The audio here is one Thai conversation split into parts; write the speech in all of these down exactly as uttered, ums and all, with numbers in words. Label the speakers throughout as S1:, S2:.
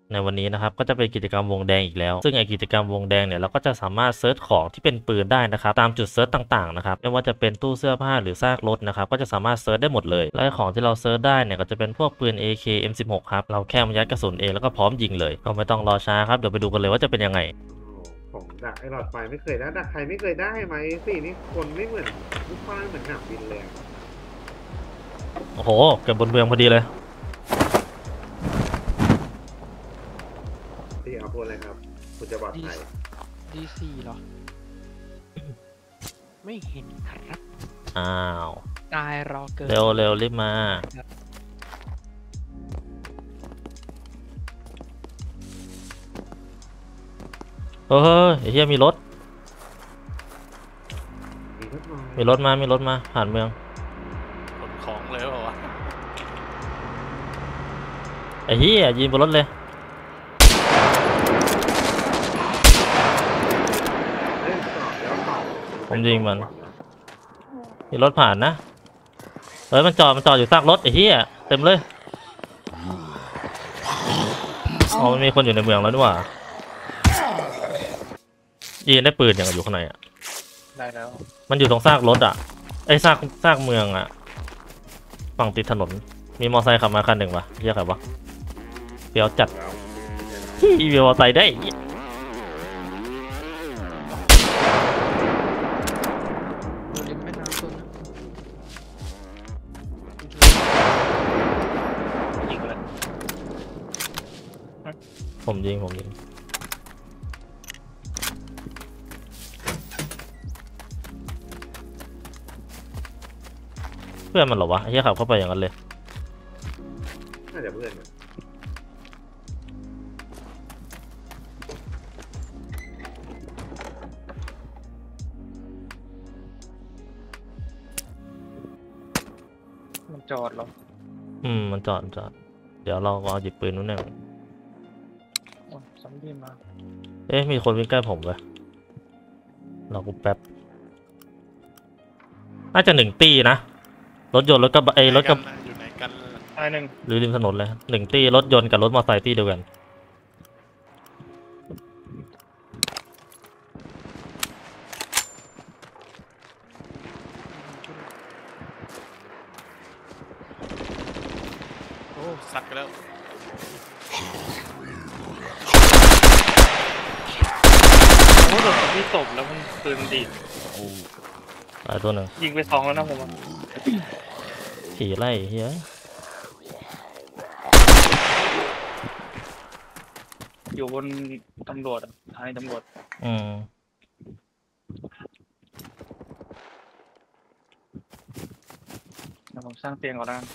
S1: ในวันนี้นะครับก็จะเป็นกิจกรรมวงแดงอีกแล้วซึ่งไอกิจกรรมวงแดงเนี่ยเราก็จะสามารถเซิร์ชของที่เป็นปืนได้นะครับตามจุดเซิร์ชต่างๆนะครับไม่ว่าจะเป็นตู้เสื้อผ้าหรือซากรถนะครับก็จะสามารถเซิร์ชได้หมดเลยและของที่เราเซิร์ชได้เนี่ยก็จะเป็นพวกปืน เอ เค เอ็ม สิบหก ครับเราแค่มายัดกระสุนเองแล้วก็พร้อมยิงเลยก็ไม่ต้องรอช้าครับเดี๋ยวไปดูกันเลยว่าจะเป็นยังไง
S2: ของดักไอหลอดไฟไม่เคยได้ดักใครไม่เคยได้ไหมสินี่คนไม่เหมือนลูกฟ้าเหมือนหนักบินเลย
S1: โอ้โหเก็บบนเมืองพอดีเลย
S2: ที่เอาพูดเลยครับคุณจะบอกใคร
S3: ดีซีเหรอไม่เห็นครับ
S1: อ้าว
S3: ตายรอเกิน
S1: เร็วเร็วรีบมาเฮ้ยไอ้เหี้ยมีรถมีรถมามีรถมาผ่านเมือง
S4: ขนของเลยเปล่าวะ
S1: ไอ้เหี้ยยิงบนรถเลยผมยิงมันมีรถผ่านนะเฮ้ยมันจอดมันจอดอยู่ซากรถไอ้เหี้ยเต็มเลยอ๋อมันมีคนอยู่ในเมืองแล้วด้วยว่ะยิงได้ปืนอย่างอยู่ข้างในอ่ะ
S3: ได้แล้ว
S1: มันอยู่ตรงซากรถอ่ะไอ้ซากซากเมืองอ่ะฝั่งติดถนนมีมอเตอร์ไซค์ขับมาคันหนึ่งวะเรียกใครวะเดี๋ยวจัดอีวีมอเตอร์ไซค์ได้ผมยิงผมยิงเพื่อนมันเหรอวะไอ้เหี้ยขับเข้าไปอย่างนั้นเลย
S2: น่าจะเพื่อน
S3: มันจอดหรอ
S1: อืมมันจอดจอดเดี๋ยวเราเอาหยิบปืนนู้นเนี่ย
S3: สัมผัสมา
S1: เอ๊ะมีคนวิ่งใกล้ผมเลยเรากูแป๊บน่าจะหนึ่งตีนะรถยนต์รถกระบะไอรถกระบะ
S4: อยู่ไหนกัน
S3: ตายหนึ่ง
S1: หรือริมถนนเลยหนึ่งตีรถยนต์กับรถมอเตอร์ไซค์ตีเดียวกัน
S4: โอ้สัตว์กันแล้ว
S3: โอ้โดนที่ตบแล้วมันปืนดีด
S1: ตายตัวหนึ่ง
S3: ยิงไปสองแล้วนะผม
S1: ขี่ไล่เฮ้ย
S3: อยู่บนตำรวจท้ายตำรวจ
S1: อืม
S3: เดี๋ยวผมสร้างเตียงก่อนนะ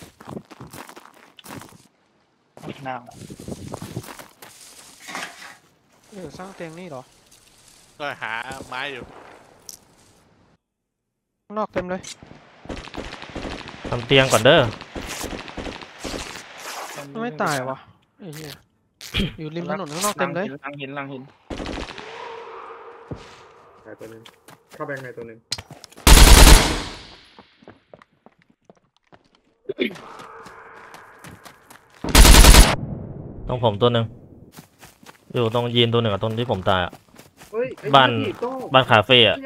S3: หน้าเออสร้างเตียงนี่เหรอ
S4: ก็หาไม้อยู่
S3: ข้างนอกเต็มเลย
S1: ทำเตียงก่อนเด้อ
S3: ไม่ตายวะไอ้เหี้ยอยู่ริมถนนข้างนอกเต็มเลยลังหินลังหิน
S2: ตายตัวนึงเข้าแบงในตัวนึง
S1: ตรงผมตัวหนึ่งอยู่ตรงยีนตัวหนึ่งอะตรงที่ผมตายอะบ้านบ้านคาเฟ่อะ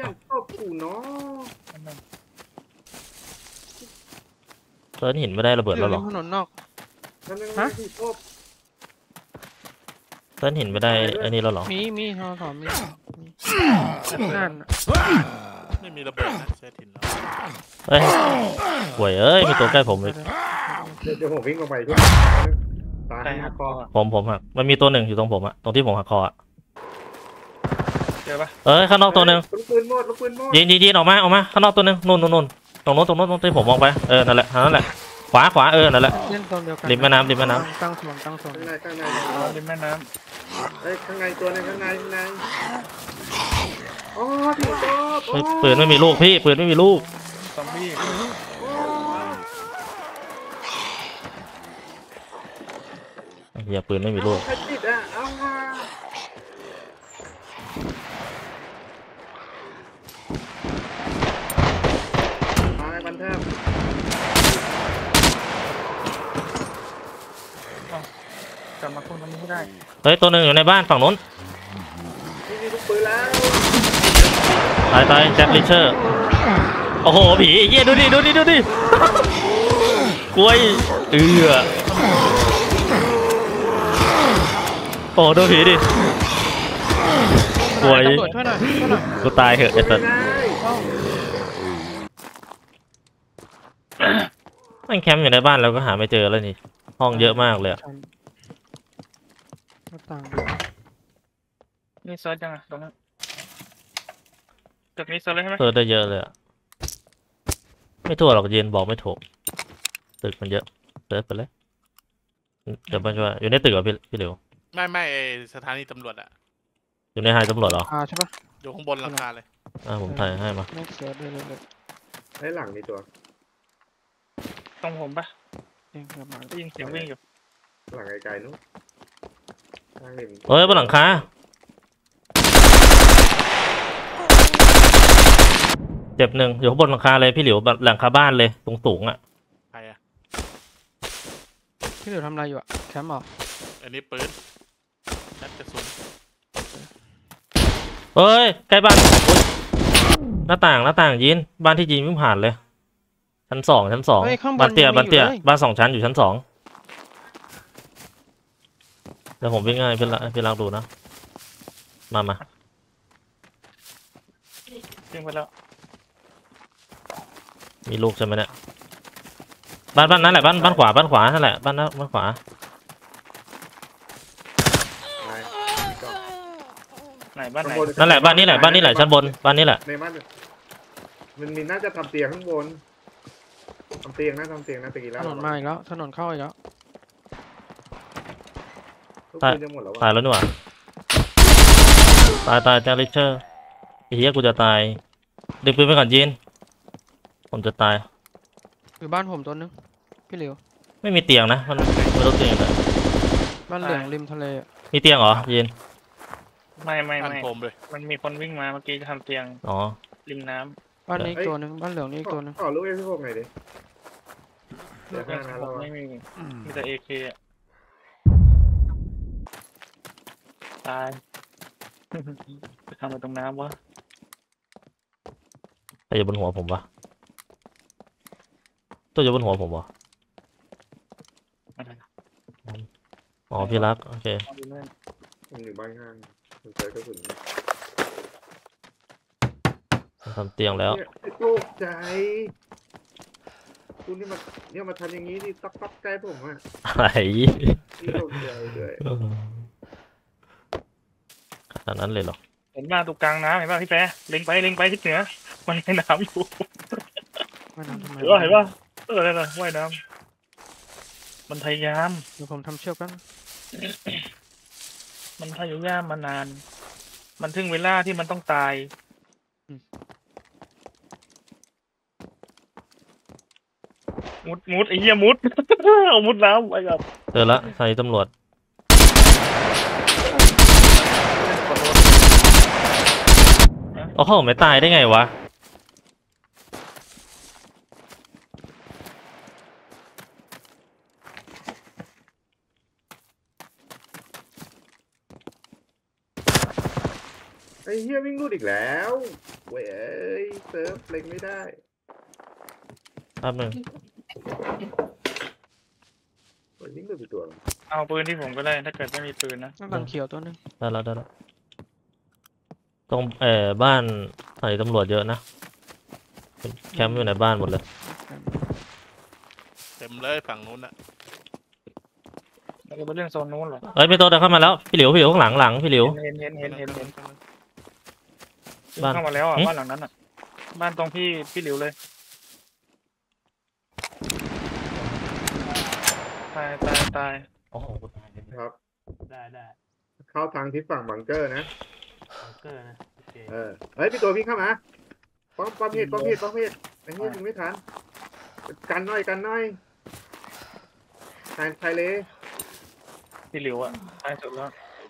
S1: เซิร์ชหินไม่ได้ระเบิดแล้วหรอ
S3: ถนนนอก
S2: ฮะ
S1: เซิร์ชหินไม่ได้ไอ้นี่แล้วหรอ
S3: มีมีทอถอมมีนั่น
S4: ไม่มีระเบิดนะเซตินแล้ว
S1: เฮ้ยป่วยเอ้ยมีตัวใกล้ผมเลย
S2: เดี๋ยวผมวิ่งลงไปด้วยตายหักคอ
S1: ผมผมหักมันมีตัวหนึ่งอยู่ตรงผมอะตรงที่ผมหักคออะ
S3: เจอปะ
S1: เอ้ยข้างนอกตัวหนึ่ง
S2: ลูกปืนหมดลูกปืนหมด
S1: ยิงยิงยิงออกมาออกมาข้างนอกตัวหนึ่งนู่นนู่นนู่นตรงโน้นตรงโน้นตรงที่ผมมองไปเออนั่นแหละนั่นแหละขวาขวาเออนั่นแหละริมแม่น้ำริมแม่น้ำ
S3: ตั้งส่วนตั้งส่วน
S2: ข้างในข้างใน
S3: ริมแม่น้ำ
S2: เอ้ยข้างในตัวนึงข้างในข้างในอ๋อผิดตัว
S1: ปืนไม่มีลูกพี่ปืนไม่มีลูก
S3: ซอมบี้
S1: เฮียปืนไม่มีลูก
S2: ติดอ่ะเอามาตายบันเทิง
S5: กลับมาคนทำไม่ได้
S1: เฮ้ยตัวหนึ่งอยู่ในบ้านฝั่งนู้น
S2: ไม่มีลูกปืนแล้ว
S1: ตายตายแจ็คลิเชอร์โอ้โหผีเยี่ยดูดิดูดิดูดิกล้วยเอือโอ้ดูผีดิกล้วย
S3: ตำรวจช่วยหน่อยช่วยหน่อย
S1: กูตายเหอะไอ้สัส
S2: ไม่ได้
S1: มันแคมป์อยู่ในบ้านเราก็หาไม่เจอแล้วนี่ห้องเยอะมากเลยอะ
S3: หน้าต่าง
S5: นี่เซิร์ชยังอ่ะตรงนั้นตึกนี้เซิร์ชเลยใช่ไหม
S1: เจอได้เยอะเลยอะไม่ทั่วหรอกเย็นบอกไม่ถูกตึกมันเยอะเซิร์ชไปเลยเดี๋ยวมาช่วยอยู่ในตึกเหรอพี่พี่เหลียว
S4: ไม่ไม่ไอ้สถานีตำรวจอะ
S1: อยู่ในไฮตำรวจเหรอ
S3: อ่าใช่ปะ
S4: อยู่ข้างบนหลังคาเลย
S1: อ่าผมถ่ายให้มา
S3: ไม่เสิร์ชเลยเลยเลย
S2: ไอ้หลังนี่ตัว
S5: ตรงผมปะ
S3: เองกลับมา
S5: ได้ยินเสียงวิ่งอยู่
S2: หลังไกลๆนู้นทางริม
S1: เฮ้ยบนหลังคาเจ็บหนึ่งอยู่ข้างบนหลังคาเลยพี่เหลียวหลังคาบ้านเลยตรงสูงๆอ่ะ
S4: ใครอะ
S3: พี่เหลือทำอะไรอยู่อะแคมป์เหรอ
S4: อันนี้ปืนนัดกระสุน
S1: เฮ้ยใกล้บ้านอุ๊ยหน้าต่างหน้าต่างยินบ้านที่ยินวิ่งผ่านเลยชั้นสองชั้นสอง
S3: เฮ้ยข้างบน
S1: บ้านเตี้ย
S3: ยังมี
S1: บ้านเตี้ย
S3: อยู่เลย
S1: บ้านสองชั้นอยู่ชั้นสองเดี๋ยวผมวิ่งให้พี่ละพี่ลักดูนะมามา
S5: วิ่งไปแล้ว
S1: มีลูกใช่ไหมเนี่ยบ้านบ้านนั้นแหละบ้านบ้านขวาบ้านขวานั่นแหละบ้านนั้นบ้านขวา
S2: ไหนก็
S5: ไหนบ้านไหน
S2: ข้างบ
S1: นั่นแหละบ้านนี้แหละบ้านนี้แหละชั้นบนบ้านนี้แหละ
S2: ในบ้านมันมีน่าจะทำเตียงข้างบนทำเตียงนะทำเตียงนะตะกี้
S3: ถ
S2: แล้ว
S3: นนมาอีกแล้วถนนเข้าอีกแล้ว
S2: ทุกคนจะหมดแล้ว
S1: ตา
S2: ว่ะ
S1: ยแล้วนี่หว่าตายตายแจ็คลิเชอร์ไอ้เหี้ยกูจะตายดึงปืนไปก่อนยินผมจะตาย
S3: อยู่บ้านผมตัวนึงพี่เหลียว
S1: ไม่มีเตียงนะมันไม่รู้เตียงเลย
S3: บ้านเหลืองริมทะเลอะ
S1: มีเตียงเหรอยิน
S5: ไม่ไม่
S4: บ้าน
S5: ไม่
S4: ผมเลย
S5: มันมีคนวิ่งมาเมื่อกี้จะทำเตียง
S1: อ๋อ
S5: ริมน้
S3: บ้านนี้อีกตัวนึงบ้านเหลืองนี่อีกตัวนึง
S2: ขอลูกเอฟพวกหน่อยดิ
S5: ำ
S2: เดี๋ยว
S5: เพื่อน
S2: ห้านัด
S5: ผ
S2: แล้ว
S5: ม
S2: อะ
S5: ไม่มีมีแต่เอเคอะตาย ไปทำอะไรตรงน้ำวะ
S1: ใครอยู่บนหัวผมวะตัวอยู่บนหัวผมวะ
S5: อะไร
S1: อ๋อพี่รักโอเค
S5: เอาดูเล่น
S2: มันอยู่บ้านข้างมันเจอกระสุน
S1: ทำเตียงแล้ว
S2: เนี่ยตกใจคุณนี่มาเนี่ยมาทำอย่างนี้นี่ต๊อกต๊อกใกล้ผมอ่ะ
S1: อะไร
S2: นี่ตกใจเลย
S1: ขนาดนั้นเลยเหรอ
S5: เห็นบ้านตรงกลางน้ำเห็นป่ะพี่แป๊ะเล็งไปเล็งไปทิศเหนือมันในน้ำอยู่
S3: ไม่นานทำไม
S5: เห็นป่ะเห็นป่ะเออนั่นน่ะว่ายน้ำมันพยายาม
S3: เดี๋ยวผมทำเชือกแป๊บนึง
S5: มันพยายามมานาน มันถึงเวลาที่มันต้องตาย มุดมุดไอ้เหี้ยมุด เอามุดน้ำไปกับ
S1: เจอละสถานีตำรวจ โอ้โหไม่ตายได้ไงวะ
S2: ไอ้เฮียวิ่งรูดอีกแล้วเว้ยเซิร์ฟเล็งไม่ได้
S1: แป๊บนึง
S2: เฮ้ยวิ่งรูดอีกตัวเหรอ
S5: เอาปืนที่ผมก็ได้ถ้าเกิดไม่มีปืนนะ
S3: หน้าต่างเขียวตัวนึง
S1: ได้แล้วได้แล้วตรงเอ่อบ้านสถานีตำรวจเยอะนะเป็นแคมป์อยู่ในบ้านหมดเลย
S4: เต็มเลยฝั่งนู้นอะ
S5: เราจะไปเล่นโซนนู้นเหรอ
S1: เอ้ยพี่โตเดินเข้ามาแล้วพี่หลิวพี่หลิวข้างหลังหลังพี่หลิว
S5: เห็นเห็นเห็นเห็นเห็น
S1: บ้าน
S5: เข้ามาแล้วอ่ะ
S1: หึ
S5: บ้านหลังนั้นอ่ะ บ้านตรงพี่พี่หลิวเลยตายตายตาย
S1: โอ้โห
S2: ครับ
S1: ได้ได้
S2: เข้าทางทิศฝั่งบังเกอร์นะ
S1: เกอร์นะโอเค
S2: เออ เฮ้ยพี่ตัวพี่เข้ามาป้อมป้อมเหตุป้อมเหตุป้อมเหตุไอ้เหี้ยยิงไม่ทัน กันหน่อยกันหน่อยทางไทยเลย
S5: พี่หลิวอ่ะตายสุดแล้ว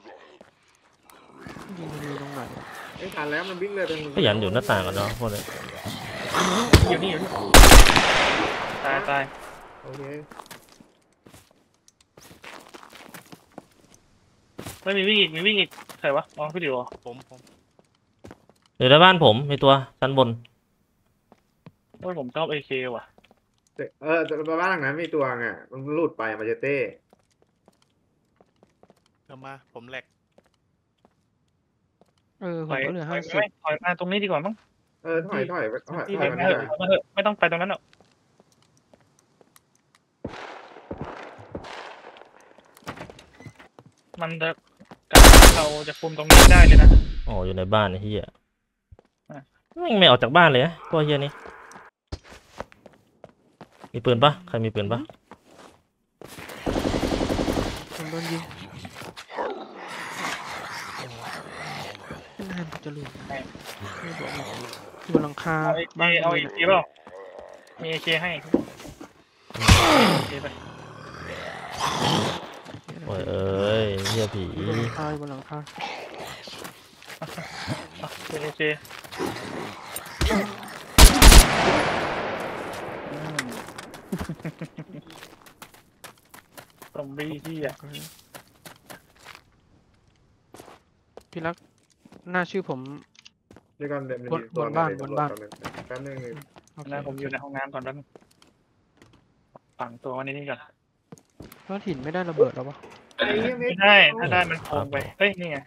S3: ยิงมันอยู่ตรงไหนวะ
S2: ไม่ทันแล้วมันวิ่งเลยไป
S1: ขยันอยู่หน้าต่างกันเนาะพวกนี้
S5: อยู่นี่อยู่นี่ตายตาย
S2: โอเค
S5: ไม่มีวิ่งอีกมีวิ่งอีกใครวะอ๋อพี่ดิวเหรอ
S4: ผมผม
S1: อยู่ในบ้านผมมีตัวชั้นบน
S5: โอ้ยผมชอบเอเคว่ะ
S2: เออแต่บ้านหลังนั้นมีตัวไงมันหลุดไปมาเจเต้
S4: เดี๋ยวมาผมแหลก
S3: เออผ
S5: ถ
S3: ม
S5: อย
S3: ก็เหลือ
S5: ถ
S3: ห้า
S5: อย
S3: สิบ
S5: ไม่ถอยมาตรงนี้ดีกว่ามั้ง
S2: เออถอยถอยถอย
S3: ที่
S2: ถอย
S5: ไม่
S2: มา
S5: เถ
S2: ดีก
S5: อะ
S2: ว่า
S5: ไม่เถอะไม่ต้องไปตรงนั้นหรอกมันจะการเราจะคุมตรงนี้ได้เลยนะ
S1: อ๋ออยู่ในบ้านไอ้เฮีย
S5: อ่ะ
S1: แม่งไม่ออกจากบ้านเลยนะตัวเฮียนี้มีปืนปะใครมีปืนปะ
S3: ผมโดนยิงนานจะหลุดไม่บอกเลยอยู่บนหลังคา
S5: เอาเอเค
S3: บ้าน
S5: เอาเอ
S3: นี่
S5: เคเปล่ามีเอเคให้เอเคไป
S1: โอ้ยเอ้ยเฮียผี
S3: อยู่บนหลังคาอยู่บนหลังคา
S5: อ่ะเป็นเอเคอืม ซอมบี้ที่อ่ะ
S3: พี่รักหน้าชื่อผม
S2: เดี๋ยวก่อนเดี๋ยว
S3: บนบนบ้านบนบ้าน
S2: แป๊บนึง
S3: โอเค
S5: นะผมอยู่ในห้องน้ำก่อนแป๊บนึงฝังตัวไว้ในนี้ก่อน
S3: ก้อนหินไม่ได้ระเบิดหรอวะ
S2: ไอ้เหี้ย
S5: ไม่
S2: ไม่
S5: ได้ถ้าได้มันโคงไปเฮ้ยนี่ไง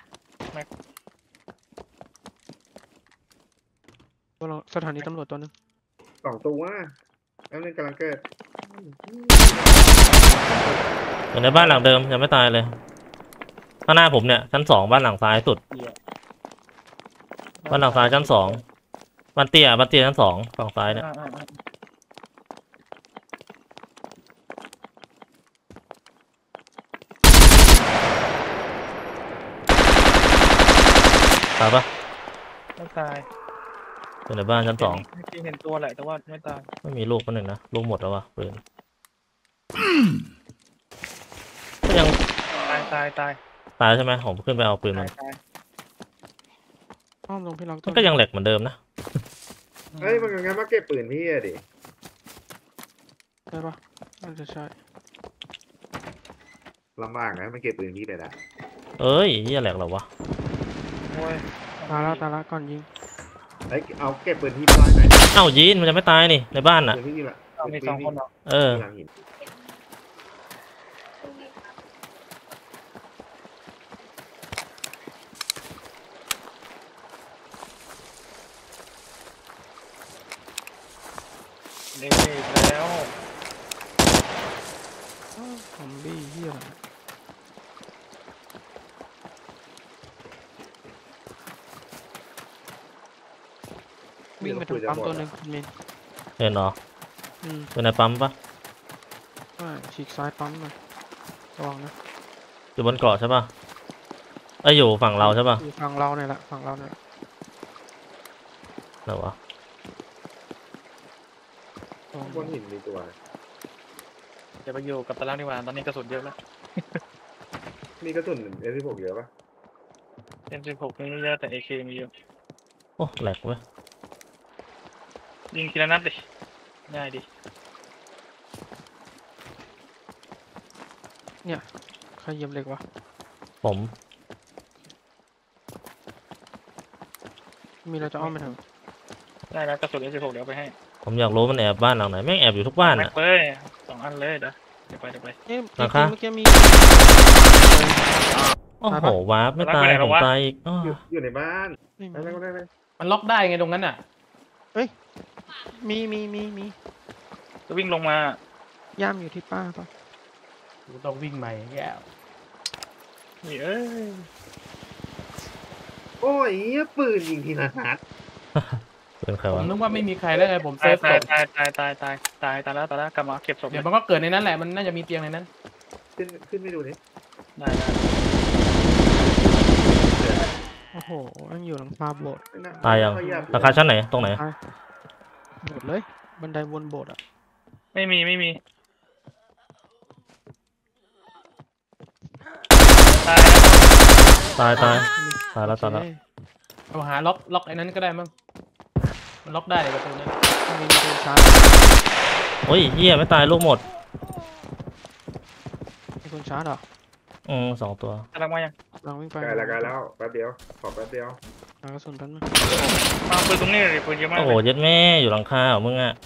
S3: ตัวเราสถานีตำรวจตัวนึง
S2: สองตัวแป๊บนึงกำลังเกิด
S1: อยู่ในบ้านหลังเดิมยังไม่ตายเลยข้างหน้าผมเนี่ยชั้นสองบ้านหลังซ้ายสุดบ้านหลังซ้ายชั้นสองบ้านเตี้ยบ้านเตี้ยชั้นสองฝั่งซ้ายเนี่ย
S5: อ่าอ่าอ่า
S1: ตายปะ
S5: ไม่ตาย
S1: อยู่ในบ้านชั้นสอง
S5: เมื่อกี้เห็นตัวแหละแต่ว่าไม่ตาย
S1: ไม่มีลูกคนหนึ่งนะลูกหมดแล้ววะปืนก็ยัง
S5: ตายตายตาย
S1: ตายใช่ไหมผมขึ้นไปเอาปืน
S5: ตา
S1: มั
S5: ย
S1: น
S5: ตาย
S3: อ้อมลงพี่รักตั
S1: มั
S3: วน
S1: ก็ยังเหล็กเหมือนเดิมนะ
S2: เฮ้ยมันงั้นมาเก็บปืนพี่อะดิ
S3: ใช่ปะน่าจะใช่
S2: ลำบากนะมันเก็บปืนพี่ไปละ
S1: เอ้ยเฮียแหลกเหรอวะ
S5: โอ้ย
S3: ตาละตาละก่อนยิง
S2: ไอ้เอาเก็บปืนพี่ไปไหน
S1: เอ้ายีนมันจะไม่ตายนี่ในบ้านน่ะ
S2: ปืนพี่ละ
S5: เอามีสองคนเหรอ
S1: เออ
S2: หลังหิน
S5: เด็กอีกแล้ว
S3: อ้าวซอมบี้เฮียอะไรวิ่งไปทางปั๊มตัวหนึ่งคุณมิน
S1: เห็นเหรอ
S3: อืม
S1: อยู่ในปั๊มปะ
S3: ใช่ฉีกซ้ายปั๊มหน่อยระวังนะ
S1: อยู่บนเกาะใช่ปะเอ้ยอยู่ฝั่งเราใช่ปะ
S3: อยู่ฝั่งเราเนี่ยแหละฝั่งเราเนี่ยแหละ
S1: ไหนวะ
S3: ระวัง
S2: บนหินมีตัว
S5: จะไปอยู่กับตารางดีกว่าตอนนี้กระสุนเยอะแล้ว
S2: มีกระสุนเอสิบหกเยอะปะ
S5: เอ็มสิบหกมีไม่เยอะแต่เอเคมีเยอะ
S1: โอ้แหลกเว้ย
S5: ยิงทีละนัดดิง่ายดิ
S3: ใครเหยียบเหล็กวะ
S1: ผม
S3: มีเราจะอ้อมไปทาง
S5: ได้แล้วกระสุนเอ็มสิบหกเดี๋ยวเอาไปให้
S1: ผมอยากรู้มันแอบบ้านหลังไหนแม่งแอบอยู่ทุกบ้าน
S5: แม็
S1: อ่ะ
S5: กเลยสองอันเลยเดี๋ยวเดี๋ยวไปเดี๋ยวไป
S3: เอ๊ะ
S1: ราคา
S3: เมื่อกี้มี
S1: โอ้
S3: ตาย
S1: โห
S3: ปะ
S1: วาร์ปไม่ตายผมตายอีกอ้อ
S2: อยู่อยู่ในบ้าน
S3: ไม่
S2: ไปไปไปไป
S6: มันล็อกได้ไงตรงนั้นอ่ะ
S3: มีมีมีมี
S5: จะวิ่งลงมา
S3: ย่ามอยู่ที่ป้าปะ
S6: กูต้องวิ่งใหม่แย่
S5: นี่เอ้ย
S2: โอ้ยเหี้ยปืนยิงทีละนัด
S1: เป็นใคร
S6: ผม
S1: วะ
S6: นึกว่าไม่มีใครแล้วไงผมเซ
S5: ตาย
S6: ฟศ
S5: ตาย
S6: พ
S5: ตายตายตายตายตายตายแล้วตายแล้วกลับมาเก็บศพ
S6: เดี๋ยวมันก็เกิดในนั้นแหละมันน่าจะมีเตียงในนั้น
S2: ขึ้นขึ้นไปดูดิ
S5: ได้ได้
S3: โอ้โหยังอยู่หลังคาโบสถ์
S2: ไม่น่
S1: ตายยัง
S2: ขบ
S1: ราคาชั้นไหนตรงไหน
S3: ตายโบสถ์เลย บันไดวนโบสถ์อ่ะ
S5: ไม่มีไม่มีตายแล้ว
S1: ตายตายตายแล้วตายแล้ว
S3: โอเค
S6: เราหาล็อกล็อกไอ้นั้นก็ได้มั้งมันล็อกได้เลยประตูนั้น
S3: มีโดนชาร์จ
S1: โอ้ยเฮียไม่ตายลูกหมด
S3: มีคนชาร์จเหรอ
S1: อืมสองตัว
S5: กำลังมายัง
S3: ลองวิ่งไป
S2: ใกล้แล้วใกล้แล้วแป๊บเดียวขอแป๊บเดียว
S3: หากระสุนแป๊บนึง
S5: มาปืนตรงนี้เลยปืนเยอะมาก
S1: โอ้โห
S5: เลย
S1: เย็ดแม่อยู่หลังคาเหรอมึงอะ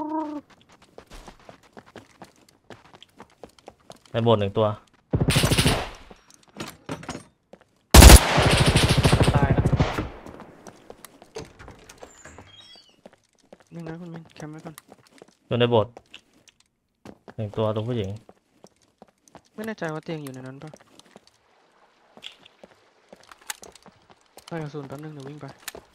S1: ในโบสถ์หนึ่งตัว
S5: ตายนะ
S3: นึงนะคุณมินแคมป์ไว้ก่อน
S1: อยู่ในโบสถ์หนึ่งตัวตัวผู้หญิง
S3: ไม่แน่ใจว่าเตียงอยู่ในนั้นปะไปกระสุนแป๊บนึงเดี๋ยววิ่งไป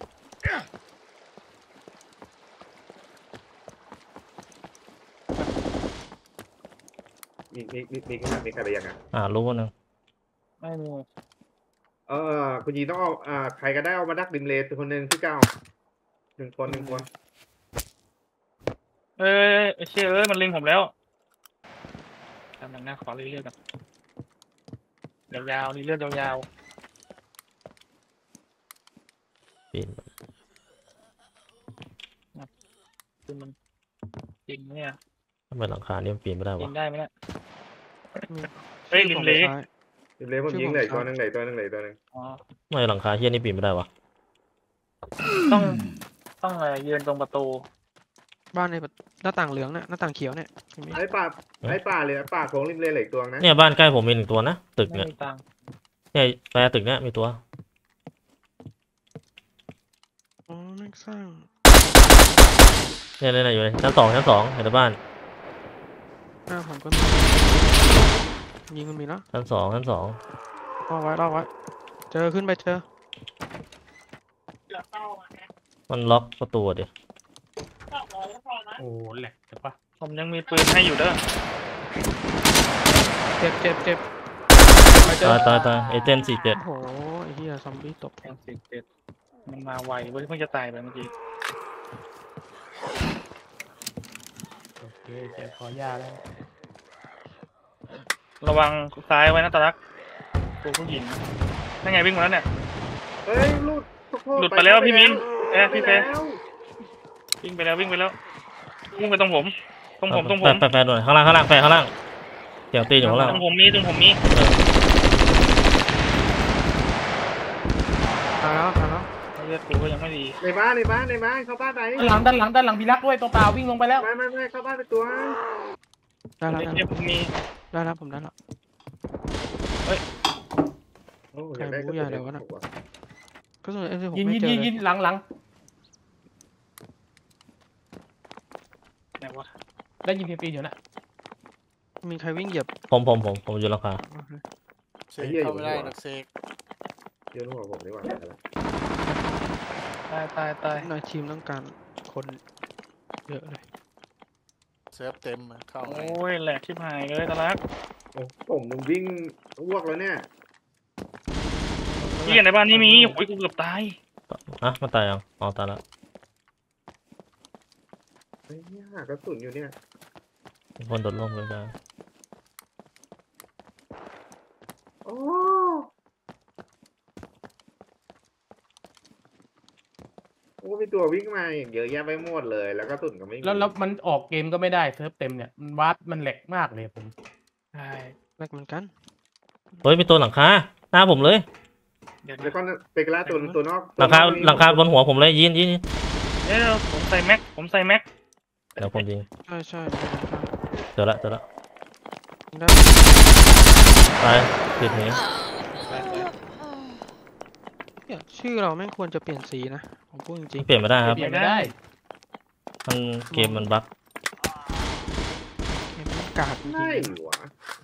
S2: มีมีมีมีมีใครไปยังอ่ะ
S1: อ่ารู้ว่านึง
S5: ไม่มี
S2: เออคุณยีต้องเอาอ่าใครก็ได้เอามาดักริมเลสคนหนึ่งที่เก้าหนึ่งคนหนึ่งคน
S5: เอ้ยเชี่ยเอ้ยมันเล็งผมแล้วทำหนังหน้าขอเรื่อยๆกันยาวๆนี่เลือดยาว
S1: ปีน
S5: ๆคือมันจริงเนี่ย
S1: ทำไมหลังคาเนี่ยมันปีนไม่ได้
S5: จริ
S1: วะ
S5: งได้ไหมเนี่ย
S3: มี
S5: เฮ้ยริมเละ
S3: ชื่อของซ้าย
S2: ริมเลสผมยิงเลยตัวหนึ่งเลยตัวหนึ่งเลยตัวหนึ่ง
S5: อ๋อ
S1: ทำไมหลังคาเฮี้ยนี่ปีนไม่ได้วะ
S5: ต้องต้องอะไรยืนตรงประตู
S3: บ้านในประหน้าต่างเหลืองเนี่ยหน้าต่างเขียวเนี่ยคุณมิน
S2: ไอ้ป่าไอ้ป่าเลยป่าของริมเลสเหล็กตัวนะ
S1: เนี่ยบ้านใกล้ผมมีหนึ่งตัวนะตึก
S5: ไม่
S1: เนี่ย
S5: มีตังค์
S1: เนี่ยแปรตึกเนี่ยมีตัว
S3: อ๋อแม่งสร้าง
S1: เนี่ยเนี่ยเนี่ยอยู่ในชั้นสองชั้นสองเห็นในบ้าน
S3: หน้าผมก็มียิงคุณมินแล้ว
S1: ชั้นสองชั้นสอง
S3: รอไว้รอไว้เจอขึ้นไปเจอ
S1: มันล็อกประตูดิ
S6: โอ้แหลกแต่ปะ
S5: ผมยังมีปืนให้อยู่เด้อ
S3: เจ็บเจ็บเจ็บไปเจอ
S1: ตายตายตายเอเจนต์สี่เจ็ด
S3: โอ้โหไอ้เหี้ยซอมบี้ตบ
S5: แทงสิบเจ็ดมันมาไวเว้ยเพิ่งจะตายไปเมื่อกี้
S6: โอเคเจ็บคอยาแล้ว
S5: ระวังซ้ายไว้นะตาลักตัวผู้หญิงนั่นไงวิ่งมาแล้วเนี่ย
S2: เฮ้ยหลุดโทษ
S5: หลุดไปแล้วพี่มิ้นเอ๊ะพี่เฟ
S2: ไปแล้ว
S5: วิ่งไปแล้ววิ่งไปแล้ววิ่งไปตรงผม ตรงผมตรงผ
S1: แปร
S5: ม
S1: แปรแปรหน่อยข้างล่างข้างล่างแปรข้างล่างเสียงตีนอยู่ข้างล่าง
S5: ตรงผมมีตรงผมมี
S3: ตายแล้วตายแล้ว
S5: เลือดกูก็ยังไม่ดี
S2: ในบ้านในบ้านในบ้านเข้าบ้านไป
S6: ด้านหลังด้านหลังด้านหลังพี่รักด้วยตัวเปล่าวิ่งลงไปแล้ว
S2: ไม่ไม่ไม่เข้าบ้านไปตัว
S3: ได้แล้ว
S5: ไอ้
S3: ได้
S5: เทียบผมมี
S3: แล้วได้แล้วผมได้แล้ว
S2: โอ้ยอยากได้ก็
S3: ใครรู้อย่างเดียววะน่ะ ก็ส่วนเอ็มซีผม
S6: ยิง
S3: ไม่
S6: ยิง
S3: เจอ
S6: ยิง
S3: เล
S6: ยิ
S3: ย
S6: งหลังหลัง
S5: ไหนวะ
S6: ได้ยิงปีนๆอยู่นะ
S3: มีใครวิ่งเหยียบ
S1: ผมผมผมผมอยู่หลังคา
S3: โอเค
S4: เสกเข้าไม่ได้นักเสก
S2: เดี๋ยวหัวผมดีกว่า
S5: ตายตายตาย
S3: หน่อยทีมต้องการคนเยอะเลย
S4: เซิร์ฟเต็มอะเข้าไง
S5: โอ้ยแหลกชิบหายเลยตาลัก
S2: โอ้ผมมึงวิ่งอ้วกแล้วเนี่ย
S5: พี่ในบ้านนี่มีโอ้ยกูเกือบตาย
S1: อ่ะมันตายยังอ๋อตายแล้ว
S2: ไอ้เนี่ยกระสุนอยู่เนี่ย
S1: มีคนโดดร่มเลยจ้า
S2: โอ้โอ้มีตัววิ่งมาอย่างเยอะแยะไปหมดเลย แล้วกระสุนก็ไม่มี
S6: แล้วแล้วมันออกเกมก็ไม่ได้เซิร์ฟเต็มเนี่ยมันวาร์ปมันแหลกมากเลยผม
S5: ใช่
S3: แลกเหมือนกัน
S1: เฮ้ยมีตัวหลังคาหน้าผมเลย
S5: เดี๋ยว
S2: แล้วก็เปกล่าตัวตัวนอก
S1: หลังคาหลังคาบนหัวผมเลยยินยินยิน
S5: เดี๋ยวผมใส่แม็กผมใส่แม็ก
S1: เดี๋ยวผมยิง
S3: ใช่ใช่
S1: เจอละเจอละ
S3: ได้
S1: ตายติดหนี้
S3: เนี่ยชื่อเราแม่งควรจะเปลี่ยนสีนะผมพูดจริง
S1: เปลี่ยนไม่ได้ครับ
S6: เปลี่ยนไม่ได้
S1: มันเกมมันบั๊ก
S3: ๆเนี่ยมันกาดจริง
S2: ใช่
S3: ๆ
S2: หวะ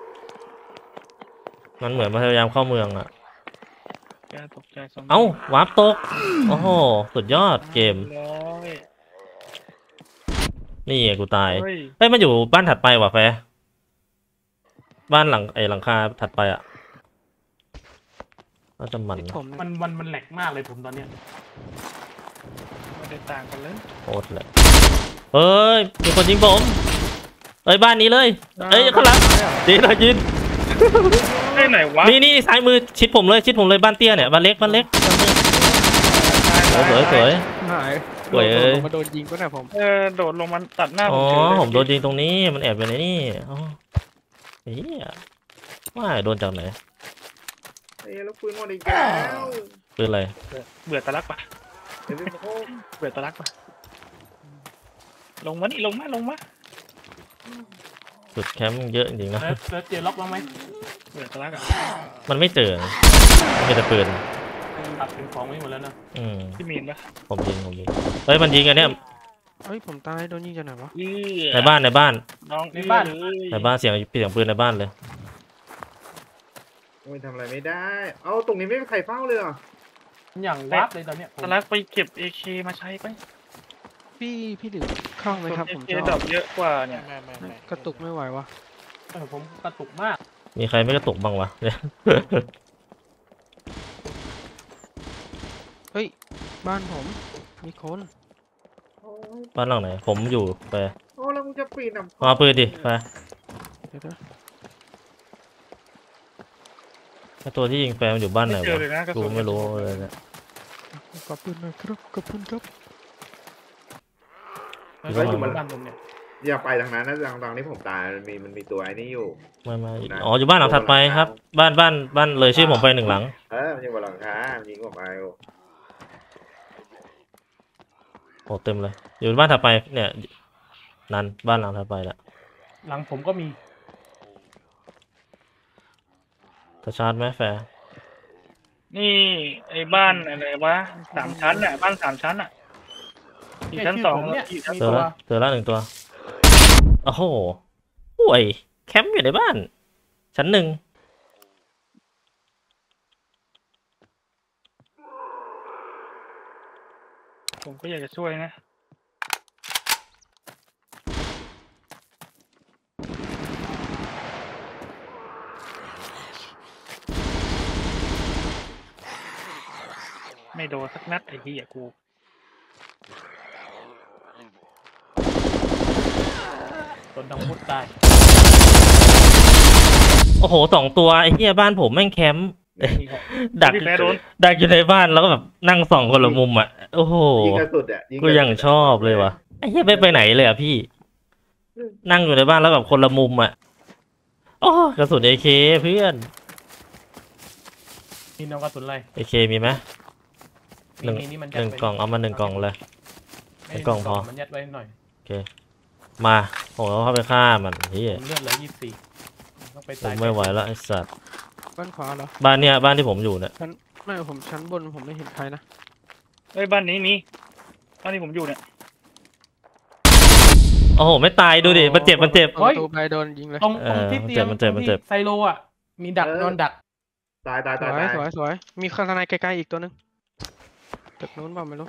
S1: มันเหมือนพยายามเข้าเมืองอ่ะ
S5: แกตกใจสม
S1: เอ้าวาร์ปตกโอ้โหสุดยอดเกม
S5: ร้อย
S1: นี่ไงกูตาย
S5: เฮ้ย
S1: เฮ้ยมันอยู่บ้านถัดไปว่ะแฟร์บ้านหลังไอ้หลังคาถัดไปอ่ะก็จะมัน
S3: ติดผมเนี่ย
S6: มันมันมันแหลกมากเลยผมตอนเนี้ย
S5: ไม่ได้ต่างกันเลย
S1: โคตรเลยเฮ้ยมีคนยิงผมเอ้ยบ้านนี้เลยเอ้ยข้างหลังจีนหน่อยจีน
S5: เฮ้ยไหนวะ
S1: นี่นี่ซ้ายมือชิดผมเลยชิดผมเลยบ้านเตี้ยเนี่ยบ้านเล็กบ้านเล็กโอ้สวยสวย
S3: หาย
S1: สวยเอ้ย
S3: โดนมาโดนยิงก็เนี่ยผม
S5: เออโดดลงมาตัดหน้าผ
S1: อ๋
S5: ม
S1: อ
S5: เฉยเลย
S1: ผมโดนยิงตรงนี้มันแอบอยู่ในนี่อ๋อเฮียว่าโดนจากไหน
S2: เอ้ยแล้วปืนหมดอีกแล้ว
S1: ปืนอะไร
S5: เบื่อตะลักปะ
S2: เดี๋ยวเป็นโค้ง
S5: เบื่อตะลักปะลงมานี่ลงมาลงมา
S1: จุดแคมป์เยอะจริงๆนะ
S6: เซิร์ชเซิร์ชเจอล็อกบ้างไหม
S5: เบื่อตะลักอ่ะ
S1: มันไม่เจอมันมีแต่ปืน
S6: ตัดเป็นของไว้หมดแล้วนะ
S1: อืม
S5: พี่มีนปะ
S1: ผมยิงผมยิงเฮ้ยมันยิงกันเนี่ย
S3: เฮ้ยผมตายโดนยิงจากไหนวะ
S5: อื้อ
S1: ในบ้านในบ้าน
S5: น้องในบ้านเลย
S1: ในบ้านเสียงเสียงปืนในบ้านเลย
S2: โอ้ยทำอะไรไม่ได้ เอาตรงนี้ไม่มีใครเฝ้าเลยเหรอ
S6: อย่างวับเลยตอนเนี้ยผม
S5: ตะลักไปเก็บ เอ เค มาใช้ไป
S3: พี่พี่ดื่มเข้าไหมครับ
S5: เอ
S3: ผม
S5: เค
S3: จะ
S5: ดอกเยอะกว่าเนี่ย
S4: ไม่ไม่ไม่
S3: กระตุกไม่ไหววะ
S6: เออผมกระตุกมาก
S1: มีใครไม่กระตุกบ้างวะเนี่ย
S3: เฮ้ยบ้านผมมีคน
S2: โอ้ย
S1: บ้านหลังไหนผมอยู่ไป
S2: โอ้แล้วมึงจะปีนอ่ะ
S1: เอาปืนดิไป
S3: เดี๋ยวนะ
S1: ไอ้ตัวที่ยิงแฟนมันอยู่บ้านไหน
S5: ไม่เจอ
S1: วะ
S5: เลยนะกระ
S1: กู
S5: สุน
S1: ไม่รู้เลยเนี่ย
S3: ขอบคุณนะครับขอบคุณครับ
S6: แล้วก็อยู่บ้านผมเนี่ย
S2: อย่าไปทางนั้นนะทางทางนี้ผมตายมันมีมันมีตัวไอ้นี่อยู่
S1: ไม่ไม่อ๋ออยู่บ้านหลังถัดไปครับ บ้านบ้านบ้านเลยชื่อผมไปหนึ่งหลัง
S2: เออมันอยู่บนหลังคามันยิงผมไปอยู่
S1: โอ้เต็มเลย อยู่บ้านถัดไปเนี่ยนั่นบ้านหลังถัดไปแหละ
S6: หลังผมก็มี
S1: จะชาร์จไหมแฟร์
S5: นี่ไอ้บ้านอะไรวะสามชั้นอ่ะบ้านสามชั้นอ่ะอีกชั้นสอง
S6: เนี่ย
S5: อีกชั้น
S6: มี
S1: เจอ
S6: ตัว
S1: แล้วเจอแล้วหนึ่งตัวโอ้โหห่วยแคมป์อยู่ในบ้าน ชั้นหนึ่ง
S5: ผมก็อยากจะช่วยนะไม่โดนสักนัดไอ้เหี้ยกู
S6: โดนดังพุดตาย
S1: โอ้โหสองตัวไอ้เหี้ยบ้านผมแม่งแคมป์
S5: นี่ครับ
S1: ดัก
S5: พี่แพ้โดน
S1: ดักอยู่ในบ้านแล้วก็แบบนั่งส่องคนละมุมอ่ะโอ้โห
S2: ยิงกระสุนอ่ะ
S1: กูยังชอบเลยว่ะไอ้เหี้ยไม่ไปไหนเลยอ่ะพี่ นั่งอยู่ในบ้านแล้วแบบคนละมุมอ่ะโอ้กระสุนเอเคเพื่อน
S6: มีน้องกระสุนอะไร
S1: เอเคมีไหม หนึ่ง
S6: มีนี่มัน
S1: หนึ่งกล่องเอามาหนึ่งกล่องเลย
S6: ไม่
S1: กล่องพอ
S6: มันยัดไว้หน่อย
S1: มาผมเอาเข้าไปฆ่ามันเฮีย
S6: ผมเลือดเหลือยี่สิบสี่ต้องไป
S1: ผ
S6: ตาย
S1: มไม่ไหวแล้วไอ้สัตว์
S3: บ้านขวาเหรอ
S1: บ้านเนี้ยบ้านที่ผมอยู่เนี่ย
S3: ไม่ผมชั้นบนผมไม่เห็นใครนะ
S5: เอ้ยบ้านนี้มีบ้านที่ผมอยู่เนี่ย
S1: โอ้โหไม่ตายดูดิมันเจ็บมันเจ็บ
S3: ประตูไปโดนยิงเลย
S6: ตรงตรง
S1: เออ
S6: ที่เตียง
S1: มันเจ็บมันเจ็บ
S6: ตรงที่ไซโลอ่ะมีดักนอนดัก
S2: ตายตาย
S3: ส
S2: ตาย
S3: วย
S2: ตาย
S3: สวยสวยมีข้างในใกล้ๆอีกตัวนึงตึกนู้นเปล่าไม่รู้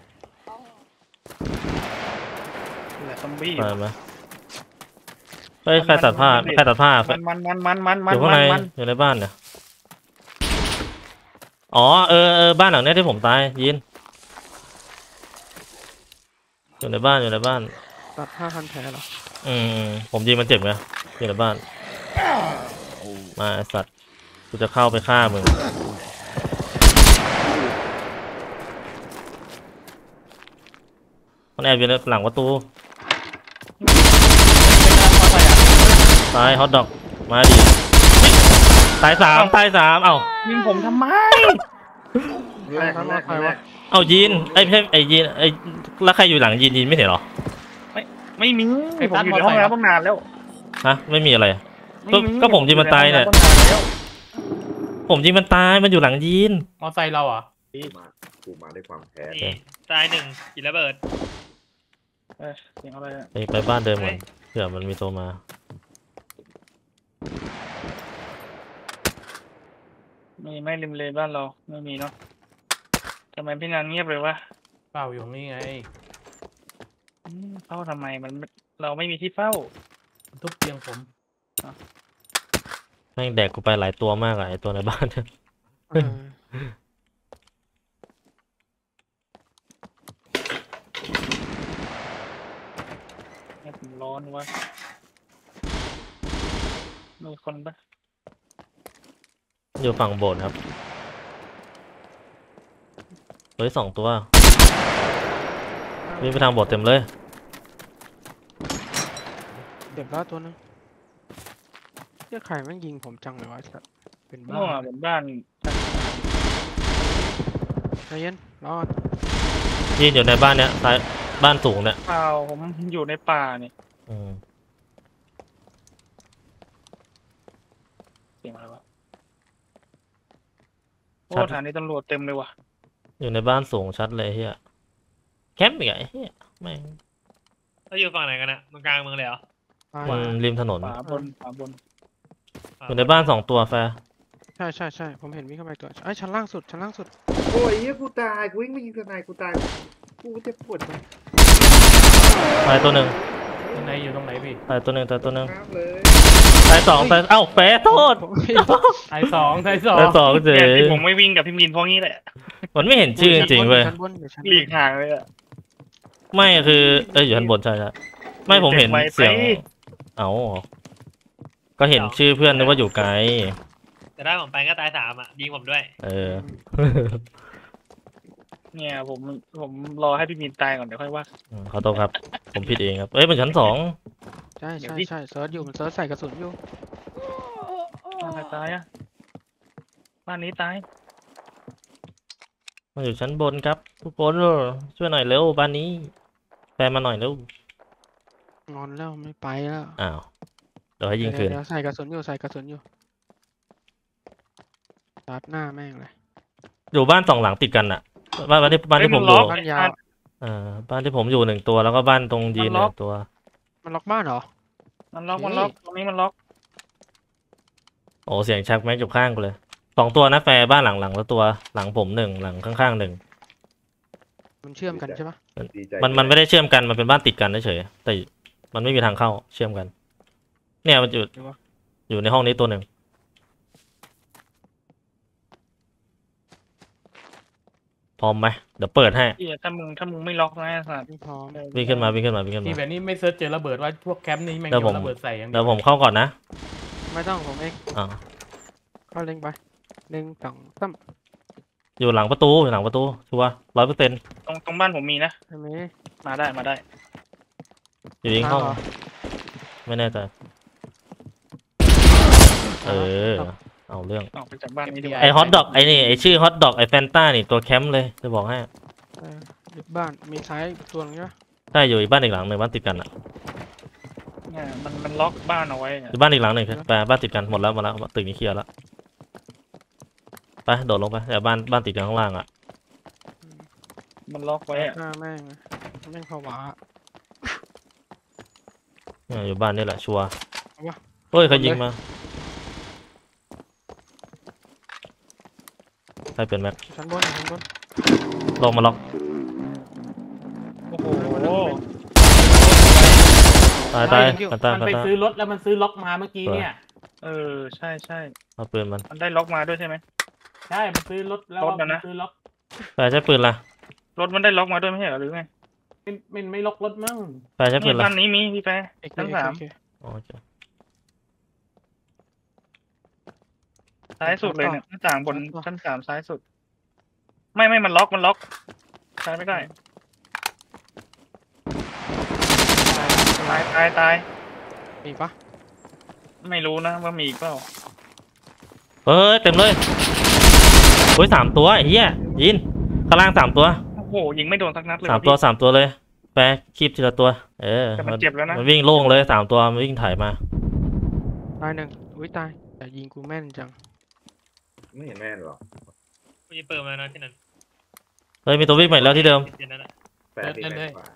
S5: แหละซอมบี้
S1: มาไหมเฮ้ยใครตัดผ้าใครตัดผ้า
S5: มันมันมันมันมัน
S1: อ
S5: มัน
S1: ยู่ข้างใน
S5: มัน
S1: อยู่ในบ้านเนี่ยอ๋อเออเออบ้านหลังเนี้ยที่ผมตายยินอยู่ในบ้านอยู่ในบ้าน
S3: ตัดห้าพันแผลเหรอ
S1: อืมผมยิงมันเจ็บไงอยู่ในบ้านมาไอสัตว์กูจะเข้าไปฆ่ามึงมันแอบอยู่ในหลังประตูตายฮอตดอกมาดิตายสามตายสามเอ้า
S5: ยิงผมทำไม
S2: แรกแรกแรก
S1: เอ้ายินไอ้ยไม่ใช่ไอ้ยินไอ้แล้วใครอยู่หลังยินยินไม่เห็นเหรอ
S5: ไม่มีผมอยู่ในห้องน้ำตั้งนานแล้ว
S1: ฮะไม่มีอะไร ก็
S5: ไ
S1: ก็ผมยิงมันตายเนี่ย
S5: อในห้องำตั้งนานแล้ว
S1: ผมยิงมันตายมันอยู่หลังยิน
S6: มอไซค์เราอ่ะ
S2: กูมากูมาด้วยความแค้น
S1: โอเค
S7: ตายหนึ่งกินระเบิด
S5: เอ้ยเสียงอะไรอะ
S1: ไปไปบ้านเดิมก่อนเผื่อมันมีตัวมา
S5: มีไม่ริมเลยบ้านเราไม่มีเนาะทำไมพี่นานเงียบเลยวะ
S6: เปล่าอยู่นี่ไง
S5: อืมเฝ้าทำไมมันเราไม่มีที่เฝ้า
S6: ทุบเตียงผม
S1: แม่งแดกกูไปหลายตัวมากอะไอตัวในบ้าน
S3: เออ
S5: ให้ผมร้อนวะมีคนปะ
S1: อยู่ฝั่งโบสถ์ครับเฮ้ยสองตัววิ่งไปทางโบสถ์เต็มเลย
S3: เจ็บแล้วตัวนึงเจ้าไข่แม่งยิงผมจังเลยวะไอ้สัสเป็น
S5: มั่
S3: บ้าว
S5: เหมือนบ้าน
S3: ใจเย็นรอ
S1: ยืนอยู่ในบ้านเนี้ยซ้ายบ้านสูงเนี่ย
S5: เปล่าผมอยู่ในป่าเนี่ย
S1: อืม
S5: เสียงอะไรวะโอ้ฐานนี้ตำรวจเต็มเลยว่ะ
S1: อยู่ในบ้านสูงชัดเลยเฮียแคมป์อีกไอ้เฮียแม่ง
S7: เราอยู่ฝั่งไหนกันนะตรงกลางเมืองเลยเหรอ
S3: ตาย
S1: มันริมถนน
S5: ขวาบนขวาบน
S1: อยู่ในบ้านสองตัวแฟร์
S3: ใช่ใช่ใช่ผมเห็นวิ่งเข้าไปตัวไอ้ยชั้นล่างสุดชั้นล่างสุด
S2: โอ้ยเหี้ยกูตายกูวิ่งไม่ยิงทนายกูตายกูเจ็บปวดมัน
S1: ตายตัวหนึ่ง
S6: ตรงไหนอยู่ตรงไหนพี่
S1: ตายตัวหนึ่งตายตัวหนึ่ง
S2: น้ำเลย
S1: ตายสองตายเอ้าแฟร์โทษ
S6: ไทยสองไทยสอง
S1: ตายสองเจ๋
S5: เนี่ยที่ผมไม่วิ่งกับพี่มินเพราะงี้แหละ
S1: มันไม่เห็นชื่อจริงๆเว้ย
S3: ชั้นบนอยู่ชั้นบน
S5: หลีกห่างเลยอะ
S1: ไม่คือเอ้ยอยู่ชั้นบนใช่ใช่ไม่ผมเห็นเสียงเอ้าก็เห็นชื่อเพื่อนนึกว่าอยู่ไกล
S7: แต่ได้ผมไปก็ตายสามอ่ะยิงผมด้วย
S1: เออ
S5: เนี่ยผมผมรอให้พี่มินตายก่อนเดี๋ยวค่อยว่า
S1: อืมขอโทษครับ ผมผิดเองครับ เอ้ยมันชั้นสอง
S3: ใช่
S5: เดี๋ยว
S3: ใช่
S5: พี่
S3: ใช่เซิร์ชอยู่มันเซิร์ชใส่กระสุนอยู่
S5: บ้านไหนตายอะบ้านนี้ตาย
S1: มันอยู่ชั้นบนครับทุกคนช่วยหน่อยเร็วบ้านนี้แฟนมาหน่อยเร็ว
S3: งอนแล้วไม่ไปแล้ว
S1: อ้าวเดี๋ยวให้ยิงคืน
S3: เดี๋ยวใส่กระสุนอยู่ใส่กระสุนอยู่ตัดหน้าแม่งเลย
S1: อยู่บ้านสองหลังติดกันอ่ะ บ้านบ้านที่บ้านที่ผมอยู่
S3: บ้านยาว
S1: เออบ้านที่ผมอยู่หนึ่งตัวแล้วก็บ้านตรงยีนหนึ่งตัว
S3: มันล็อกบ้านเหรอ
S5: มันล็อก
S3: โอเค
S5: มันล็อกตรงนี้มันล็อก
S1: โอ้เสียงชักแม็กอยู่ข้างกูเลยสองตัวนะแฟร์บ้านหลังหลังละตัวหลังผมหนึ่งหลังข้างๆหนึ่ง
S3: มันเชื่อมกันใช่ปะ
S2: ดีใจ
S1: มันมันไม่ได้เชื่อมกันมันเป็นบ้านติดกันเฉยๆแต่มันไม่มีทางเข้าเชื่อมกัน เนี่ยมันอยู่อยู่ในห้องนี้ตัวหนึ่งพร้อมไหมเดี๋ยวเปิดให้
S5: เหี้ยถ้ามึงถ้ามึงไม่ล็อกนะไอ้สัตว์
S3: ไม่พร้อม
S1: วิ่งขึ้นมาวิ่งขึ้นมาวิ่งขึ้น
S6: พี่
S1: มา
S6: แบบนี้ไม่เซิร์ชเจอระเบิดว่าพวกแคมป์นี้แม่ง
S1: เดี๋ยว
S6: โย
S1: ผม
S6: นระเบิดใส่อย่างเดี
S1: เดี๋
S6: ย
S1: ยว วผมเข้าก่อนนะ
S3: ไม่ต้องผมเอง
S1: อ่า
S3: เข้าเล็งไปหนึ่งสองสาม
S1: อยู่หลังประตูอยู่หลังประตูชัวร้อยเปอร์เซ็นต์
S5: ตรงตรงบ้านผมมีนะ
S3: ใช่ไหม
S5: มาได้มาได้
S1: อยู่ยิงเข้า
S3: ทางเหรอ
S1: ไม่แน่ใจเออเอาเรื่อง
S5: ออกไปจากบ้านนี้ดีกว่า
S1: ไอฮอตดอกไอนี่ไอชื่อฮอตดอกไอแฟนต้านี่ตัวแคมป์เลยจะบอกให้
S3: เออยึดบ้านมีซ้ายตัวหนึงใช่ปะ
S1: ใช่อยู่อีกบ้านอีกหลังหนึ่งบ้านติดกันอ่ะ
S5: เนี่ยมันมันล็อกบ้านเอาไว้อะ
S1: อยู่บ้านอีกหลังหนึ่งแปลบ้านติดกันหมดแล้วหมดแล้วตึกนี้เคลียร์แล้วไปโดดลงไปแต่บ้านบ้านติดกันข้างล่างอ่ะ
S5: มันล็อกไว้อะ
S3: หน้าแม่งแม่งผวา
S1: เนี่ยอยู่บ้านนี่แหละชัวร์
S3: เอาวะ
S1: เฮ้ยใครยิงมาใครเป็นแม็ก
S3: ชั้นบนชั้นบน
S1: ลงมาล็อก
S5: โอ้โห
S1: ตายตาย
S3: ไม่
S1: กันตาย
S6: มัน
S1: กัน
S6: ไป
S1: ตาย
S6: ซื้อรถแล้วมันซื้อล็อกมาเมื่อกี้เนี่ย
S5: เออใช่ใช่
S1: เอาปืนมัน
S5: มันได้ล็อกมาด้วยใช่ไหม
S6: ใช่มันซื้อรถแล้ว
S5: รถ
S6: มั
S5: น่ะ
S6: น
S5: นะ
S6: ซื้อล็อก
S1: แฟร์ใช้ปืนละ
S5: รถมันได้ล็อกมาด้วยไม่ใช่เหรอหรือไง
S6: ไม่ไม่ไม่ล็อกรถมั้ง
S1: แฟร์ใช้ปื
S5: นี่
S1: นละ
S5: บ้านนี้มีพี่แฟร์
S3: เอก
S5: ชั้น
S3: เอก
S5: สาม
S3: โอเค
S1: โอเค
S5: ซ้ายสุดเลยเนี่ยหน้าต่างบนชั้นสามซ้ายสุด ไม่ไม่มันล็อกมันล็อกใช้ไม่ได้ตายตายตาย
S3: มีปะ
S5: ไม่รู้นะว่ามีอีกเปล่า
S1: เฮ้ยเต็มเลยโอ้ยสามตัวไอ้เหี้ยยินข้างล่างสามตัว
S5: โอ้โหยิงไม่โดนสักนัดเลย
S1: สามตัวสามตัวเลยแปะคีบทีละตัว เออ
S5: แต่มันเจ็บแล้วนะ
S1: มันวิ่งโล่งเลยสามตัวมันวิ่งถ่ายมา
S3: ตายหนึ่งอุ้ยตายแต่ยิงกูแม่นจัง
S2: ไม่เห็นแม่นหรอก
S7: กูจะเปิดมานะที่นั่น
S1: เฮ้ยมีตัววิ่งใหม่แล้วที่เดิม
S7: ที่นั่นแหละ
S2: แปดที่แม่นกว่า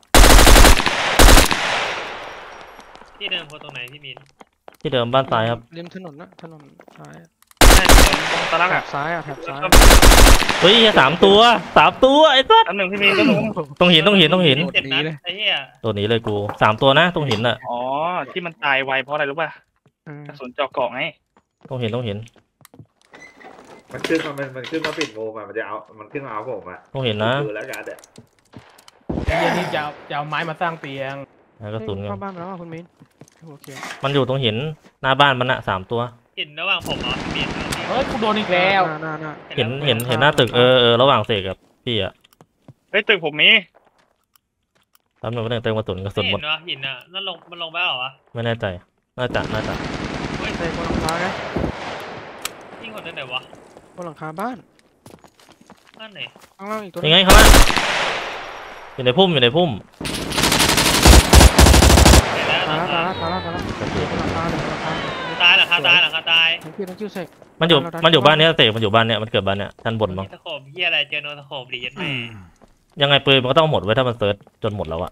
S7: ที่เดิมโพสตรงไหนพี่มิน
S1: ที่เดิมบ้านซ้ายครับ
S3: ริมถนนนะถนนซ้ายอะ
S5: ใช่ตรงตะลัก
S3: แถ
S5: อ่ะ
S3: บซ้ายอ่ะแถบซ้าย
S1: เฮ้ยเหี้ยสามตัวสามตัวไอ้สัส
S5: อันหนึ่งพี่มีก็รู้
S1: ตรงหินตรงหินตรงหิน
S7: เจ็บนัดไอ้เหี้ย
S1: ตัวนี้เลยกูสามตัวนะตรงหินอ่ะ
S5: อ๋อที่มันตายไวเพราะอะไรรู้ป่ะ
S3: เออก
S5: ระสุนเจาะเกาะไง
S1: ตรงหินตรงหิน
S2: มันขึ้นมามันมันขึ้นมาปิดโมมามันจะเอามันขึ้นมาเอาผมอ่ะ
S1: ตรงหินนะ
S2: ดูแล้วกันเด็ด
S6: ไอ้เหี้ยนี่จะเอาจะเอาไม้มาสร้างเตียง
S1: แล้วก็สุน
S3: เฮ้ย
S1: กัน
S3: เข้าบ้านไปแล้วอ่ะคุณมิ้นโอเค
S1: มันอยู่ตรงหินหน้าบ้านมันอะสามตัว
S7: เห็นระหว่างผมเหรอพี่มิน
S6: เฮ้ยกูโดนอีกแล้ว
S3: หน้าหน้าหน้า
S1: เห็นเห็นเห็นหน้าตึกเออเออระหว่างเสกกับพี่อะ
S5: เฮ้ยตึกผมมี
S1: แป๊บนึงแป๊บนึงเติมกระสุนกระสุ
S7: ไม่
S1: นหม
S7: เห็
S1: ด
S7: นวะหินอ่ะนั่นลงมันลงไปเหรอวะ
S1: ไม่แน่ใจน่าจะน่าจะ
S3: เตะบอลรองเท้าไง
S7: ยิงคนตัวไหนวะ
S3: บนหลังคาบ้าน
S7: บ้านไหน
S3: ข้างล่างอีกตัว
S1: ยังไงข้างล่างอยู่ในพุ่มอยู่ในพุ่ม
S7: เห็นแล้ว
S3: ตายแล้วตายแล้วตายแล้วตายแล้วบนหลังคาเลยบนหลังคา
S7: ตายหลังคาตายหลังคาตาย
S3: ทั้งคิวทั้งคิวเสก
S1: มันอยู่
S3: เราได้
S1: มันอยู่บ้านเนี้ยเตะมันอยู่บ้านเนี้ยมันเกิดบ้านเนี้ยชั้นบนมั้ง
S7: มีตะโขบเฮียอะไรเจอโนตะโขบดียัดแม่
S1: ยังไงปืนมันก็ต้องหมดไว้ถ้ามันเซิร์ชจนหมดแล้วอะ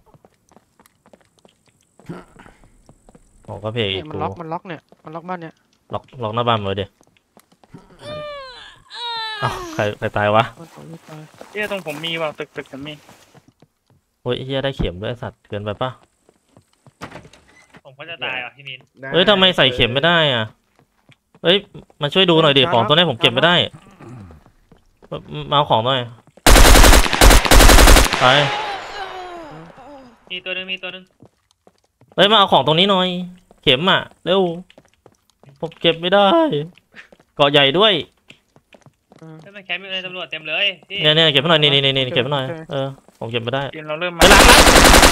S1: โอ้ก็เพล
S3: เนี่
S1: อี
S3: ย
S1: ก
S3: มันล็อกมันล็อกเนี่ยมันล็อกบ้านเนี่ย
S1: ล็อกล็อกหน้าบ้านมาไว้ดิเอ้าใครใครตายวะ
S3: มันของนี่ตาย
S5: เฮียตรงผมมีว่ะตึกตึกผมมี
S1: โอ้ยเฮียได้เข็มด้วยไอ้สัตว์เกินไปปะ
S7: ผมก็จะตายว่ะพี่มิน
S2: ด้
S1: เฮ้ยทำไมใส่เข็มไม่ได้อ่ะเฮ้ยมาช่วยดูหน่อยดิของตัวนี้ผมเก็บไม่ได้มามาเอาของหน่อยไป
S7: มีตัวหนึงมีตัวหนึง
S1: เฮ้ยมาเอาของตรงนี้หน่อย เข็มอ่ะเร็วผมเก็บไม่ได้เกาะใหญ่ด้วย
S7: ไม่มันแคมป์อยู่ในตำรวจเต็มเลยพี่
S1: เนี่ยเนี่ยเก็บให้หน่อยนี่นี่นี่นี่เก็บให้หน่อยเออผมเก็บไม่ได้
S5: เกมเราเริ่ม
S1: ไป
S5: มา
S1: ล้างล้าง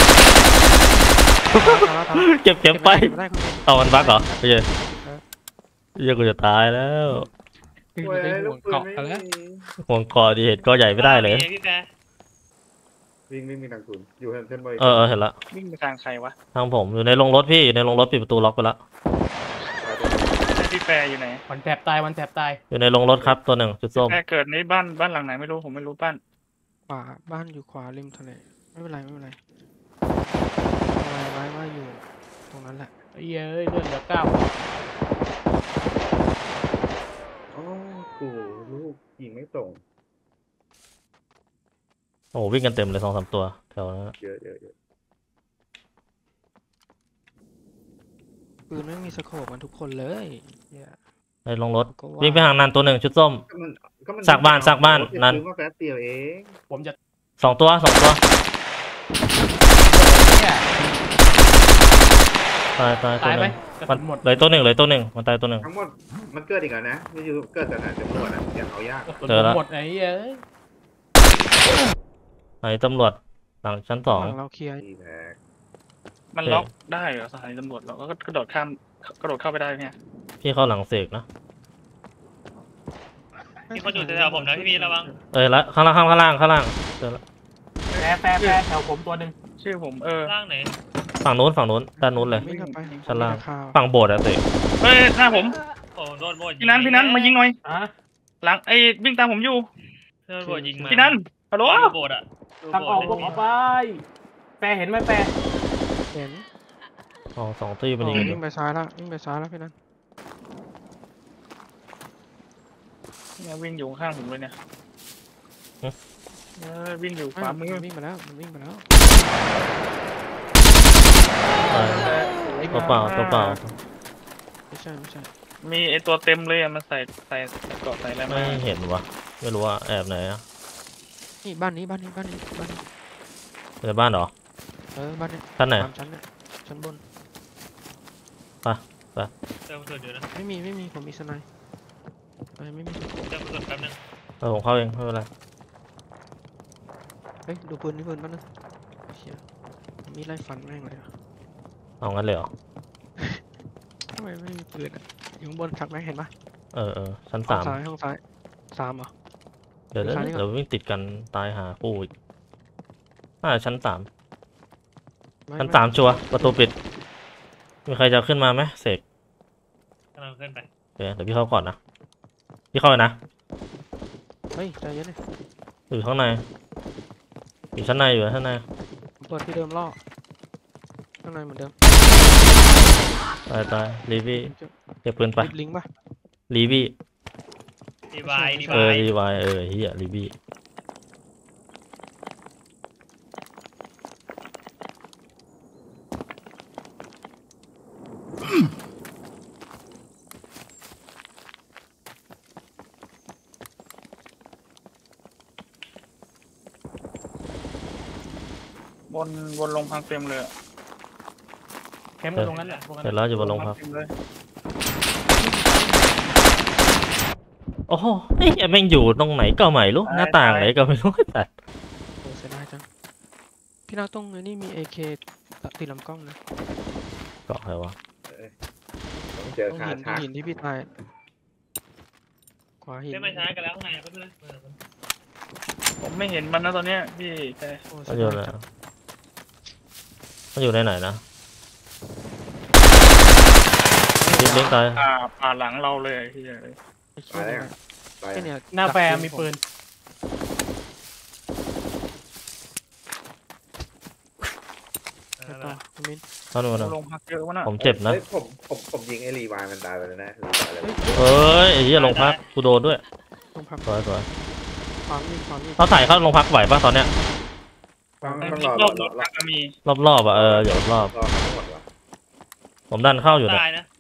S3: ตายแล้วตายแล้ว
S1: เก็บเข็มไป
S3: เก็บได้เก็บได้
S1: เอามันบักเหรอโอเคเหี้ยกูจะตายแล้ว
S3: คือ
S2: โอ้
S3: อยู่
S2: ย
S3: ใน
S2: ลู
S3: ห่ว
S2: ก
S3: ง
S2: ปืน
S3: เกาะ
S2: ไม่
S3: กันแล้ว
S2: มี
S1: ห่วงเกาะดิเห็นเกาะใหญ่ไม่ได้เลย
S7: พี่แปร
S2: วิ่งวิ่งมีทางศูนย์อยู่เส้นบริ
S1: เออเออเห็นละ
S5: วิ่งไปทางใครวะ
S1: ทางผมอยู่ในโรงรถพี่อยู่ในโรงรถปิดประตูล็อกไปละ
S5: พี่แปรอยู่ไหน
S6: วันแถบตายวันแถบตาย
S1: อยู่ในโรงรถครับตัวหนึ่งจุดส้ม
S5: แปรเกิดในบ้านบ้านหลังไหนไม่รู้ผมไม่รู้บ้าน
S3: ขวาบ้านอยู่ขวาริมทะเลไม่เป็นไรไม่เป็นไรไว้ไว้ว่าอยู่ตรงนั้นแหละ
S6: ไอ้เหี้ยเอ้ยเลือดเหลือเก้า
S2: โอ้กูลูกยิงไม่ตรง
S1: โอ้โหวิ่งกันเต็มเลยสองสามตัวแถวนั้น
S2: เยอะเยอะเยอะ
S3: ปืนไม่มีสโคปกันทุกคนเลยเหี้ย
S1: ในโรงรถ
S3: ก็
S1: วิ่งไปหางนันตัวหนึ่งชุดส้ม
S2: ก็มันก็มัน
S1: สักบ้านสักบ้านนั่น
S2: ซื้อมาแป๊บเดียวเอง
S6: ผมจะ
S1: สองตัวสองตัว
S6: เนี่ย
S1: ตายตายตัว
S6: ตาย
S1: ห
S6: ไหม
S1: นึ่ง
S6: กระ
S1: มั
S6: สุ
S1: น
S6: นหมด
S1: เลยตัวหนึ่งเลยตัวหนึ่งมันตายตัวหนึ่ง
S2: ทั้งหมดมันเกิดอีกแล้วนะนี่อยู่เกิดแต่ไหนตำรวจอ่ะยังเอายาก
S6: กระสุน
S1: เจอแล้ว
S6: หมดไอ้เหี้ยเอ้ย
S1: ไหนตำรวจหลังชั้นสอง
S3: ฝั่งเราเคลียร์
S2: ดีแท็ก
S5: มันล็อกได้เหรอสถานีตำรวจเราก็กระโดดข้ามกระโดดเข้าไปได้เนี่ย
S1: พี่เข้าหลังเสกนะ
S7: มีคนอยู่แถวๆผมนะพี่มินระวัง
S1: เอ้ยละข้างล่างข้างล่างข้างล่างเจอละ
S6: แปรแปรแปรแถวผมตัวหนึ่ง
S5: ชื่อผมเออ
S7: ล่างไหน
S1: ฝั่งนู้นฝั่งนู้นด้านนู้นเลย
S3: วิ่งกลับไป
S1: ชั้นล่าง
S3: ข่าว
S1: ฝั่งโบสถ์อะเสก
S5: เฮ้ยหน้าผม
S7: โอ้โดนโบดยิง
S5: พี่นันพี่นันมายิงหน่อย
S6: อ่ะ
S5: หลังไอ้วิ่งตามผมอยู่
S7: โดนโบดยิงมา
S5: พี่นันฮัลโหล
S7: โดนโบดอ่ะโดน
S6: ทาง
S7: โบ
S6: ออก
S7: ด
S6: ผมเอาไปแปรเห็นไหมแปร
S3: เห็น
S1: อ๋อสองตีมันยิง
S3: วิ่งไปซ้ายแล้ววิ่งไปซ้ายแล้วพี่นั้น
S5: เนี่ยวิ่งอยู่ข้างผมเลยเนี่ยเออวิ่งอยู่ขวามือ
S3: วิ่งไปแล้วมันวิ่งไปแล้ว
S1: ตายตัวเปล่าตัวเปล่า
S3: ไม่ใช่ไม่ใช่
S5: มีไอตัวเต็มเลยอะมันใส่ใส่เกาะใส่อะไร
S1: ไม่
S5: มา
S1: เห็นวะไม่รู้ว่าแอบไหนอะ
S3: นี่บ้านนี้บ้านนี้บ้านนี้บ้านนี้
S1: ในบ้านเหรอ
S3: เออบ้านนี้
S1: ชั้นไหน
S3: สามชั้นเนี่ยชั้นบน
S7: เติมกระสุนอยู่นะ
S3: ไม่มีไม่มีผมมีสไนป์เอ้ยไม่มี
S7: เติมกระสุนแป๊บนึง
S1: เออผมเข้าเองไม่เป็นไร
S3: เฮ้ยดูปืนนี่ปืนบ้านนึงเชี่ยมีไล่ฟันแม่งเลยอะ
S1: เอางั้นเลยเหรอ
S3: ทำไมไม่มีปืนอะอยู่ข้างบนชักแม่งเห็นปะ
S1: เออเออชั้น
S3: ห้อ
S1: สาง ม
S3: ซ้ายห้องซ้ายสามเหรอ
S1: เดี๋ยวเดี๋ยว
S3: ซ้ายนี่ก่อน
S1: เดี๋ยววิ่งติดกันตายหาคู่อีกน่าจะชั้นสาม
S3: ไไ
S1: ชั้นสามชัวร์ประตูปิดมีใครจะขึ้นมาไหมเสก
S7: กำลังขึ้นไป
S1: โอเคเดี๋ยวพี่เข้าก่อนนะพี่เข้าเลยนะ
S3: เฮ้ยใจเย็นเลย
S1: อยู่ข้างในอยู่ชั้นในอยู่ชั้นใน
S3: ผมเปิดที่เดิมล่อข้างในเหมือนเดิม
S1: ตายตายรีวี่เก็บปืนไป
S3: ลิฟต์ลิงก์ปะ
S1: รีวี่
S7: ดีวายดี
S1: เอ
S7: วา
S1: อย รีวายเออเฮียรีวี่
S5: บนบนลงพังเต็มเลยอะ
S6: เข้มกันตรงนั้นแหละพวกนั้น
S1: เสร็จแล้วอยู่บนโรงพัก
S5: เต็มเลย
S1: โอ้โหไอ้เหี้ยแม่งอยู่ตรงไหนก็ไม่รู้หน้าต่างไหนก็ไม่รู้แต่
S3: โอ้เสียดายจังพี่นักต้องไอ้นี่มี เอ เค ติดลำกล้องนะ
S1: เกาะใครวะ
S2: ต้องเจอ
S3: ต้อง
S2: ขา
S3: หินต้อ
S2: ชั
S3: ง
S2: ก
S3: หินที่พี่ตายขวาหิน
S7: เล่นมาช้ากันแล้วข้างในก็ไม่ได้
S5: ผมไม่เห็นมันนะตอนเนี้ยพี่แต่
S3: โอ้
S1: มันอยู่ไหนมันอยู่ในไหนนะลิงลิงตาย
S5: ผ่าผ่าหลังเราเลยที่
S3: ไอ้เชี่ยเนี่ย
S2: ตาย
S3: ไอ้เนี่ย
S6: หน้าแฟร์มีปืน
S3: ไปต่อคุณมิ้น
S1: เข้านู่นนะ
S5: ลงพักเยอะวะน่ะ
S1: ผมเจ็บนะ
S2: ฮ้ยผมผมผมยิงไอ้รีวายมันตายไปแล้วนะรีวายเลย
S1: เอ้ยไอ้เหี้ยลงพักกูโดนด้วย
S3: ลงพัก
S1: สวยสวย
S3: ความมีความมี
S1: เขาถ่ายเข้าลงพักไหวป่ะตอนเนี้ย
S2: ต้อง
S5: ไอ้
S2: ต้อง
S5: มี
S2: รอ
S5: ร
S2: ร
S5: อ
S2: อบ ร
S5: ร
S2: อ
S5: ถ
S2: รอ
S5: ก็มี
S1: รอบๆอ่ะเออเดี๋ยวรอบ
S2: รอทั้งหมดวะ
S1: ผมดันเข้าอยู่นะ
S7: ตายนะ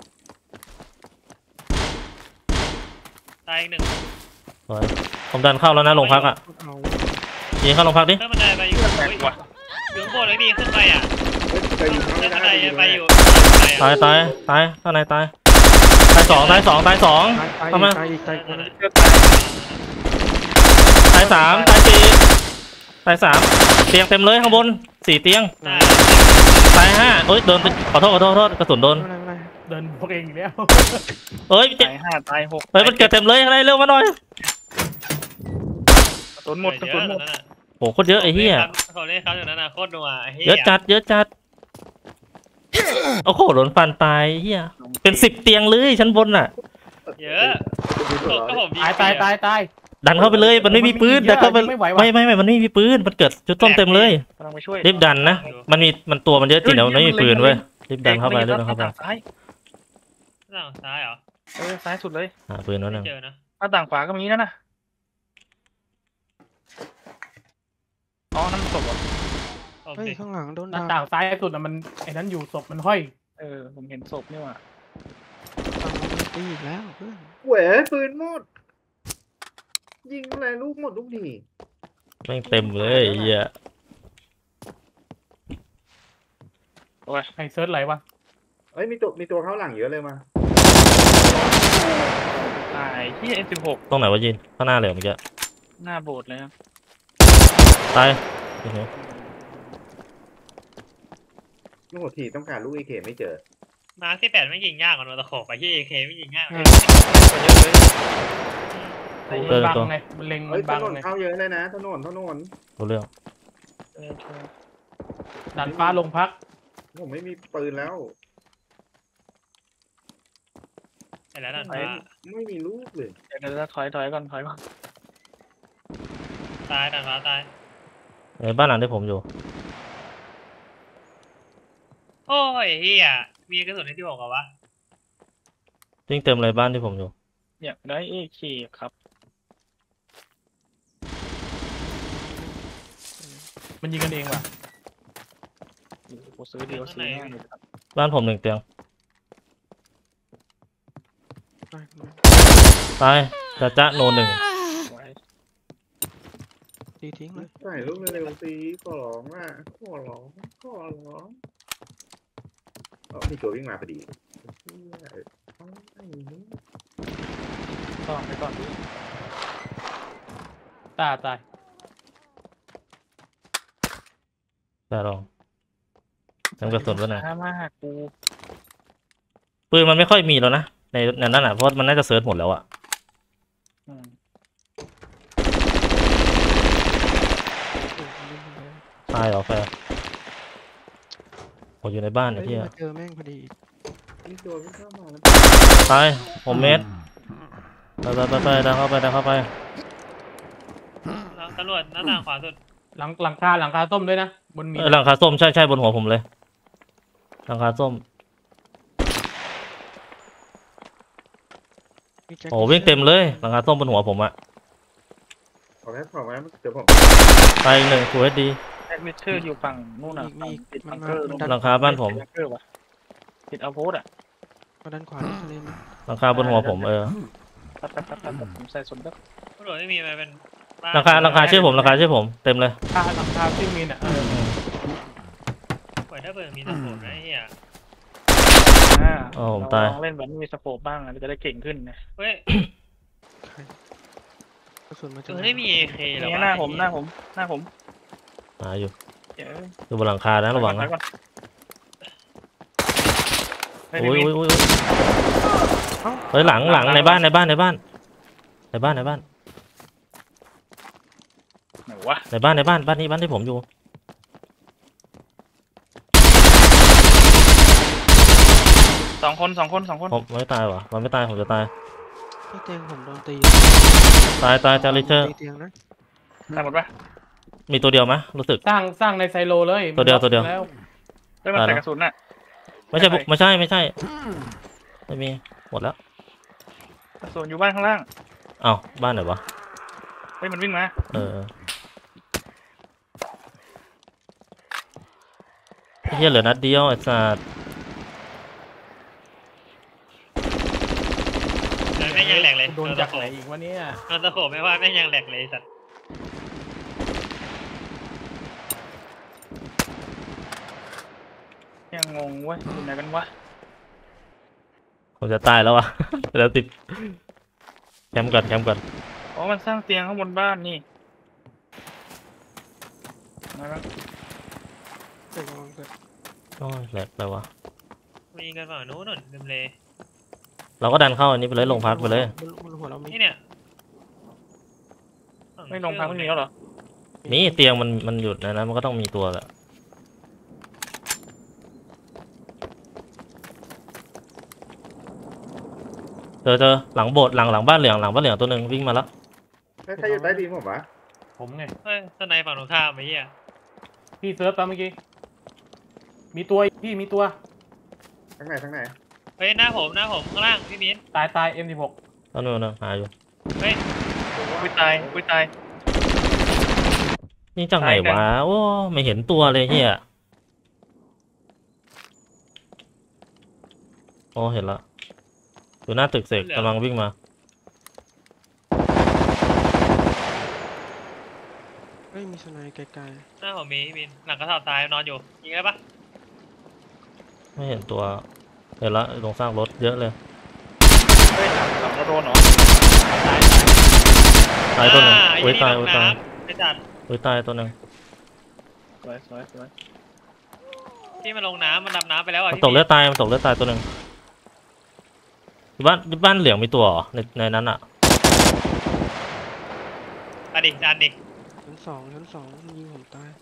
S7: ตายอีกหนึ่ง
S1: สวยผมดันเข้าแล้วนะลงพักอ่ะ
S3: เอา
S1: ยิงเข้าลงพักดิ
S7: ขึ้นบันไดไปอยู่เฮ้ยอยู่ข้างบนเลยพี่ขึ้นไปอ่ะ
S2: เฮ้ยจะยิงเขา
S7: ขึ้
S2: ไม่
S7: น
S2: ได้
S7: บันได
S2: ยิง
S7: ไป
S2: ไม่
S7: อ
S2: ได้
S7: ยู่
S1: ตายตายตายข้างในตายตายสองตายสองตายสอง
S3: ตายตาย
S1: ทำไม
S3: ตายอีกตายอีกตายอีก
S5: เยอะตาย
S1: ตายสามตายสี่ตายสามเตียงเต็มเลยข้างบนสี่เตียง
S7: ตาย
S1: ตายห้าเอ้ยโดนขอโทษขอโทษขอโทษกระสุนโดน
S3: ไม่เป็นไรไม่เป็นไร
S6: เดินพวกเองอีกแล้ว
S1: เอ้ยเจ็บ
S5: ตายห้าตายหก
S1: เฮ้ยมันเกิดเต็มเลยอะไรเร็วมาหน่อย
S5: กระสุนหมดกระสุนหมด
S1: โหโคตรเยอะไอ้เหี้ย
S7: เขาเล่นเขาอยู่นั้นน่ะโคตรนัวไอ้เหี้ย
S1: เยอะจัดเยอะจัดโอ้โหโดนฟันตายเหี้ยเป็นสิบเตียงเลยชั้นบนน่ะ
S7: เยอะก็ผม
S6: ตายตายตายตาย
S1: ดันเข้าไปเลยมันไม่มีปืน
S6: มันมี
S1: แต่เข้าไป
S6: เยอะไม่ไหววะ
S1: ไม่ไม่ไม่มันไม่มีปืนมันเกิดจุดต้นเต็มเลย
S5: กำลังไปช่วย
S1: รีบดันนะมันมีมันตัวมันเยอะจริงแต่มันไม่มีปืนเว้ยรีบดันเข้าไปรีบดันเข้าไป
S5: หน้าต่างซ้าย
S7: หน้าซ้ายเหรอ
S5: เออซ้ายสุดเลย
S1: หาปืนแล้ว
S7: ไม่
S1: นะ
S7: เจอนะ
S5: หน้าต่างขวาก็มีนั่นน่ะอ๋อนั่นศพเหรอ
S7: โอ
S3: เฮ้ย
S7: เค
S3: ข้างหลังโดน
S6: หน้า
S3: ดา
S6: ต่างซ้ายสุดอ่ะมันไอ้นั้นอยู่ศพมันห้อย
S5: เออผมเห็นศพนี่ว่ะ
S3: ฝั่งมันตีอีกแล้วเพื่อน
S2: เว้ยปืนหมด ยิงอะไรลูกหมดลูกดี
S1: แม่งเต็มเลยไอ้เหี้ย
S6: ไอ้เซิร์ชอะไรวะ
S2: เอ้ยมีตัวมีตัวเข้าหลังเยอะเลยมา
S5: ตายที่เอ็นสิบหก
S1: ตรงไหนวะยินข้างหน้าเลยเมื่อกี้
S5: หน้าโบสถ์เลยครับ
S1: ตายโอเค
S2: ลูกหัวทีต้องการลูกเอเคไม่เจอ
S7: มาร์คที่แปดไม่ยิงยากกว่าโนตะโขบไปที่เอเคไม่ยิงง่าย
S3: เออ
S5: เยอะเลย
S6: มันบังไงมันเล็ง
S2: เฮ้
S6: มั
S2: ย
S6: น
S2: ถ
S6: บัง
S2: นน
S6: ไง
S2: เข้าเยอะเลยนะถนนถนน
S1: รู้เรื่อง
S5: เออใช่
S6: ดันฟ้าลงพัก
S2: ผมไม่มีปืนแล้ว
S7: ไอ้แล้วนั่นฟ้า
S2: ไม่มีลูกเลย
S5: เดี๋ยวเดี๋ยวถอยถอยก่อนถอยก่อน
S7: ตายนั่นฟ้าตาย
S1: ในบ้านหลังที่ผมอยู่
S7: โอ้ยเฮียมีกระสุนที่บอกเหรอวะ
S1: ยิ่งเต็มเลยบ้านที่ผมอยู่
S5: อยากได้เอเคครับ
S6: มันยิงกันเองว่ะ
S5: โอ้โหซื้อดีลซีแน่เลยครับ
S1: บ้านผมหนึ่งเตียง
S3: ไปไป
S1: ตายจะจะโนหนึ่ง
S5: ไว้
S3: ตีทิ้งเลย
S2: ใส่ลูกเร็วๆสิขอร้องอ่ะขอร้องขอร้องอ๋อมีตัววิ่งมาพอดีเหี้ยเอาไอ้นี่
S5: ต่อไปก่อนดิ
S6: ตายตาย
S1: แต่ลองทำกระสุนไว้หน่อย
S5: ช้ามากกู
S1: ปืนมันไม่ค่อยมีแล้วนะในในนั้นอ่ะเพราะมันน่าจะเซิร์ชหมดแล้วอ่ะ
S5: อืม
S1: ตายเหรอแฟร์ผมอยู่ในบ้านไอ้
S3: เฮ้ย
S1: เหี้ย
S3: มาเจอแม่งพอดีอีก
S2: มีตัววิ่งเข้ามาแล้ว
S1: ตายผมเมตรไปไปไปไปดันเข้าไปดันเข้าไป
S7: ตำรวจหน้าต่างขวาสุด
S6: หลังหลังคาหลังคาต้มด้วยนะบนมี
S1: เออหลังคาส้มใช่ใช่บนหัวผมเลยหลังคาส้ม
S3: มีแจ็ค
S1: โอ้วิ่งเต็มเลยหลังคาส้มบนหัวผมอะ
S2: ขอแค่ขอแค่เดี๋ยวผม
S1: ตายอีกหนึ่งคูเอสดี
S5: แอดมิเตอร์อยู่ฝั่งนู่นน่ะ
S3: มี
S5: ฝั่งติด
S3: มั
S5: บั
S3: น
S5: ง
S3: มา
S5: เกอร์
S3: มัน
S5: นู่น
S3: ดัน
S1: หลังคาบ้านผม
S5: ติดบังเกอร์วะติดอาโพสอ่ะ
S3: มาด้านขวาทะเลมั้ย
S1: หลังคาบนหัวผมเออ
S5: ปั๊บปั๊บปั๊บปั๊บผมใส่สนดับ
S7: ตำรวจไม่มีมันเป็นบ้น
S1: หลังคาหลังคาชื่อผมหลังคาชื่อผมเต็มเลย
S6: คาหลังคาซิ่งมินอ่ะเออ
S7: ปล่อยถ้าเปิดมีตำรวจนะไอ้เฮีย
S5: อ่า
S1: อ๋อผมตาย
S5: ลองเล่นแบบไม่มีสโคปบ้างอ่ะจะได้เก่งขึ้นนะ
S7: เฮ้ย
S3: กระสุนมา
S7: เอ
S3: จาก
S7: อ
S3: ไหน
S7: ไม่มีเอเคหรอ
S5: เนี่
S7: วะ
S5: ยหน้าผมหน้าผมหน้าผม
S1: หาอยู่
S5: เดี๋ยว
S1: อยู่บนหลังคานะระวัง
S5: ถอ
S1: นะ
S5: ยก่อนเฮ้ย
S1: อุ้ย
S5: นี่
S1: อุ้ยอุ้ยเฮ้ยหลังหลังในบ้านในบ้านในบ้านในบ้านในบ้าน
S5: ไหนวะ
S1: ในบ้านในบ้านบ้านนี้บ้านที่ผมอยู่
S5: สองคนสองคนสองคน
S1: ผมไม่ตายวะมันไม่ตายผมจะตาย
S3: ที่เตียงผมโดนตี
S1: ตายตายจาริเชอร์
S3: ตีเตียงนะ
S5: ได้หมดปะ
S1: มีตัวเดียวไหมรู้สึก
S6: สร้างสร้างในไซโลเลย
S1: ตัวเดียวตัวเดียว
S6: แล้ว
S5: ได้มัน
S1: ตาย
S5: ใส่
S1: แล้ว
S5: กระสุนน่ะ
S1: ไม่ใช่
S5: ไม่
S1: ไม่ใช่ไม่ใช่ไม่มีหมดแล้ว
S5: กระสุนอยู่บ้านข้างล่าง
S1: อ้าวบ้านไหนวะ
S5: เฮ้ยมันวิ่งมา
S1: เออไอ้เฮียเหลือนัดเดียวไอ้สัส
S7: แม่งยังแหลกเลย
S6: โดนจากไหนอีกวะเนี่ย
S7: โดนตะโขบไม่ว่าแม่งยังแหลกเลยไอ้สัตว์
S5: ยังงงเว้ยอยู่ไหนกันวะ
S1: ผมจะตายแล้ววะ แล้วติดแคมป์ก่อนแคมป์ก่อน
S5: อ๋อมันสร้างเตียงข้างบนบ้านนี่มาแล้ว
S3: เกิดระวังเกิด
S1: โอ้ยแหลกเลยวะ
S7: มีกันฝั่งนู้นนู่นริมเล
S1: เราก็ดันเข้าอันนี้ไปเลยลงพักไปเลย
S3: บนบนหัวเรามี
S7: นี่เนี่ย
S5: ไม่ลงพักไม่มีแล้วเหรอ
S1: มีเตียงมันมันหยุดนะนะมันก็ต้องมีตัวแหละเจอเจอหลังโบสถ์หลังหลังบ้านเหลืองหลังบ้านเหลืองตัวหนึ่งวิ่งมาแล้ว
S2: ใครใครอยู่ใต้ดินผมวะ
S6: ผมไง
S7: เฮ้ยสไนฝั่งตรงข้ามไอ้เหี้ย
S6: พี่เซิร์ฟตามเมื่อกี้มีตัวพี่มีตัว
S2: ทั้งไหนทั้งไหน
S7: เฮ้ยหน้าผมหน้าผมข้างล่างพี่มิ้น
S6: ตายตาย เอ็ม สิบหก
S1: ตัวนึงนึงหาอยู่
S7: เฮ้ย
S5: อุ้ยตายอุ้ยตาย
S1: นี่จังไหนวะโอ้ไม่เห็นตัวเลยเฮียโอ้เห็นละอยู่หน้าตึกเสกกำลังวิ่งมา
S3: เฮ้ยมีสไนด์ไกล
S7: หน้าผมมีพี่มิ้นหลังกระสอบตายนอนอยู่ยิงได้ปะ
S1: ไม่เห็นตัวเห็นละลงสร้างรถเยอะเลย
S5: เฮ้ยหลังหลังเราโดนเหรอ
S1: ตายตัวหนึ่ง
S7: อ่า
S1: อุ้ย
S7: ไอ้
S1: ตาย
S7: นี่
S1: อุ้ย
S7: ลง
S1: ตาย
S7: น้ำไอ้จัด
S1: อุ้ยตายตัวหนึ่ง
S5: สวยสวยสวย
S7: ที่มันลงน้ำมันดำน้ำไปแล้วอ่ะ
S1: มัน
S7: พี่
S1: ตกเลื
S7: มิ้
S1: อน ดตายมันตกเลือดตายตัวหนึ่งบ้านบ้านเหลืองมีตัวเหรอในในนั้นอ่ะ
S7: อะดิจานดิ
S3: ๆชั้นสองชั้นสองมันยิงผมตาย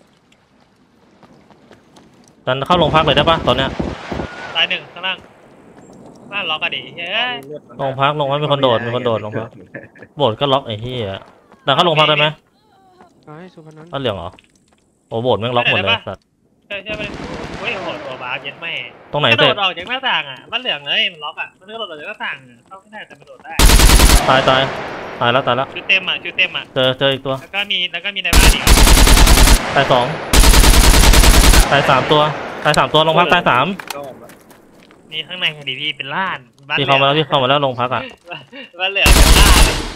S1: ดันเข้าโรงพักเลยได้ปะตอนเนี้ย
S7: ตายหนึ่งข้างล่างบ้านล็อกอะดิเฮ้ย
S5: เลือดมัน
S1: โรงพักโรงพักมีคนโดดมีคนโดดโรงพักโบสถ์ก็ล็อกไอ้เหี้ยดันเข้าโรงพักได้ไหม
S3: ตายสุพนันท์
S1: บ้านเหลืองเหรอโอ้โบสถ์แม่งล็อกหมดเลยสัตว์
S7: ใช่ใช่ไหมเฮ้ยโหดตัวบ้าเย็ดแม่
S1: ตรงไหน
S7: กระ
S1: เส
S7: โด
S1: ร็จ
S7: ดออกจากหน้าต่างอ่ะบ้านเหลืองเลยมันล็อกอ่ะมันกระโดดออกจากหน้าต่างอะเข้าไม่ได้แต่มันโดดได้
S1: ตายตายตายแล้วตายแล้ว
S7: ชุดเต็มอ่ะชุดเต็มอ่ะ
S1: เจอเจออีกตัว
S7: แล้วก็มีแล้วก็มีในบ้านอีกอะ
S1: ตายสองตายสามตัวตายสามตัวโรงพักตายสาม
S7: มีข้างในคดีพี่เป็นล้านบ้าน
S1: พี่เข้ามาแล้วพี่เข้ามาแล้วโรงพักอ่ะ
S7: บ้านเหลืองเป็นล้าน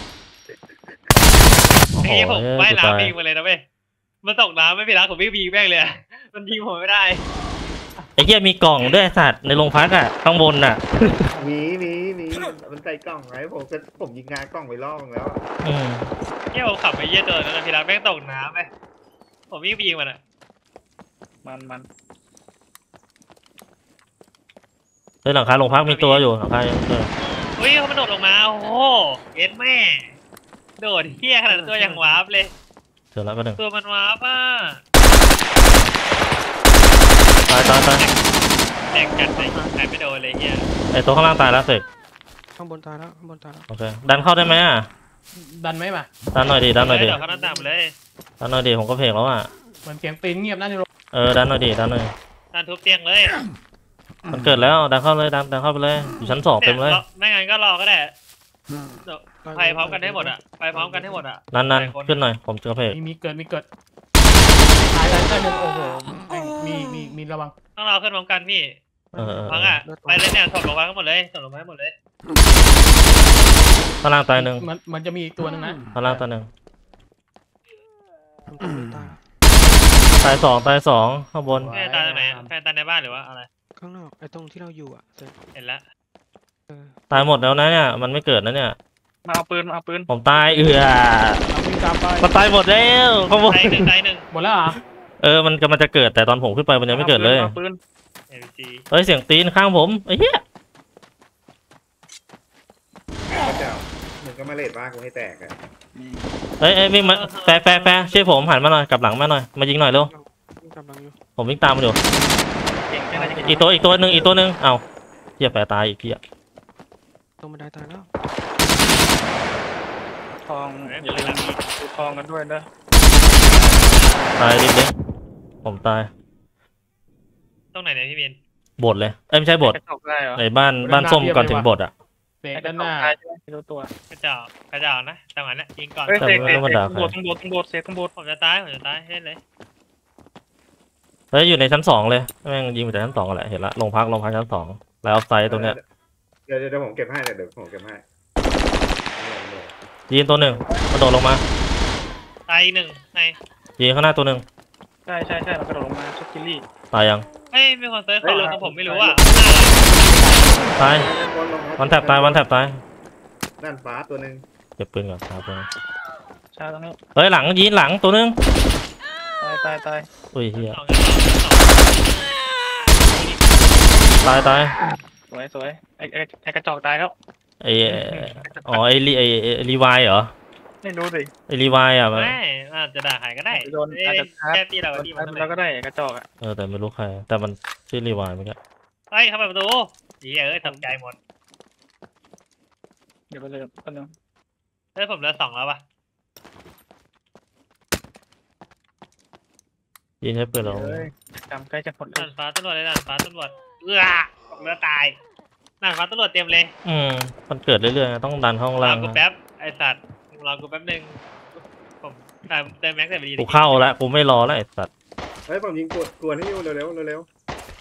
S1: โอ้โห
S7: ไอ้เหี้ยผม
S1: เอ้ย
S7: ว่าย
S1: กูตาย
S7: น้ำยิงมาเลยนะเว้ยมันตกน้ำไม่พี่รักผมวิ่งยิงแม่งเลยอะมันยิงผมไม่ได้
S1: ไอ้เหี้ยมีกล่องด้วยไอ้สัตว์ในโรงพักอ่ะข้างบนอ่ะ
S2: มีมีมีมันใส่กล่องไว้ผมก็ผมยิงงานกล่องไว้รอบนึงแล้ว
S1: อืม
S7: เที่ยวขับไปเยี่ยตัวนั้นนะพี่รักแม่งตกน้ำไปผมวิ่งไปยิงมันอ่ะ
S5: มันมัน
S1: เฮ้ยหลังคาโรงพักมีตัวอยู่หลังคายังเจอ
S7: เฮ้ยเขามันโดดลงมาโอ้โหเอ็ดแม่โดดเที่ยขนาดตัวอย่างวาร์ปเลย
S1: เจอแล้วก็หนึ่ง
S7: ตัวมันวาร์ปอ่ะ
S1: ตายตายตาย
S7: แดกกัดเลยหายไม่โดนเลยเฮีย
S1: ไอ้ตัวข้างล่างตายแล้วเสก
S3: ข้างบนตายแล้วข้างบนตายแล้ว
S1: โอเคดันเข้าได้ไหมอ่ะ
S6: ดันไหมมา
S1: ดันหน่อยดิดันหน่อยดิ
S7: เดี๋ยวเขาหน้าต่างไปเลย
S1: ดันหน่อยดิผมก็เพลงแล้วอ่ะ
S6: เหมือนเสียงตีนเงียบนะในโรง
S1: เออดันหน่อยดิดันหน่อย
S7: การทุบเตียงเลย
S1: มันเกิดแล้วดันเข้าเลยดันดันเข้าไปเลยอยู่ชั้นสองเต็มเลย
S7: นี่ไม่งั้นก็รอก็ได้ไปพร้อมกันให้หมดอ่ะไปพร้อมกันให้หมดอ่ะ
S1: นันนันขึ้นหน่อยผมเจอเพลง
S6: มีมีเกิดมีเกิดตายตายตายหนึ่งโอ้โหแม่งมีมีมีระวัง
S7: ต้องรอขึ้นพร้อมกันพี่
S1: เออเออเอ
S7: พัง
S1: อ
S7: อ่ะไปเลยเนี่ยถอดลงมาทั้งหมดเลยถอดลงมาทั้งหมดเลย
S1: ข้างล่างตายหนึ่ง
S6: มันมันจะมีอีกตัวหนึงนะ
S1: ข้างล่างตายหนึ่ง
S3: ผมตายตาย
S1: ตายสองตายสองข้างบน
S7: แม่ตายตรงไหนแม่ตายในบ้านหรือว่าอะไร
S3: ข้างนอกไอ้ตรงที่เราอยู่อ่ะเสร็จ
S7: เห็นแล้ว
S3: เออ
S1: ตายหมดแล้วนะเนี่ยมันไม่เกิดนะเนี่ย
S5: มาเอาปืนมาเอาปืน
S1: ผมตายเอือ
S6: เราวิ่งตามไป
S1: มันตายหมดแล้วข้างบน
S7: ตายหนึ่งตายหนึ่ง
S6: หมดแล้วเหรอ
S1: เออมันกำลังจะเกิดแต่ตอนผมขึ้นไปมันยังไม่เกิดเลย
S5: อาปืน
S7: เอลซี
S1: เฮ้ยเสียงตีนข้างผมไอ้เหี้ย
S2: พระเจ้าเหมือนก็มาเลดบ้ากูให้แตกอะ
S1: เอ้ยเอ้ยวิ่งมาแฟร์แฟร์แฟร์ช่วยผมหันมาหน่อยกลับหลังมาหน่อยมายิงหน่อยเร็ว
S3: กำลังอยู่
S1: ผมวิ่งตามมันอยู่
S5: เก่งแค่ไหนจะ
S1: อีกตัวอีกตัวหนึ่งอีกตัวหนึ่งเอ้าเหี้ยแฟร์ตายอีกพี่อะ
S3: ตรงบันไดตายแล้ว
S5: ทองอย่าลืมดูทองกันด้วยนะ
S1: ตายดิบเลยผมตาย
S7: ตรงไหนเนี่ยพี่บิน
S1: บทเลยเอ้ยไม่ใช่บท
S5: กระจกได้เหรอ
S1: ในบ้านบ้านส้มก่อนถึงบทอะ
S6: เบรกด้านหน้า
S5: ไม่รู้ตัว
S7: กระจอกกระจอกนะจังหวะนั้นยิงก่อน
S5: เฮ้ย
S1: แต่
S5: เสก
S1: ไม่
S5: เสก
S1: ต้องมาด่าใคร
S5: ต้องโบดต้องโบดต้องโบดเสกต้องโบด
S7: ผมจะตายผมจะตายเล่นเลย
S1: เฮ้ยอยู่ในชั้นสองเลยแม่งยิงมาจากชั้นสองแหละเห็นละลงพักลงพักชั้นสองแล้วออฟไซด์ตรงเนี้ย
S2: เดี๋ยวเดี๋ยวผมเก็บให้เดี๋ยวเดี๋ยวผมเก็บให้
S1: ยิงตัวหนึ่งกระโดดลงมา
S7: ตายอีกหนึ่งไง
S1: ยิงข้างหน้าตัวหนึ่ง
S5: ใช่ใช่ใช่เรากระโดดลงมาชุดกิลลี่
S1: ตายยัง
S7: เฮ้ยมีคนเซิร์ชของแต่ผมไม่รู้อ่ะ
S1: ตายวันแถบตายวันแถบตาย
S2: ด้านฟ้าตัวหนึ่ง
S1: เก็บปืนก่อนครับ
S5: ชาตรงนี้
S1: เฮ้ยหลังยิงหลังตัวหนึง
S5: ตายตายตาย
S1: อุ้ยเฮีย
S7: สองสองสอง
S1: ตายตาย
S5: สวยสวยไอ้ไอ้ไอ้กระจอกตายแล้ว
S1: ไออ๋อไอรีไอไอ้รีวายเหรอ
S5: ไม่รู้สิ
S1: ไอรีวายอ่ะมัน
S7: ไม่อาจจะด่าใครก็ได้
S5: โดนอาจจะทับ
S7: แค่ตีเราก็ตีมัน
S5: เราก็ได้กระจอกอ่ะ
S1: เออแต่ไม่รู้ใครแต่มันชื่อรีวายมั้ง
S7: เฮ้ยเข้าไปประตูดีเอ้ยทำใจหมด
S5: เดี๋ยวไปเลยกันนึง
S7: เฮ้ยผมเหลือสองแล้วป่ะ
S1: ยิงใช้ปืนเรา
S5: เฮ้ยจำใกล้จะหมดแล้
S7: ด่าว นฟ้าตำรวจเลยด่านฟ้าตำรวจเอื้อผมเหลือตายด่านฟ้าตำรวจเต็มเลย
S1: อืมมันเกิดเรื่อยๆนะต้องดันห้อง
S7: รอ
S1: ล่าง
S7: กู
S1: นะ
S7: แป๊บไอสัตว์รอกูแป๊บนึงผมแต่เติมแม็กซ์แต่ไม่ดี
S1: กูเข้าแล้วกูไม่รอแล้วไอ้สัตว์
S2: เฮ้ยผมยิงกดกวนให้อยู่เร็วเร็วเร็ว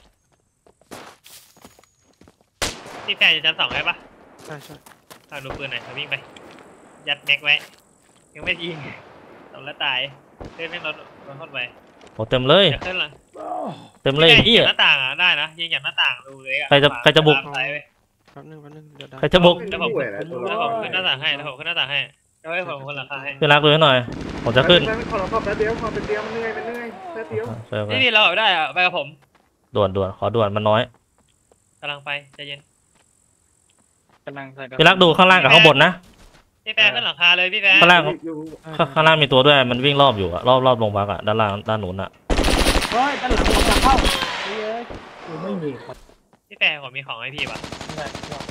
S7: ที่แฟนอยู่ชั้นสองใช่ปะ
S3: ใช่ใช่
S7: เอาดูปืนหน่อยเอาวิ่งไปยัดแม็กไว้ยังไม่ยิงตอนแล้วตายเล่นแม่งรถรถเข้าไป
S1: โอ้เต็มเลย
S7: จะขึ้นละ
S1: เต็มเลย
S7: ยิ
S1: พี่
S7: งจากหน้าต่างอ่ะได้นะยิงจากหน้าต่างดูเลย
S1: ใครจะใครจะบุก
S7: ตายไป
S3: แป๊บนึงแป๊บนึงเดี๋ยวดัน
S1: ใครจะบุก
S2: ไม่ด้วยนะตัว
S7: แล้ว
S2: เรา
S7: ผมขึ้นหน้าต่างให้แล้วผมขึ้นหน้าต่างให้เอาไว้ผมคนละค่าให้
S1: พี่รักดูให้หน่อยผมจะขึ้น
S2: ขอเราขอแป๊บเดียวขอแป๊บเดียวมันเหนื่อยมันเหนื่อยแป๊บเดียว
S1: ไปไป
S7: นี่นี่เราเอาได้อะไปกับผม
S1: ด่วนด่วนขอด่วนมันน้อย
S7: กำลังไปใจเย็น
S5: กำลังใส่
S1: พี่รักดูข้างล่างกับข้างบนนะ
S7: พี่แฟนขึ้นหลังคาเลยพี่แฟน
S1: ข้างล่าง
S2: อยู่
S1: ข้างข้างล่างมีตัวด้วยมันวิ่งรอบอยู่อะรอบรอบโรงพักอะด้านล่างด้านหนุนอะ
S6: เฮ้ยด้านหลังผมจะเข้าเฮ้ยกูไม่มีคน
S7: พี่แฟนผมมีของให้พี่ปะ
S6: ได้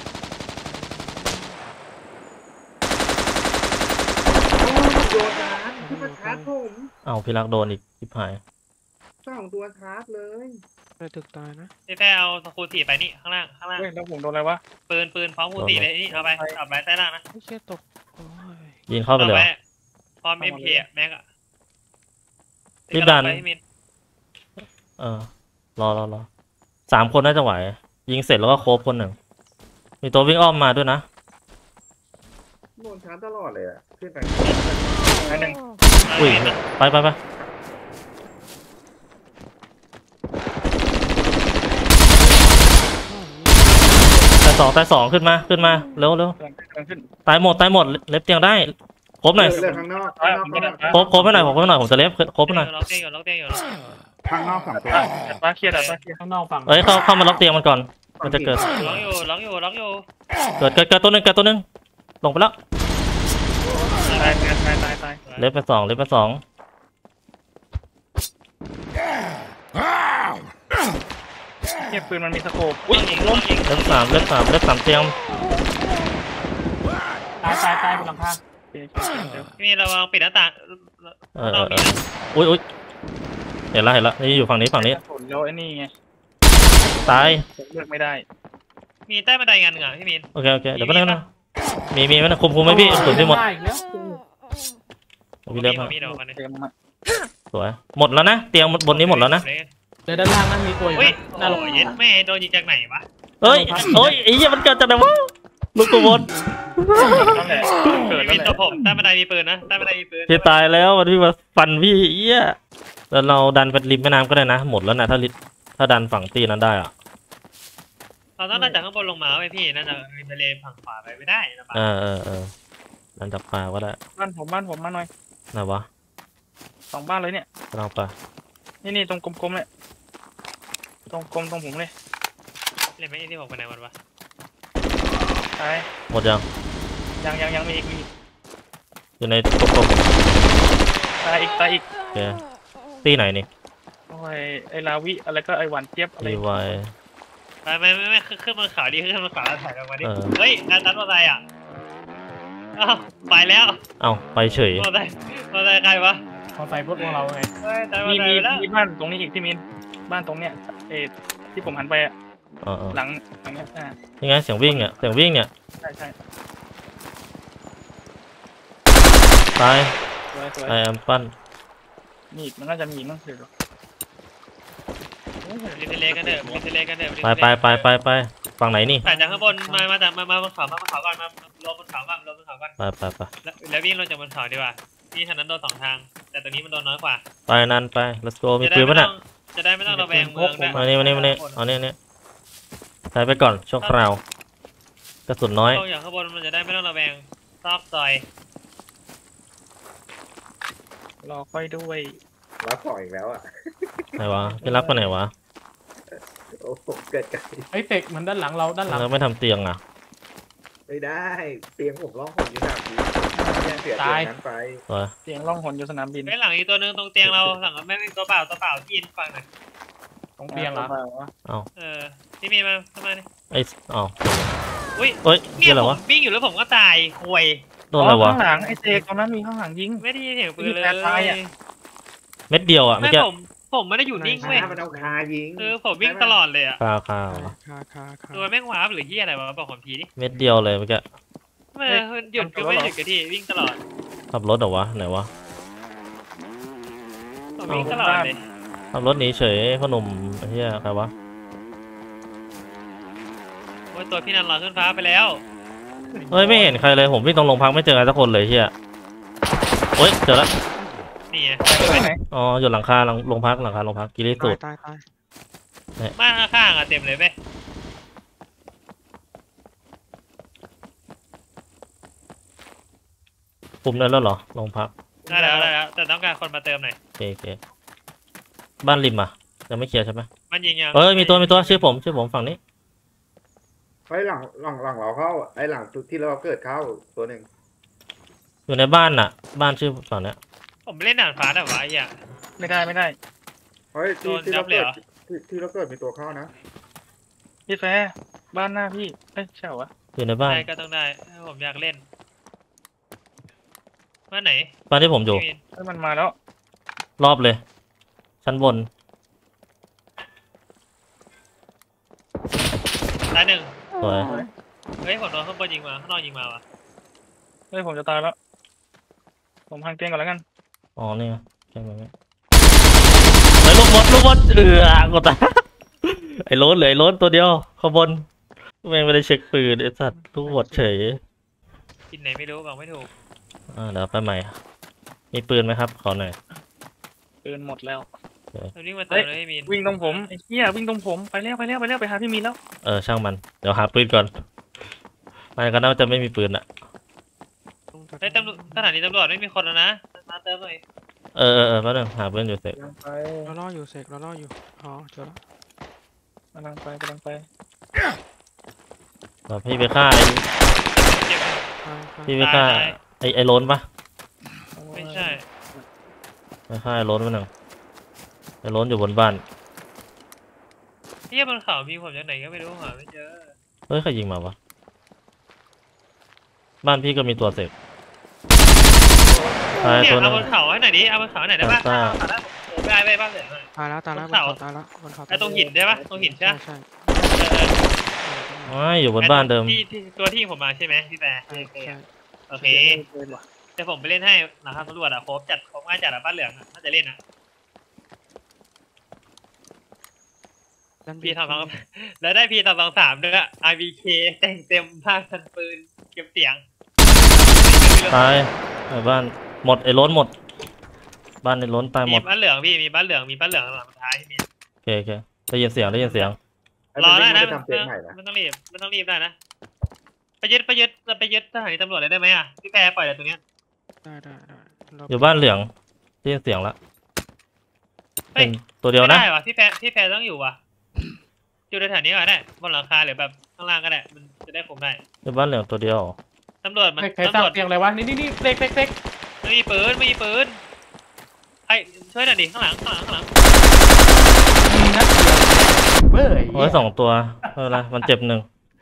S2: โดนชาร์จขึ้นมาชาร์จผม
S1: เอ้าพี่รักโดนอีกชิบหาย
S2: สองตัวชาร์จเลย
S3: ในตึกตายนะ
S7: พี่แฟนเอาสกูสี่ไปนี่ข้างล่างข้างล่าง
S5: เฮ้ยแล้วผมโดนอะไรวะ
S7: ปืนปืนพร้อมกูสี่เลยนี่เอาไปเอาไปใต้ล่างนะ
S3: ไม่เชี่ยตกโอ้ย
S1: ยิงเข้าไปเลยเหรอ
S7: พร้อมเอ็มพีอะแม็กอะ
S1: พี่ดัน
S7: ไปพี่มิน
S1: เออรอรอรอสามคนน่าจะไหวยิงเสร็จแล้วก็โคบคนหนึ่งมีตัววิ่งอ้อมมาด้วยนะ
S2: โดนชาร์จตลอดเลยอ่ะขึ้นไป
S5: อันหนึ่ง
S1: อุ้ยไปไปไปแต่สองแต่สองขึ้นมาขึ้นมาเร็วเร็ว
S5: กำลังกำลังขึ้น
S1: ตายหมดตายหมดเล็บเตียงได้ครบหน่อย
S2: เลือกข้างนอกข้างนอกข้างนอก
S1: ครบครบให้หน่อยผมครบให้หน่อยผมจะเล็บครบให้หน่อย
S7: ล็อกเตียงอยู่ล็อกเตียงอยู่
S2: ข้างนอกสองตัว
S5: ดัดฟ้าเคลียร์ดัดฟ้าเคลียร์
S6: ข้างนอกฝั่ง
S1: เอ้ยเข้าเข้ามาล็อกเตียงมันก่อนมันจะเกิด
S7: ล็อกอยู่ล็อกอยู่ล็อกอยู่
S1: เกิดเกิดเกิดตัวหนึ่งเกิดตัวหนึ่งลงไปแล้ว
S5: ตายตายตายตายตาย
S1: เล็บไปสองเล็บไปสอง
S5: เนี่ยปืนมันมีสโคป
S7: อุ้ยยิงล้มยิง
S1: เล็บสามเล็บสามเล็บสามเตียง
S6: ตายตายตายบนหลังคา
S5: โอเคโอเคเดี๋ยว
S7: พี่มินระวังปิดหน้าต่าง
S1: เออเอ
S7: เรา
S1: อเอ
S7: มี
S1: อ
S7: นะ
S1: อุ้ยอุ้ยเห็นแล้วเห็นแล้วนี่อยู่ฝั่งนี้ฝั่งนี้
S5: ผลแล้วไอ้นี่ไง
S1: ตาย
S5: ผมเลือกไม่ได้
S7: มีใต้บันไดงานหนึ่งอ่ะพี่มิน
S1: โอเคโอเคเดี๋ยวแป๊บนึงนะมีมีไหมนะคุมคุมไหมพี่สุดที่หมด
S6: ได้อีกแล้ว
S1: พี่เล็บ
S7: มี
S1: ฮะ
S7: มีเดี๋ยวกันเลย
S5: เต็มอะ
S1: สวยหมดแล้วนะเตียงบนนี้หมดแล้วนะ
S6: เดี๋ยวด้านล่างนั่นมีตัวอยู่
S7: อุ้ย
S6: นะหน้าลง
S7: โอ้ยเย็ดแม่โดนยิงจากไหนวะ
S1: เฮ้ยโอ้ยไอ้เหี้ยมันเกิดจากไหนวะลูกตัวบน
S5: นั่นแหละเกิด
S7: พี่
S5: แล้วแหละ
S7: มินตัวผมใต้บันไดมีปืนนะใต้บันไดมีปืน
S1: พี่ตายแล้วมันพี่มาฟันพี่เอี้ยแล้วเราดันไปริมแม่น้ำก็ได้นะหมดแล้วนะถ้าลิถ้าดันฝั่งตีนั้นได้อะ
S7: เราต้องดันจากข้างบนลงมาไว้พี่น่าจะริมทะเลฝั่งขวาไปไม่ได้นะปะ
S1: เออเออเออดันจากปลาก็ได้
S5: บ้านผมบ้านผมมาหน่อย
S1: ไหนวะ
S5: สองบ้านเลยเนี่ย
S1: กำลังไป
S5: นี่นี่ตรงกลมๆเนี่ยตรงกลมตรงผมเลย
S7: เล่นไม่ที่ผมไปไหนวันวะ
S5: ตาย
S1: หมดยัง
S5: ยังยังยังมีอีกมีอีก
S1: อยู่ในกลม
S5: ตายอีกตายอีก
S1: ๆโอเคตีไหนนี่
S5: โอ้ยไอ้ลาวิอะไรก็ไอ้หวานเจี๊ยบอะไร
S1: รีไว
S7: ไปไม่ไม่ไม่ขึ้นบนเขาดิขึ้นบนเขาแล้วถ่ายออกมาดิ
S1: เออ
S7: เฮ้ยนัดนัดอะไรอ่ะอ้าวไปแล้ว
S1: เอ้าไปเฉย
S7: มอเตอร์ไซค์มอเตอร์ไซค์ใครวะ
S6: พอใส่พวกเราไง
S7: เฮ้ยตาย
S5: มี
S7: มา
S5: มี
S7: แล้ว
S5: มีบ้านตรงนี้อีกที่มีนบ้านตรงเนี้ยเออที่ผมหันไปอะ
S1: เออเออ
S5: หลังหลังเนี้ยอ่า
S1: ยังไงเสียงวิ่งเนี่ยเสียงวิ่งเนี่ย
S5: ใช่ใช่
S1: ตาย
S5: สวยสวย
S1: ไอแอมปั้น
S5: มีอีกมันน่าจะมีอีกมั้งเดี๋ยวดู
S7: ลินเทเลกันเด้อลินเทเลกันเด้อ
S1: ไปไปไปไปไปฝั่งไหนนี่
S7: ถ่ายจากข้างบนมามาจากมามาบนเขามาบนเขาก่อนมาลงบนเขาก่อนลงบนเขาก่อน
S1: ไปไปไป
S7: แล้วแล้ววิ่งลงจากบนเขาดีกว่านี่ทางนั้นโดนสองทาง แต่ตรงนี้มันโดนน้อยกว่า
S1: ไปนันไป let's go มี
S7: จะได้
S1: ปืน
S7: ไม่
S1: ปะ
S7: ต้
S1: น่ะ
S7: องจะได้ไม่ต้องระแวงเมืองด้วย
S1: มานี่มานี่มานี่เอาเนี่ยเนี่ยใช้ไปก่อนชั่วคราวกระสุนน้อย
S7: ลงจากข้างบนมันจะได้ไม่ต้องระแวงซอกซอย
S5: รอค่อยด้วย
S2: รักสองอีกแล้วอ่ะ
S1: ไหนวะพี่รักไปไหนวะ
S2: โอ้โหเกิดกัน
S6: ไอ้เฟกเหมือนด้านหลังเราด้านหลัง
S1: แล้วไม่ทำเตียงอ่ะ
S2: ไม่ได้เตียงผมร้องผมอยู่สามทีแย่งเสียเตียงนั้นไป
S1: ไป
S5: เสียงล่องหนอยู่สนามบิน
S7: ไอ้หลังอีกตัวนึงตรงเตียงเราหลังไม่เป็นตัวเปล่าตัวเปล่าที่ยินฟังหน่อย
S6: ตรงเตียงเหรอ
S7: เออที่มีมาทำไมเนี่ย
S1: ไอ้อ้าว
S7: อุ้ย
S1: เอ้ย
S7: เนี่
S1: เกี่
S7: ย
S1: ยอะไร
S7: ผม
S1: วะ
S7: วิ่งอยู่แล้วผมก็ตายควย
S1: โดนอะไรวะ
S5: ข้างหลังไอ้เจตรงนั้นมีข้างหลังยิง
S7: ไม่ได้ยินเสียงปืนเลย
S5: มีแฟร์ไฟอะ
S1: เม็ดเดียวอ่ะ
S7: ไม่
S1: เมื่อกี้
S7: ผมผมไม่ได้อยู่นิ่งเว้ย
S2: คามันเอาคายิง
S7: เออผมวิ่งตลอดเลยอะ
S1: คาคา
S3: คาคาคา
S7: ตัวแม่งวาร์ปหรือที่อะไรวะบอกผมทีดิ
S1: เม็ดเดียวเลยเมื่อกี้
S7: ไม่หยุดก็ไม่หยุดกันที่วิ่งตลอด
S1: ขับรถเหรอวะไหนวะ
S7: ผมวิ่งตลอดเลย
S1: ขับรถหนีเฉยพ่อหนุ่มไอ้เหี้ยใครวะ
S7: โอ้ยตัวพี่นันลอยขึ้นฟ้าไปแล้ว
S1: เฮ้ยไม่เห็นใครเลยผมวิ่งตรงโรงพักไม่เจอใครสักคนเลยเหี้ยโอ้ยเจอแล้ว
S7: นี่ไง
S5: ไปไหน
S1: อ๋ออยู่หลังคาหลังโรงพักหลังคาโรงพักกิริสุ
S3: ตาย
S1: ด
S3: ตายตาย
S7: บ้านข้างๆอะเต็มเลยเว้ย
S1: คุมได้แล้วเหรอโรงพัก
S7: ได้แล้วได้แล้วแต่ต้องการคนมาเติมหน่อย
S1: โอเคโอเคบ้านริมอ่ะยังไม่เคลียร์ใช่ไหม
S7: มันยิงยัง
S1: เอ้ยมีตัวมีตัวชื่อผมชื่อผมฝั่งนี้
S2: ไอ้หลังหลังหลังเราเข้าไอ้หลังที่เราเกิดเข้าตัวหนึ่ง
S1: อยู่ในบ้านน่ะ บ้านชื่อฝั่งเนี้ย
S7: ผมเล่นด่านฟ้าแต่ว่าไอ้เหี้ย
S5: ไม่ได้ไม่ได้
S2: เฮ้ยที่
S7: โดน
S2: ที่
S7: ยั
S2: เรา
S7: บเลย
S2: เกิด
S7: เหรอ
S2: ที่ที่เราเกิดมีตัวเข้านะ
S5: พี่แฟร์บ้านหน้าพี่เอ้ยใช่เหรอวะ
S1: อยู่ในบ้าน
S7: ได้ก็ต้องได้ผมอยากเล่นบ้านไหน
S1: บ้านที่ผมอยู่
S7: พี่มิน
S5: เฮ้ยมันมาแล้ว
S1: รอบเลย ชั้นบน
S7: ตายหนึ่ง
S1: สวย
S7: เฮ้ยผมโดนข้างบนยิงมาข้างนอกยิงมาวะ
S5: เฮ้ยผมจะตายแล้ว ผมพังเตียงก่อนแล้วกัน
S1: อ๋อนี่ไงใช่ไหมเนี่ยไอ้ยลูกบอลลูกบอลเอือกดตาย ไอ้โล้นเหลยไอ้โล้นตัวเดียวข้างบนแม่งไม่ได้เช็คปืนไอ้สัตว์ลูกบอลเฉย
S7: กินไหนไม่รู้บอกไม่ถูก
S1: อ่าเดี๋ยวไปใหม่ มีปืนไหมครับขอหน่อย
S5: ปืนหมดแล้ว
S7: เราวิ่งมาเติมเลยพี่มิน
S5: วิ่งตรงผมไอ้เหี้ยวิ่งตรงผมไปแล้วไปแล้วไปแล้วไปหาพี่มีนแล้ว
S1: เออช่างมันเดี๋ยวหาปืนก่อนมันก็น่าจะไม่มีปืนอะ
S7: เฮ้ยตำรวจสถานีตำรวจไม่มีคนแล้วนะมาเติมหน่อย
S1: เออเออเออแป๊บนึงหาปืนอยู่เสร็จ
S5: กำลังไป
S3: เราล่ออยู่เสกเราล่ออยู่อ๋อเจอแล้ว
S5: กำลังไปกำลังไป
S1: เดี๋ยวพี่ไปฆ่าไอ้
S7: เจ็บ
S3: ตายตาย
S1: พี่ไปฆ่าไอ้ไอ้โล้นปะ
S7: ไม่ใช่
S1: ไปฆ่าไอ้โล้นมาหนึ่งไอ้โล้นอยู่บนบ้าน
S7: เฮียบนเขามีผมจากไหนก็ไม่รู้หาไม่เจอ
S1: เฮ้ยใครยิงมาวะบ้านพี่ก็มีตัวเสกตาย
S7: เนี่ย
S1: ตัวนึ
S7: เอา
S1: ง
S7: บนเขาให้หน่อยดิเอาบนเขาหน่อยได้ปะ
S1: ได้
S7: ผมไม่ได้ไปบ้านเหลือง
S3: ตายแล้วตายแล้ว
S7: บบ น
S3: น
S7: เขา
S3: เขาตายแล้วบนเขา
S7: ไอ้ตรงหินได้ปะตรงหินใช่
S3: ใช่
S7: ปะ
S3: ใช่
S7: เออ
S1: ไม่อยู่บนบ้านเดิม
S7: ที่ที่ตัวที่ผมมาใช่ไหมพี่แปร
S3: ใช่ใช่
S7: โอเคแต่ผมไปเล่นให้นะครับตำรวจอะโคบจัดโคบง่ายจัดอะบ้านเหลืองอะถ้าจะเล่นอะ
S3: ด้าน
S7: พีทำสองแล้วได้พีทำสองสามด้วย อาร์ บี เค แต่งเต็มภาคทันปืนเก็บเสียง
S1: ตายไอ้บ้านหมดไอ้โล้นหมด บ้านไอ้โล้นตายหม
S7: มี
S1: ด
S7: บ้านเหลืองพี่มีบ้านเหลืองมีบ้านเหลืองหลังสุดท้ายที่มี
S1: โอเคโอเคได้ยินเสียงได้ยินเสียง
S2: ไอ้
S7: รอได้
S2: มั
S7: นะ
S2: ไม่ทำเตียงใหม่นะ
S7: ไม่ต้องรีบไม่ต้องรีบได้นะไปยึดไปยึดไปยึดสถานีตำรวจเลยได้ไหมอะพี่แปรปล่อยแต่ตรงเนี้ย
S3: ได้ได้ได้เรา
S1: อยู่บ้านเหลืองได้ยินเสียงละ
S7: เฮ้ย
S1: เป็นตัวเดียวนะ
S7: ไม่ได้วะพี่แพรพี่แพรต้องอยู่วะอยู่ในแถวนี้ก็ได้บนหลังคาหรือแบบข้างล่างก็ได้มันจะได้คุมได้
S1: อยู่บ้านเหลืองตัวเดียว
S7: สตำรวจมัน
S6: ใครส
S7: ตำ
S6: ร้าง
S7: รวจ
S6: เตียงอะไรวะนี่นี่นี่เล็กเล็กเล็ก
S7: ไม่มีปืนไม่มีปืนไอ้ช่วยหน่อยดิข้างหลังข้างหลังข้างหลัง
S6: มีนัดเดียวเบ้ย
S1: โอ้ยสองตัวไม่เป็นไรมันเจ็บหนึ่ง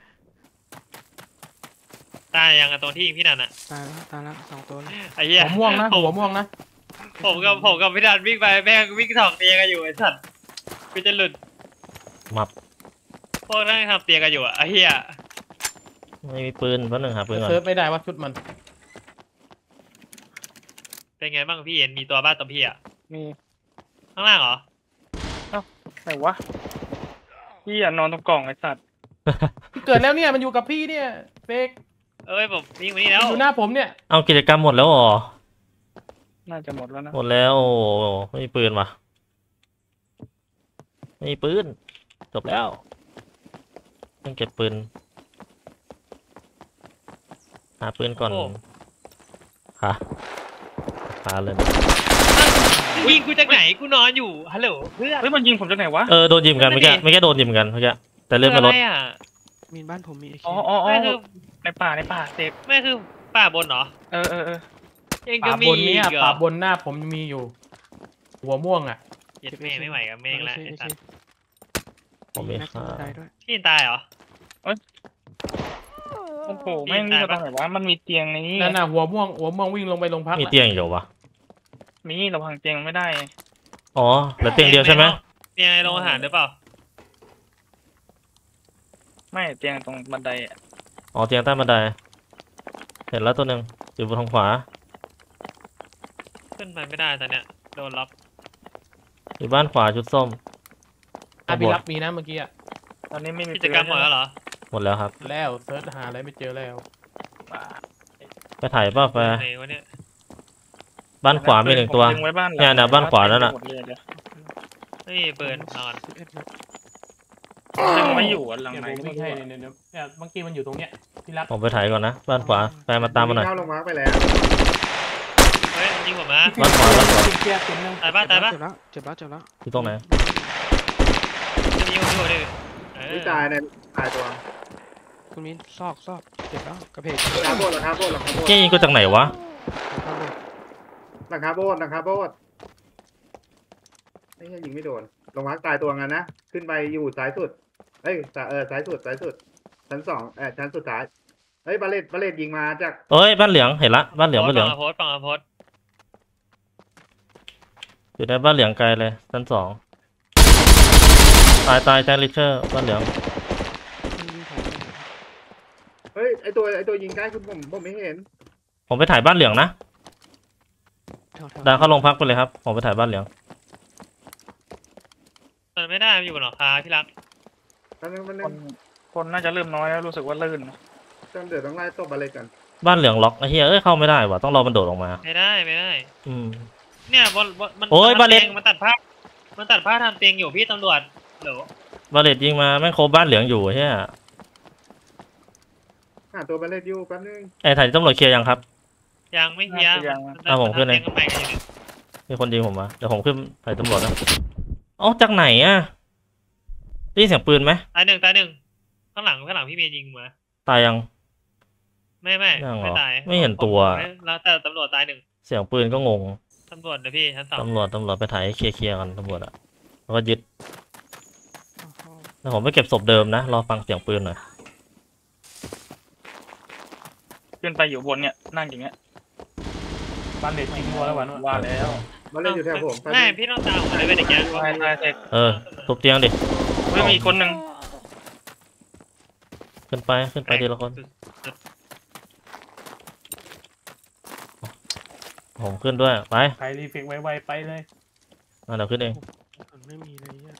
S7: ตายยังอะตรงที่ยิงพี่นันอะ
S3: ตายแล้วตายแล้วสองตัวแล้ว
S7: ไอ้เหี้ย
S6: หัวม่วงนะ
S7: ผม
S6: หัวม่วงนะ
S7: ผมกับผมกับพี่นันวิ่งไปแม่งวิ่งสองเตียงกันอยู่ไอ้สัตว์กูจะหลุด
S1: มับ
S7: พวกนั่งทำเตียงกันอยู่อะไอ้เหี้ย
S1: ไม่มีปืนเพราะหนึ่งหาปืนก่อน
S6: เซิร์ฟไม่ได้ว่าชุดมัน
S7: เป็นไงบ้างพี่เห็นมีตัวบ้านตัวพี่อะ
S5: มี
S7: ข้างล่างเหรอ
S5: ไหนวะพี่อ่ะนอนตรงกล่องไอ้สัตว์
S6: เกิดแล้วเนี่ยมันอยู่กับพี่เนี่ยเฟก
S7: เอ้ยผมวิ่งมานี่แล้ว
S6: อยู่หน้าผมเนี่ย
S1: เอากิจกรรมหมดแล้วเหรอ
S5: น่าจะหมดแล้วนะ
S1: หมดแล้วโอ้ไม่มีปืนว่ะไม่มีปืนจบแล้วต้องเก็บปืนหาปืนก่อนค่ะหาเลย
S7: ยิงกูจากไหนกูนอนอยู่ฮัลโหลเพื่อน
S5: เฮ้ยมันยิงผมจากไหนวะ
S1: เออโดนยิงเหมือนกัน
S7: นั่
S1: เมื่อน
S7: น่ะ
S1: กี้
S7: ดิ
S1: ไม่แค่โดนยิงเหมือนกันเมื่อกี้แต่เลือดไม่ลด
S7: อะไรอะ
S3: มีนบ้านผมมีไอเค
S5: อ๋ออ๋ออ๋อ
S7: ไม่คือ
S5: ในป่าในป่าเสพ
S7: ไม่คือป่าบนเหรอ
S5: เออเออเออ
S7: ยัง
S6: ป่า
S7: ก็มี
S6: บนเนี่ย
S7: อีกเหร
S6: ป่า
S7: อบ
S6: นหน้าผมมีอยู่ หัวม่วงอ่ะ
S7: เย็ดแม่ไม่ไหวกับแม่งแล้ว
S3: โอ
S7: ไอ้
S3: เค
S7: สัตว์
S1: ผมมี
S3: แม็กซ์
S1: ค่า
S3: บันไดด้วย
S7: พี่ตายเหรอ
S5: โอ้โหแม่งนี่จะตรงไหนวะมันมีเตียงในนี้
S6: นั่นน่ะหัวม่วงหัวม่วงวิ่งลงไปโรงพัก
S1: มี
S6: น่ะ
S1: เตียงอยู่วะ
S5: มีเราพังเตียงไม่ได้ไง
S1: อ๋อเหลือเตียงเดียวใช่ไหม
S7: เตียงในโรงอาหารหรือเปล่า
S5: ไม่เตียงตรงบันไดอะ
S1: อ๋อเตียงใต้บันไดเห็นแล้วตัวหนึ่งอยู่บนทางขวา
S7: ขึ้นไปไม่ได้ตอนเนี้ยโดนล็อก
S1: อยู่บ้านขวาชุดส้ม
S6: อาบิรับมีนะเมื่อกี้อะ
S5: ตอนนี้ไม่มี
S7: กิจกรรมหมดแล้วเหรอ
S1: หมดแล้วครับ
S6: แล้วเซิร์ชหาอะไรไม่เจอแล้ว
S5: ป่า
S1: ไปถ่ายป่ะไป
S7: ไหนวะเนี่ย
S1: บ้านขวามีหนึ่งตัว
S5: ผมดึไว้บ้านหลัง
S1: เนี่ยนะบ้านขวานั่นน่ะ
S5: หมดเลยเดี๋ยว
S7: นี่เปิดนอน
S3: สิบเอ็ดนัด
S5: ดึงไว้อยู่อะหลัง
S6: เนี่ย
S5: ไหน
S6: ผม
S5: ก็
S6: วิ่
S5: ไม่
S6: งให้
S5: รู้
S6: เนี่ยเนี่ยเนี่ยเมื่อกี้มันอยู่ตรงเนี้ยพี่รับ
S1: ผมไปถ่ายก่อนนะ บ้านขวาไปมาตามมาหน่อย
S2: เข้าลงมาร์คไปแล้ว
S7: เฮ้ยยิงผมนะ
S1: บ้านขวาบ้านขวา
S6: เกียร์ตัวนึง
S7: ตายป่ะตายป่ะ
S3: เจ็บแล้วเจ็บแล้วเจ็บแล้ว
S1: อยู่ตรงไหน
S7: ยิงผมอยู่ดิเออ
S2: นี่ตายในตายตัว
S3: คุณมินซอกซอกเจ็บแล้วกระเพก
S2: หลังคาโบดหลังคาโบดหลังคาโบด
S1: เจ๊ยิงกูจากไหนวะ
S3: หลังคาโบด
S2: หลังคาโบดหลังคาโบดไม่ใช่ยิงไม่โดนลงมาร์คตายตัวงั้นนะขึ้นไปอยู่ซ้ายสุดเอ้ยเออซ้ายสุดซ้ายสุดชั้นสองเออชั้นสุดท้ายเฮ้ยบาเลตบาเลตยิงมาจาก
S1: เอ้ยบ้านเหลืองเห็นละบ้านเหลืองบ้านเหลือง
S7: ฝั่งอโพสฝั่งอโพส
S1: อยู่ในบ้านเหลืองไกลเลยชั้นสองตายตายแจ็คลิเชอร์บ้านเหลือง
S3: มันยิงผม
S2: เฮ้ยไอตัวไอตัวยิงใกล้คุณผมผมไม่เห็น
S1: ผมไปถ่ายบ้านเหลืองนะ
S3: แถวๆ
S1: ดันเข้าโรงพักไปเลยครับผมไปถ่ายบ้านเหลือง
S7: มันไม่ได้มันอยู่บนหลังคาพี่รัก
S2: ตอนนึงมันนึ
S5: คน
S2: ง
S5: คนน่าจะเริ่มน้อยแล้วรู้สึกว่าลื่น
S2: จำเดี๋ยวต้องไล่ตบบาเลตกัน
S1: บ้านเหลืองล็อกไอ้เหี้ยเอ้ยเข้าไม่ได้ว่ะต้องรอมันโดดออกมา
S7: ไม่ได้ไม่ได้
S1: อืม
S7: เนี่ยบนบนมัน
S1: โอ้ย
S7: มันทำ
S1: บาเลต
S7: ตียงมันตัดผ้ามันตัดผ้าทำเตียงอยู่พี่ตำรวจเดี๋ยว
S1: บาเลตยิงมาแม่งโคบบ้านเหลืองอยู่ไอ้เหี้ย
S2: หาตัวบาเลตอยู่แป๊บนึง
S1: ไอ้ถ่ายตำรวจเคลียร์ยังครับ
S7: ยังไม่เคลียร์
S1: อ่ะผมขึ้นเลย
S7: ทำตีงใหม่กันอยู่เนี่ย
S1: มีคนยิงผมมาเดี๋ยวผมขึ้นถ่ายตำรวจนะเอ๋อจากไหนอ่ะได้ยินเสียงปืนไหม
S7: ตายหนึ่งตายหนึ่งข้างหลังข้างหลังพี่เมย์ยิงมา
S1: ตายยัง
S7: ไม่ไม่
S1: ยังเหรอ
S7: ไม่ตาย
S1: ไม่เห็นตัว
S7: แล้วแต่ตำรวจตายหนึ่ง
S1: เสียงปืนก็งง
S7: ตำรวจนะพี่ชั้นสอง
S1: ตำรวจตำรวจไปถ่ายให้เคลียร์เคลียร์กันตำรวจอะแล้วก็ยึด
S3: อ๋อ
S1: แล้วผมไปเก็บศพเดิมนะรอฟังเสียงปืนหน่อย
S5: ขึ้นไปอยู่บนเนี่ยนั่งอย่างเงี้ย
S6: บ้านเด็กทิ้งวัวแล้ววัน
S5: ว่าแล้ว
S2: บาเลตอยู่แถวผมแป๊บ
S7: ไม่
S2: นึง
S7: พี่ต้องตามผมเลยไปเด็กแก
S5: ตายตายเสร็จ
S1: เออทุบเตียงดิ
S5: เฮ้ยมีอีกคนหนึ่ง
S1: ขึ้นไปขึ้นไปทีละคนผมขึ้นด้วยไป
S6: ใครรีเฟกไวๆไปเลย
S1: อ่ะเดี๋ยวขึ้นเอง
S3: มันไม่มีเลยเนี่ย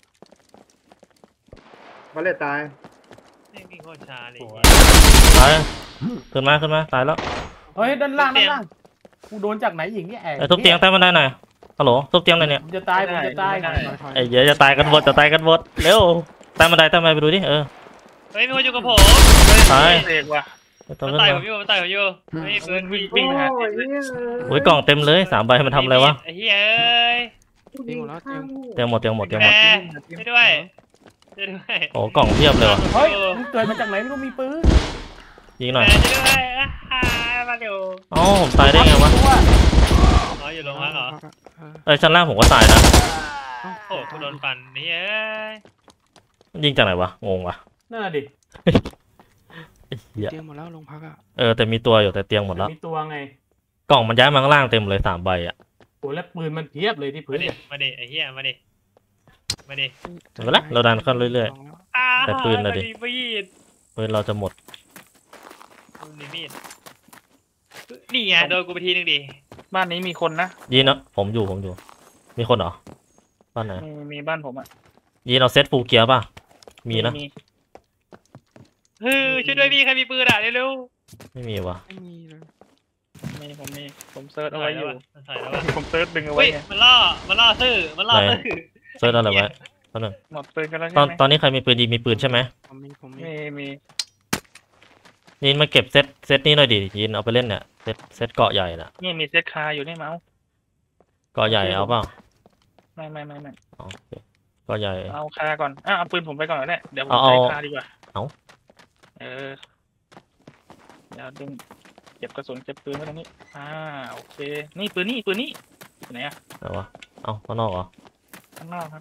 S2: บาเลตตาย
S7: ไม่มีโคตรชาเลย
S1: ไปขึ้นมาขึ้นมาตายแล้ว
S6: เฮ้ยด้านล่างด้านล่างกูโดนจากไหนอีกเนี่ย
S1: ไอ้ทุบเตียงใต้บันไดหน่อยฮัลโหลทุบเตียงหน่อยเนี่ย
S6: ผมจะตายผมจะตาย
S3: ถอยถอย
S1: ไอ้เหี้ยจะตายกันหมดจะตายกันหมดเร็วใต้บันไดใต้บันไดไปดูดิเออ
S7: เฮ้ยมีคนอยู่กับผม
S1: ตาย
S5: เสกว่ะ
S1: ไม่ต้อง
S7: มัน
S1: ขึ้น
S7: ตาย
S1: มา
S7: ผมอยู่มันตายผมอยู่ไม่มีปืน
S5: วิ่ง
S2: โอ้
S5: วิ่งไปหา
S2: ย
S5: เสกเลย
S2: เนี่ย
S1: โอ้ยกล่องเต็มเลยสามใบมันทำอะไรวะ
S7: ไอ้เฮ้ยเอ้ย
S3: ตีหมดแล้วเตียง
S1: เตียงหมดเตียงหมดเตียงห
S7: แห
S1: ม
S7: ม
S1: ด
S7: ช่วยด้วยช่วยด้วย
S1: โอ้กล่องเพียบเลยว่ะ
S6: เฮ้ยมึงเกิดมาจากไหนไม่รู้มีปืน
S1: ยิงหน่อย
S7: แม่ช่วยด้วยอ่ามาเร็ว
S1: อ๋อผมตายได้ไงวะ
S7: อ๋ออยู่โรงพักเหรอ
S3: เออ
S1: เอ้ยชั้นล่างผมก็ตายนะ
S3: เอ้า
S7: โอ้กูโดนฟันนี่เอ้ย
S1: ยิงจากไหนวะงงวะ
S6: นั่นน่ะดิ
S1: ไอ้เหี้ย
S3: เตียงหมดแล้วโรงพักอ่ะ
S1: เออแต่มีตัวอยู่แต่เตียงหมดแล้ว
S6: มีตัวไง
S1: กล่องมันย้ายมาข้างล่างเต็มเลยสามใบอ่ะ
S6: โอ้แล้วปืนมันเพียบเลยที่พื้
S7: มาน ดิ
S6: เนี่ย
S7: มาดิไอ้เหี้ยมาดิมาดิ
S1: ไม่เป็นไรเราดันขึ้นเรื่อย
S3: ลงแล้ว
S7: อ่า
S1: แต่ปืนน่ะดิ
S7: มัมีมีด
S1: ๆปืนเราจะหมด
S7: มันมีมีดนี่ไงโดนกูไปทีนึงดิ
S5: บ้านนี้มีคนนะ
S1: ยีนเนาะผมอยู่ผมอยู่ มีคนเหรอบ้านไหน
S5: มีมีบ้านผมอ่ะ
S1: ยีนเอาเซตฟูลเกียร์ป่ะมีนะ
S7: เฮ้ยช่วยด้วยพี่ใครมีปืนอ่ะเร็ว
S1: ไม่มีวะ
S3: ไม่มีเลย
S5: มีผมมีผมเซิร์ช
S7: ๆ
S5: เอาไว้อยู่
S7: มันใส่แล้ววะ
S5: ผมเซิร์ชดึงเอาไว้
S7: เฮ้ย
S5: ไง
S7: มันล่อมันล่อซื่อมันล่อซื่อ
S1: เซิร์ชอะไรไว้ตอนนึง
S5: หมดปืนกันแล้ว
S1: ต
S5: ใช่
S1: อน
S5: ไหม
S1: ตอนนี้ใครมีปืนยีนมีปืนใช่ไหม
S3: ผมมีผมมี
S5: มีมี
S1: ยีนมาเก็บเซตเซตนี้หน่อยดิยีนเอาไปเล่นเนี่ยเซตเซตเกาะใหญ่น่ะ
S5: นี่มีเซตคาอยู่นี่เมาส์
S1: เกาะใหญ่เอาเปล่า
S5: ไม่ไม่ไม่ไม่
S1: อ๋อโอเคเกาะใหญ่
S5: เอาคาก่อนอ่ะเอาปืนผมไปก่อนก็ได้เดี๋ยวผม
S1: เอา
S5: ใช้
S1: เอา
S5: คาดีกว่า
S1: เอา
S5: เออเดี๋ยวดึงเก็บกระสุนเก็บปืนไว้ตรงนี้อ่าโอเคนี่ปืนนี่ปืนนี่อยู่ไหนอ่ะ
S1: ไหนวะเอ้าข้างนอกเหรอ
S5: ข้างนอกครับ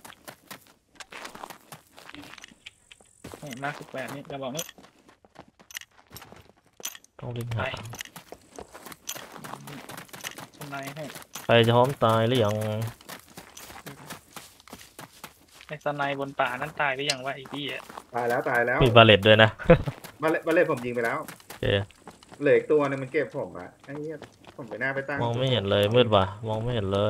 S5: นี่มาสิบแปดนี่จะบอกนี่
S1: ต้องรีบหา
S5: ทำไมให้
S1: ใครจะพร้อมตายหรือยัง
S5: ไอ้สไนบนป่านั้นตายหรือยังวะไอ้พี่อ่ะ
S2: ตายแล้วตายแล้ว
S1: มีบาเลตด้วยนะ
S2: บาเล่บาเล่ผมยิงไปแล้ว
S1: โอเค
S2: เหลืออีกตัวนึงมันเก็บผมอ่ะไอ้เหี้ยผมไปหน้าไปตั้ง
S1: มองไม่เห็นเลยมืดว่ะมองไม่เห็นเลย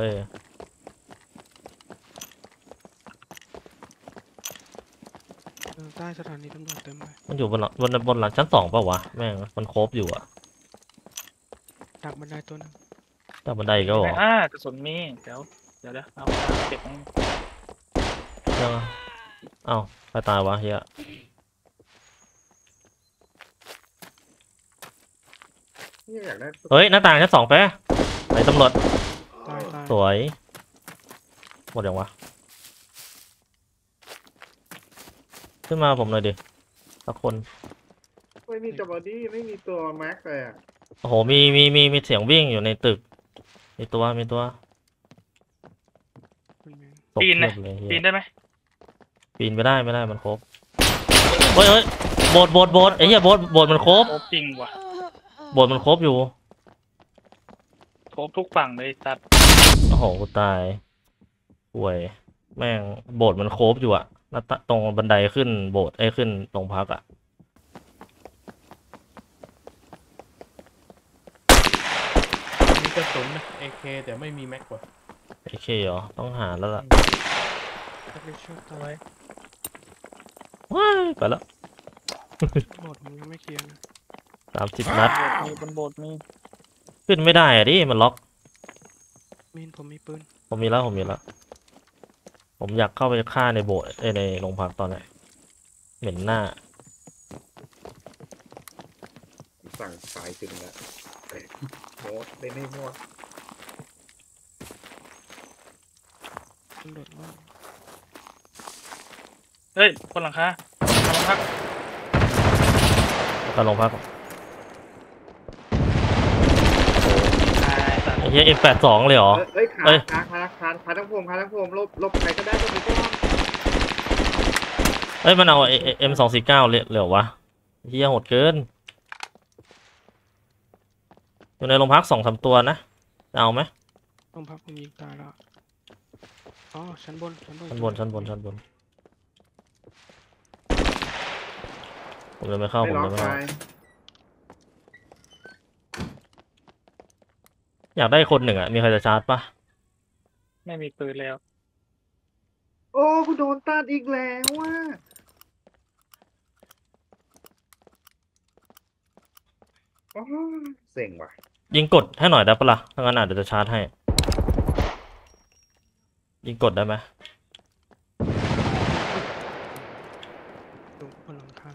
S3: เออใต้สถานีตำรวจเต็มเลย
S1: มันอยู่บนหลังบนบนหลังชั้นสองเปล่าวะแม่งมันโคบอยู่อะ
S3: ดักบันไดตัวหนึง
S1: แต่บันไดอีก็หรอ
S5: อ่ากระสุนมีเดี๋ยวเดี๋ยวเดี๋ยวเอาเก็บให้
S1: ใช่ปะเอ้าใครตายวะเฮีย
S2: เนี่ยอยากได้
S1: เฮ้ยหน้าต่างชั้นสองไปไหนตำรวจ
S3: ตายตาย
S1: สวยหมดยังวะขึ้นมาผมหน่อยดิสักคน
S2: ไม่มีตัวบอดี้ไม่มีตัวแม็กเลยอ่ะ
S1: โอ้โหมีมีมีมีเสียงวิ่งอยู่ในตึกมีตัวมีตัว
S3: คุณแมน
S1: ตก
S5: ปีน
S1: เที
S5: นะ
S1: ยบเลยเฮี
S5: ปี
S1: ย
S5: นได้ไหม
S1: ปีนไม่ได้ไม่ได้มันครบเฮ้ยเฮ้ยโบดโบดโบดไอ้เหี้ยโบดโบดมันครบ
S5: โครบจริงว่ะ
S1: โบดมันครบอยู่
S5: โครบทุกฝั่งเลยตัด
S1: โอ้โหกูตายป่วยแม่งโบสถ์มันโคบอยู่อะหน้าตะตรงบันไดขึ้นโบสถ์ไอ้ยขึ้นตรงพักอะ
S6: มีกระสุนนะ เอ เค แต่ไม่มีแม็กว่ะ
S1: โอเคเหรอต้องหาแล้วล่ะ
S3: ทักเลเชอร์ตาย
S1: ว้ายไปแล้ว
S3: หมดผมยังไม่เคลียร์นะ
S1: สามสิบนัด
S5: มีบนโบสถ์มี
S1: ขึ้นไม่ได้อะดิมันล็อก
S3: มีนผมมีปืน
S1: ผมมีแล้วผมมีแล้ว ผมอยากเข้าไปฆ่าในโบสถ์เอ้ยในโรงพักตอนนี้เหม็นหน้า
S2: สั่งสายจึงแล้วโมดได้ไม่หมด
S3: ตำรวจว่า
S5: เฮ้ยคนหลังคาหลังพัก
S1: ตอนโรงพัก
S5: ตายตัด
S1: ไอ้เหี้ยเอ็มแปดสองเลยเหรอ
S2: เอ้ยขา
S1: เอ้ย
S2: ขาขาขาขาทั้งผมขาทั้งผมลบลบใครก็ได้ลบไปก่อน
S1: เอ้ยมันเอาเอ็มสองสี่เก้าเลยเหรอวะเหี้ยโหดเกินอยู่ในโรงพักสองสามตัวนะจะเอาไหม
S3: โรงพักผมยิงตายแล้วอ๋อชั้นบนชั้นบน
S1: ชั้นบนชั้นบนชั้นบนผมจะไม่เข้า
S2: ไม่
S1: ผม
S2: ล็อก
S1: จะไม่
S2: ไป
S1: เข้าอยากได้คนหนึ่งอ่ะมีใครจะชาร์จปะ
S5: ไม่มีปืนแล้ว
S2: โอ้กูโดนตัดอีกแล้วว่ะโอ้เซ็งว่ะ
S1: ยิงกดให้หน่อยได้ปะล่ะถ้างั้นอาจจะชาร์จให้ยิงกดได้ไหม
S3: ดูบนหลังคา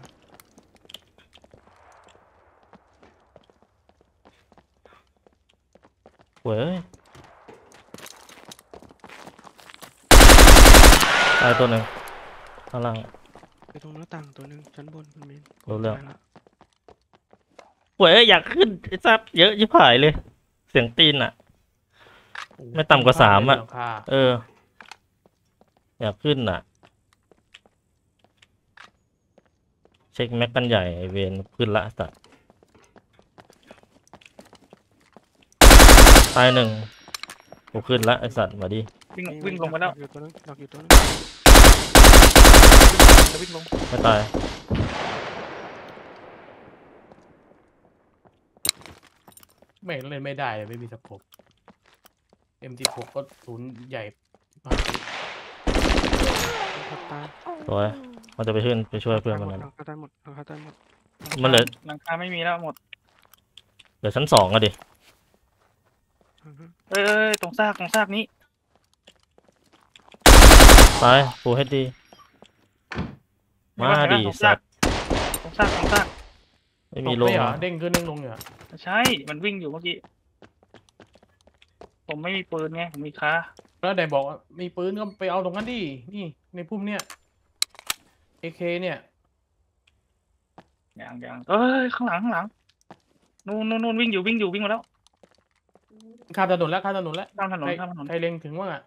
S1: เว้ยตายตัวหนึ่งข้างล่าง
S3: ไปตรงหน้าต่างตัวหนึงชั้นบนคุณมีน
S1: รู้เรื่อง
S3: ตายละ
S1: ป่วยอยากขึ้นไอ้สัตว์เยอะยิบหายเลย เสียงตีนอ่ะ ไม่ต่ำกว่าสามอะ
S6: หลังคา
S1: เออ อยากขึ้นอ่ะ เช็คแม็กกันใหญ่ไอเวนขึ้นละสัตว์ตายหนึ่งกูขึ้นละไอสัตว์มาดิ
S5: วิ่งวิ่งลงมาแล้ว
S3: ดักอยู่ตัวนึงดักอยู่ตัวนึง
S5: จะวิ่งลง
S1: ไม่ตาย
S6: ไม่เล่นไม่ได้เลยไม่มีสโคป เอ็ม สิบหก ก็ศูนย์ใหญ่มาก
S3: ขับตาย
S1: สวยมันจะไปขึ้นไปช่วยเพื่อนมัน
S3: ห
S1: แล้ว
S3: ลังคาตายหมดหลังคาตายหมด
S1: มันเหลือ
S5: หลังคาไม่มีแล้วหมด
S1: เหลือชั้นสองอะดิ
S3: อือฮึ
S5: เอ้ยตรงซากตรงซากนี้
S1: ตายปูให้ดี มาดีสัตว์
S5: ตรงซากตรงซาก
S1: ไม่
S6: ต
S1: มี
S6: ก
S1: ล
S6: ไม่
S1: ง
S6: เหรอเด้งขึ้นเด้งลงเหรอ
S5: ไม่ใช่มันวิ่งอยู่เมื่อกี้ผมไม่มีปืนไงผมมีค้า
S6: แล้วไหนบอกว่ามีปืนก็ไปเอาตรงนั้นดินี่ในพุ่มเนี่ย เอ เค เนี่ย
S5: อย่างอย่างเอ้ยข้างหลังข้างหลังนู่นนู่นนู่นวิ่งอยู่วิ่งอยู่วิ่งมาแล้ว
S6: ข้ามถนนแล้วข้ามถนนแล้ว
S5: ข้ามถนน
S6: ใคร
S5: ข้ามถนน
S6: ใครเล็งถึงว่างอ่ะ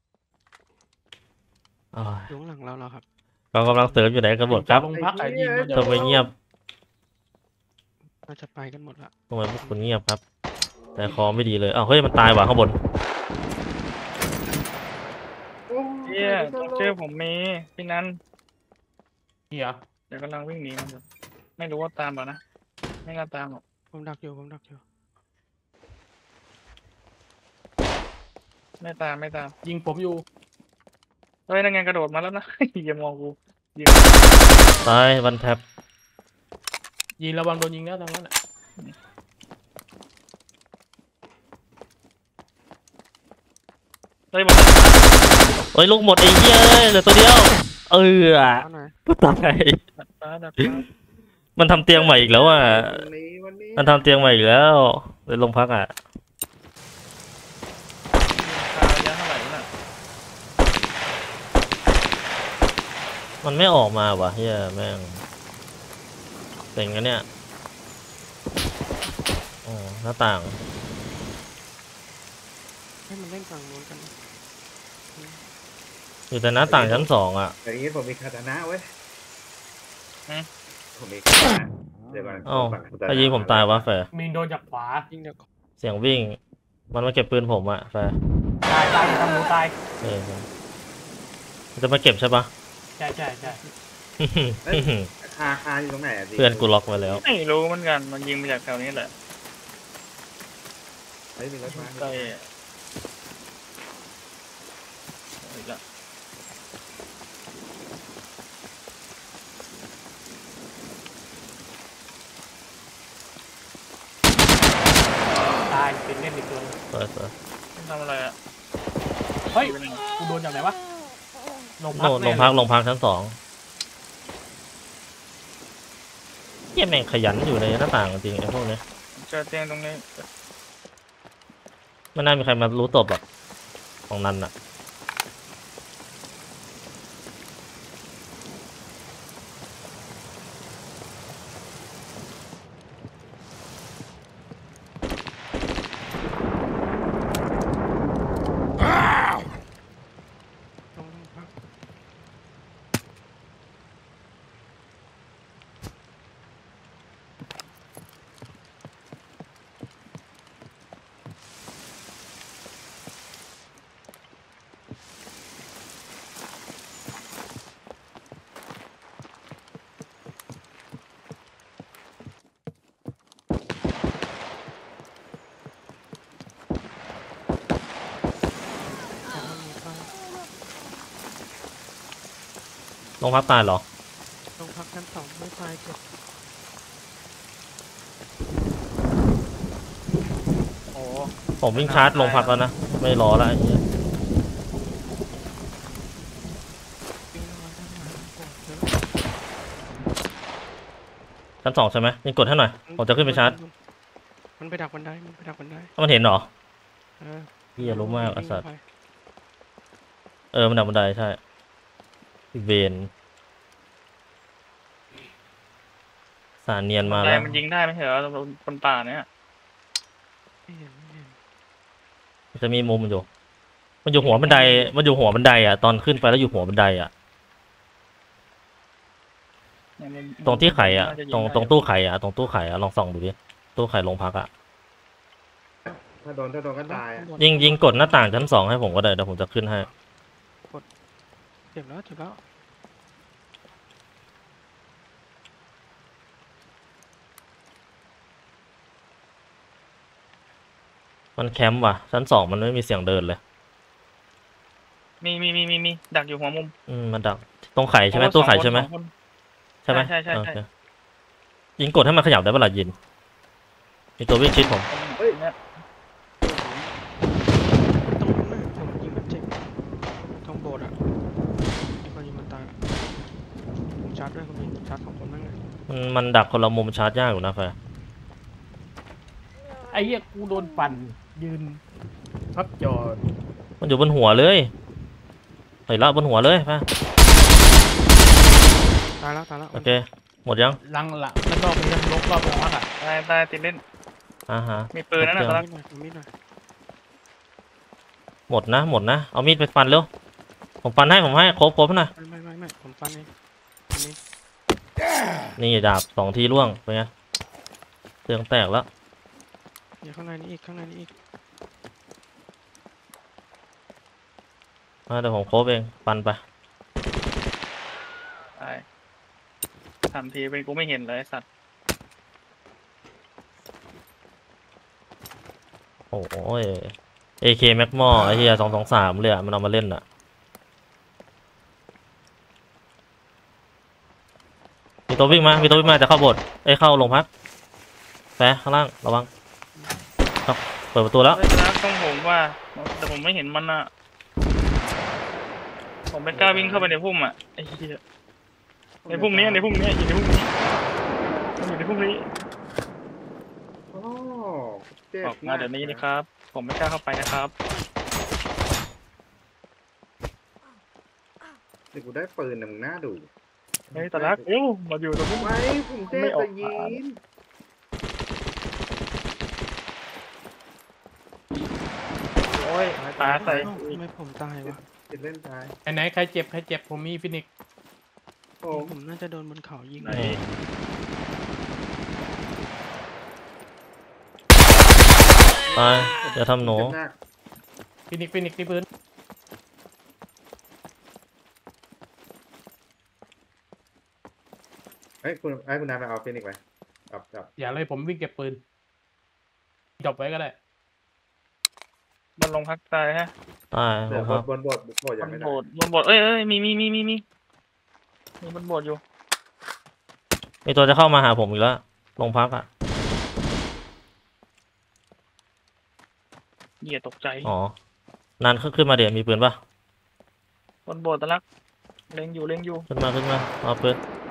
S1: อ้าว
S3: อยู่ข้างหลังเราแล้วครับ
S1: กองกำลังเสริมอยู่ไหนกันหมดครับ
S6: โรงพักไอ้ยิงมาจาก
S1: ทำไมเงียบ
S3: เราจะไปกันหมดละ
S1: ทำไมพวกคุณเงียบครับ แต่คอไม่ดีเลยอ้าวเฮ้ยมันตายว่ะข้างบน
S2: โอ้
S5: เชี่ยเชื่อผมมีพี่นั้น
S6: นี่เหรอ
S5: เดี๋ยวกำลังวิ่งหนีมันอยู่ไม่รู้ว่าตามเปล่านะไม่น่าตามหรอก
S3: ผมดักอยู่ผมดักอยู่
S5: ไม่ตามไม่ตาม
S6: ยิงผมอยู่
S5: เฮ้ยนั่นไงกระโดดมาแล้วนะ อย่ามองกูยิง
S1: ตายวันแท็บ
S6: ยิงระวังโดนยิงแล้วทางนั้นอ่ะ
S5: เฮ้ยหมด
S1: เฮ้ยลูกหมดไอ้เหี้ยเหลือตัวเดียว เออ
S3: เอาหน่อย
S1: ก็ตาย
S5: ดัดฟ้าดัดฟ้า
S1: มันทำเตียงใหม่อีกแล้วอ่ะ
S2: วันนี้วันนี้
S1: มันทำเตียงใหม่อีกแล้วเลยโรงพักอ่ะ
S5: ราคาระยะเท่าไหร่วะน่ะ
S1: มันไม่ออกมาวะเฮียแม่งเต็งกันเนี่ยอ๋อหน้าต่าง
S3: ให้มันเล่นฝั่งนู้นกัน
S1: อยู่แต่หน้าต่างชั้นสองอ่ะ
S2: แต่อย่างนี้ผมมีคาตานะเว้ย
S5: ฮะ
S2: ผมมีคาตานะเดี๋ยวก่อน
S1: เอ้า
S2: ฝั่งคตนะ
S1: ถ้ายิงผมตายวะแฟร์
S6: มีนโดนจากขวา
S3: ยิงเดี๋ยว
S1: เสียงวิ่ง มันมาเก็บปืนผมอ่ะแฟร์
S6: ตายตายทำหนูตาย
S1: เออมันจะมาเก็บใช่ปะ
S6: ใช่ใช่ใช่
S2: คาคาอยู่ตรงไหนอะสิ
S1: เพื่อนกูล็อกมาแล้ว
S5: ไม่รู้เหมือนกันมันยิงมาจากแถวนี้แหละ
S2: เฮ้ยมีรถมา
S5: ใกล้อะเอาอีกละ
S6: ตายเป็นเล่นอีกตัวนึง
S1: เปิดเปิด
S5: ทำอะไรอ่ะ
S6: เฮ้ย
S5: อยู่ไหน
S6: กูโดนจากไหนวะลง
S1: โน่นลงพักลงพักชั้นสองเฮียแม่งขยันอยู่ในหน้าต่างจริงไอ้พวกเนี้ย
S5: เจอเตียงตรงนี้
S1: ไม่น่ามีใครมารู้ตบหรอกของนั้นอ่ะ
S3: ลงลงพัก
S1: ลงพักตายเหรอ
S3: ลงพักชั้นสองไม่ตายเจ็บ
S5: โอ้
S1: ผมวิ่งชาร์จลงพักแล้วนะ ไม่รอแล้วไอ้เหี้ย
S3: วิ่งลงมาด้านหลังโอ้เยอะ
S1: ชั้นสองใช่ไหมยังกดให้หน่อย ผมจะขึ้นไปชาร์จ
S3: มันไปดักบันไดมันไปดักบันได
S1: มันเห็นเหรอ
S3: เออ
S1: เฮียรู้มากไอ้สัตว์
S3: วิ่งไป
S1: เออ มันดักบันไดใช่เวนสารเนียนมา
S5: บัน
S1: แล้
S5: ได
S1: ว
S5: มันยิงได้ไหมเหรอคนป่าเนี่ย
S3: ไม่เห็นไม่เห็น
S1: มันจะมีมุมอยู่ มันอยู่หัวบันได มันอยู่หัวบันไดอ่ะ ตอนขึ้นไปแล้วอยู่หัวบันไดอ่ะ
S5: เนี่ยมัน
S1: ตรงที่ไขอ่ะ
S5: น่าจยิ
S1: ตรง
S5: ได้
S1: ตรงตู้ไขอ่ะ ตรงตู้ไขอ่ะ ลองส่องดูดิ ตู้ไขโรงพักอ่ะ
S2: ถ้าโดนถ้าโดนก็ตายอะ
S1: ยิงยิงกดหน้าต่างชั้นสองให้ผมก็ได้เดี๋ยวผมจะขึ้นให้
S3: เจ็บแล้วเจ็บแล้ว
S1: มันแคมป์ว่ะ ชั้นสองมันไม่มีเสียงเดินเลย
S5: มีมีมีมีมีดักอยู่หัวมุม
S1: อืม มันดัก ตรงไข่ใช่ไหมตู้ไข่ใช่ไหม
S5: สองคน
S1: ใช่ไหม
S5: ใช่ใช่ใช่
S1: โอเคยิงกดให้มันขยับได้เวลายิง มีตัววิ่งชิดผม
S5: เฮ้ยเนี่ย
S3: ตรงนั้นน่ะผมยิงมันเจ็บตรงโบสถ์อ่ะมีคนยิงมันตายผมชาร์จด้วยคุณยิงชาร์จสองคนนั่งเลย
S1: มันมันดักคนละมุมชาร์จยากอยู่นะแฟร์
S6: ไอ้เหี้ยกูโดนปั่นยืนพับจอ
S1: มันอยู่บนหัวเลยเฮ้ยละบนหัวเลยแฟร์
S3: ตายแล้วตายแล้ว
S1: โอเค หมดยัง
S6: ลังหลังข้างนอกมีทั้งลบรอบโรงพักอ่ะ
S5: ตายตายติดเล่น
S1: อ่าฮะ
S5: มีปืนนั่นน่ะ
S1: โอเค
S5: ครับ
S3: มีดหน่อยมีดหน่อย
S1: หมดนะ หมดนะ เอามีดไปฟันเร็ว ผมฟันให้ผมให้ครบครบนะ
S3: ไม่ไม่ไม่ไม่ผมฟันเองอันนี้
S1: นี่ดาบสองทีร่วงเป็นไงเตืองแตกแล้ว
S3: อยู่ข้างในนี้อีกข้างในนี้อีก
S1: มาเดี๋ยวผมครบเองฟันไป
S5: ตายทำทีเป็นกูไม่เห็นเลยไอ้สัตว์
S1: โอ้ย เอ เค แม็กมอไอเฮียสองสองสามเลยอะมันเอามาเล่นอะมีตัววิ่งมา มีตัววิ่งมาจะเข้าโบสถ์เอ้ยเข้าโรงพักแฟร์ข้างล่างระวังครับเปิดประตูแล้ว
S5: เฮ้ยนะต้องผมว่าแต่ผมไม่เห็นมันอ่ะผมไม่กล้าวิ่งเข้าไปในพุ่มอ่ะไอ้เหี้ยในพุ่มนี้ในพุ่มนี้อยู่ในพุ่มนี้มันอยู่ในพุ่มนี้
S2: โอ้เจ็บ
S5: ออกมาเดี๋ยวนี้นะครับ ผมไม่กล้าเข้าไปนะครับ
S2: เดี๋ยวกูได้ปืนน่ะมึงน่าดู
S5: เฮ้ยตะลักเอ้วมาอยู่ตรงนี้
S2: ไว้ผมเจ็บ
S5: ไม่ออ
S2: แต่
S5: ก
S2: ยิน
S5: โอ้ยตาใส่
S3: เอ้าทำไมผมตายวะ
S2: เจ็บเล่นตาย
S6: ไอ้ไหนใครเจ็บใครเจ็บผมมีฟินิกซ์
S2: โอ้
S3: ผมน่าจะโดนบนเขายิง
S5: ไหน
S1: ตายอย่าทำหนู
S2: เจ็บมาก
S6: ฟินิกซ์ฟินิกซ์ที่พื้น
S2: เฮ้ยคุณไอ้คุณนายไปเอาฟินิกซ์ไปจับจับ
S6: อย่าเลยผมวิ่งเก็บปืนจบไว้ก็ได้
S5: บนลงพักตายฮะ
S1: ตาย
S2: เดี๋ยว
S1: ครับ
S2: บนบนบนโอ้ย
S5: บ
S2: ยัง
S5: น
S2: ไม่
S5: โบ
S2: ได้
S5: สถ์บนโบสถ์เอ้ยเอ้ยมีมีมีมีมีมีบนโบสถ์อยู่
S1: มีตัวจะเข้ามาหาผมอีกแล้วโรงพักอ่ะ
S5: เหยียตกใจ
S1: อ๋อ นันขึ้นขึ้นมาเดี๋ยวมีปืนปะ
S5: บนโบสถ์ตะลักเล็งอยู่เล็งอยู่
S1: ขึ้นมาขึ้นมาเอาปืน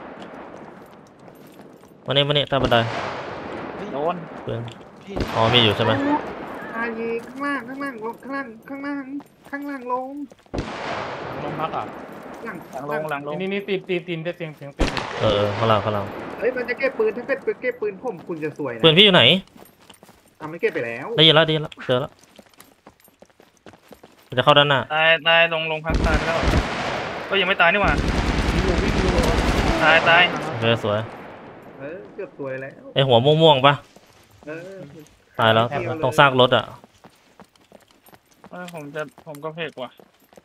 S1: มานี่มานี่ใต้บันได
S5: โดน
S1: ปืน
S3: พี่
S1: อ๋อมีอยู่ใช่ไหม
S2: ตายยิงข้างล่างข้างล่างลงข้างล่างข้างล่างข้างล่างลง
S6: ลงพักอ่ะ
S2: หลัง
S5: หลังลงหลังลง
S6: นี่นี่ตีนตีนตีนได้เสียงเสียงตีน
S1: เออเออข้างล่างข้างล่าง
S2: เฮ้ยมันจะเก็บปืนถ้าเก็บปืนเก็บปืนผมคุณจะสวยนะ
S1: ปืนพี่อยู่ไหน
S2: ทำไม่เก็บไปแล้ว
S1: ได้ยินแล้วได้ยินแล้วเจอแล้วมันจะเข้าด้านหน้า
S5: ตายตายลงลงพักตายไปแล้วก็ยังไม่ตายนี่หว่า
S6: วิ่งอยู่วิ่งอยู่
S5: ตายตาย
S1: โอเคสวย
S2: เออเกือบสวยแล้ว
S1: ไอหัวม่วงๆปะ
S2: เออ
S1: ตายแล้วตรงซากรถอ่ะ
S5: เอ้ยผมจะผมก็เพกว่ะ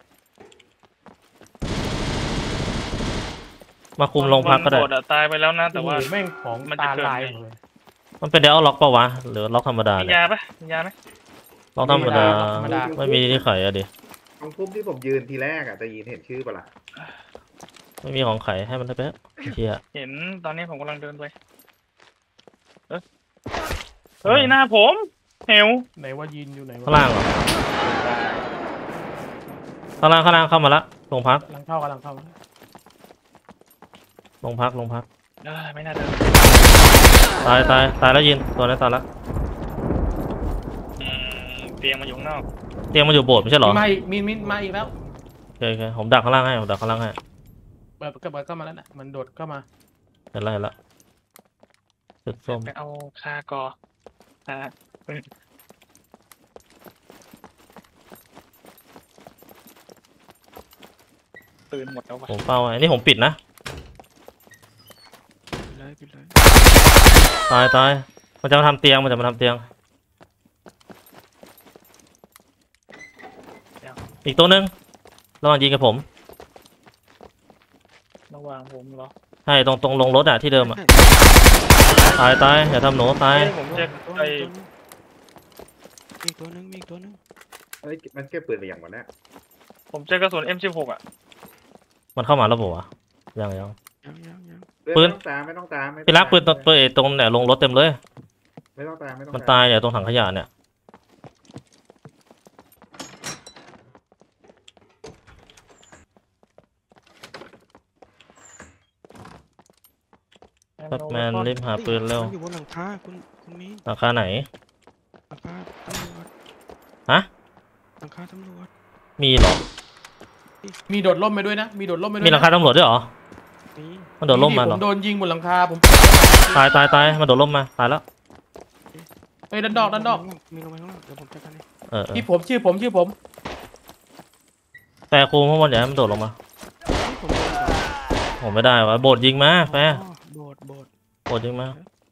S1: มาคุมโรงพักก็ได้
S5: บนโบสถ์อะตายไปแล้วนะแต่ว่า
S6: โอ้โหแม่งของ
S5: มันจะ
S6: ตา
S5: เกิด
S6: ลาย
S5: ไง
S6: หมดเลย
S1: มันเป็นเดลล็อกปะวะหรือล็อกธรรมดา
S5: มี
S1: เนี่ย
S5: ยาปะมียาไหม
S1: ล็อกธรรมดา
S6: ธรรมดา
S1: ไม่มีที่ไขอะดิ
S2: ของทุบที่ผมยืนทีแรกอ่ะแต่ยินเห็นชื่อปะล่ะ
S1: ไม่มีของไขให้มันได้แป๊บเฮีย
S5: เห็นตอนนี้ผมกำลังเดินไปเอ้ยเฮ้ยหน้าผมเหว
S6: ไหนว่ายินอยู่ไหนวะ
S1: ข้างล่างเหรอข้างล่างข้างล่างเข้ามาละโรงพัก
S6: กำลังเข้ากำลังเข้า
S1: โรงพักโรงพัก
S5: เอ้ยไม่น่าเดิน
S1: ตายตายตายแล้วยินตัวนั้นตายแล้ว
S5: อืมเตียงมาอยู่ข้างนอก
S1: เตียงมันอยู่โบสถ์ไม่ใช่เหรอ
S6: มีมาอีกมีมีมาอีกแล้ว
S1: โอเคโอเคผมดักข้างล่างให้ผมดักข้างล่างให้
S6: เปิดก็เปิดเข้ามาแล้วนะมันโดดเข้ามา
S1: เห็นแล้วเห็นแล้วจุดส้ม
S5: ไปเอาคากอคาปืนปืนหมดแล้ววะ
S1: ผมเฝ้าไว้นี่ผมปิดนะ
S3: ไปเลยไปเลย
S1: ตายตายมันจะมาทำเตียงมันจะมาทำเตียงอีกตัวหนึงระวังยิงกับผม
S5: ระหว่างผมเหรอ
S1: ใช่ตรงตรงลงรถอะที่เดิมอะตายตายอย่าทำหนูตาย
S5: เอ้ยผมจะ
S3: ตัวห
S5: ไป
S3: นึ่งมีอีกตัวหนึงมีอีกตัวหนึง
S2: เฮ้ยมันเก็บปืนไปอย่างวะเนี่ย
S5: ผมเจอกระสุน เอ็ม สิบหก อ่ะ
S1: มันเข้ามาแล้วบอกว่าวะยังยัง
S3: ยังยังยัง
S1: ปืน
S2: ไม่ต้องตามไม่ต้องตามไม่ต้อง
S1: พี่รักปืนตรง
S2: ตาม
S1: ปืนไอ้ตรงเนี่ยลงรถเต็มเลย
S2: ไม่ต้องตามไม่ต้อง
S1: มันตายเนี่ยตรงถังขยะเนี่ย แบทแมนรีบหาปืนเร็ว
S3: มันอยู่บนหลังคาคุณคุณมีน
S1: ราคาไหน
S3: หลังคาตำรวจ
S1: ฮะ
S3: หลังคาตำรวจ
S1: มีเหรอ
S6: มีโดดร่มไปด้วยนะมีโดดร่มไปด้วย
S1: มี
S6: นะ
S1: หลังคาตำรวจด้วยเหรอ
S3: มี
S1: มันโดดร่มมาเหร
S6: ผ
S1: อ
S6: มโดนยิงบนหลังคาผม
S1: ตายตายตายมันโดดร่มมาตายแล้ว
S6: เฮ้ยดันดอกดันดอก
S3: มีลงไปข้างล่างเดี๋ยวผมจัดการเอง
S1: เออเออ
S6: ที่ผมชื่อผมชื่อผม
S1: แฟร์ครูข้างบนอย่าให้มันโดดลงมา
S3: เฮ้ยผมโดนเหรอ
S1: ผมไม่ได้วะโบดยิงมาแฟร์
S3: อ๋อโบดโบด
S1: โบดยิงมา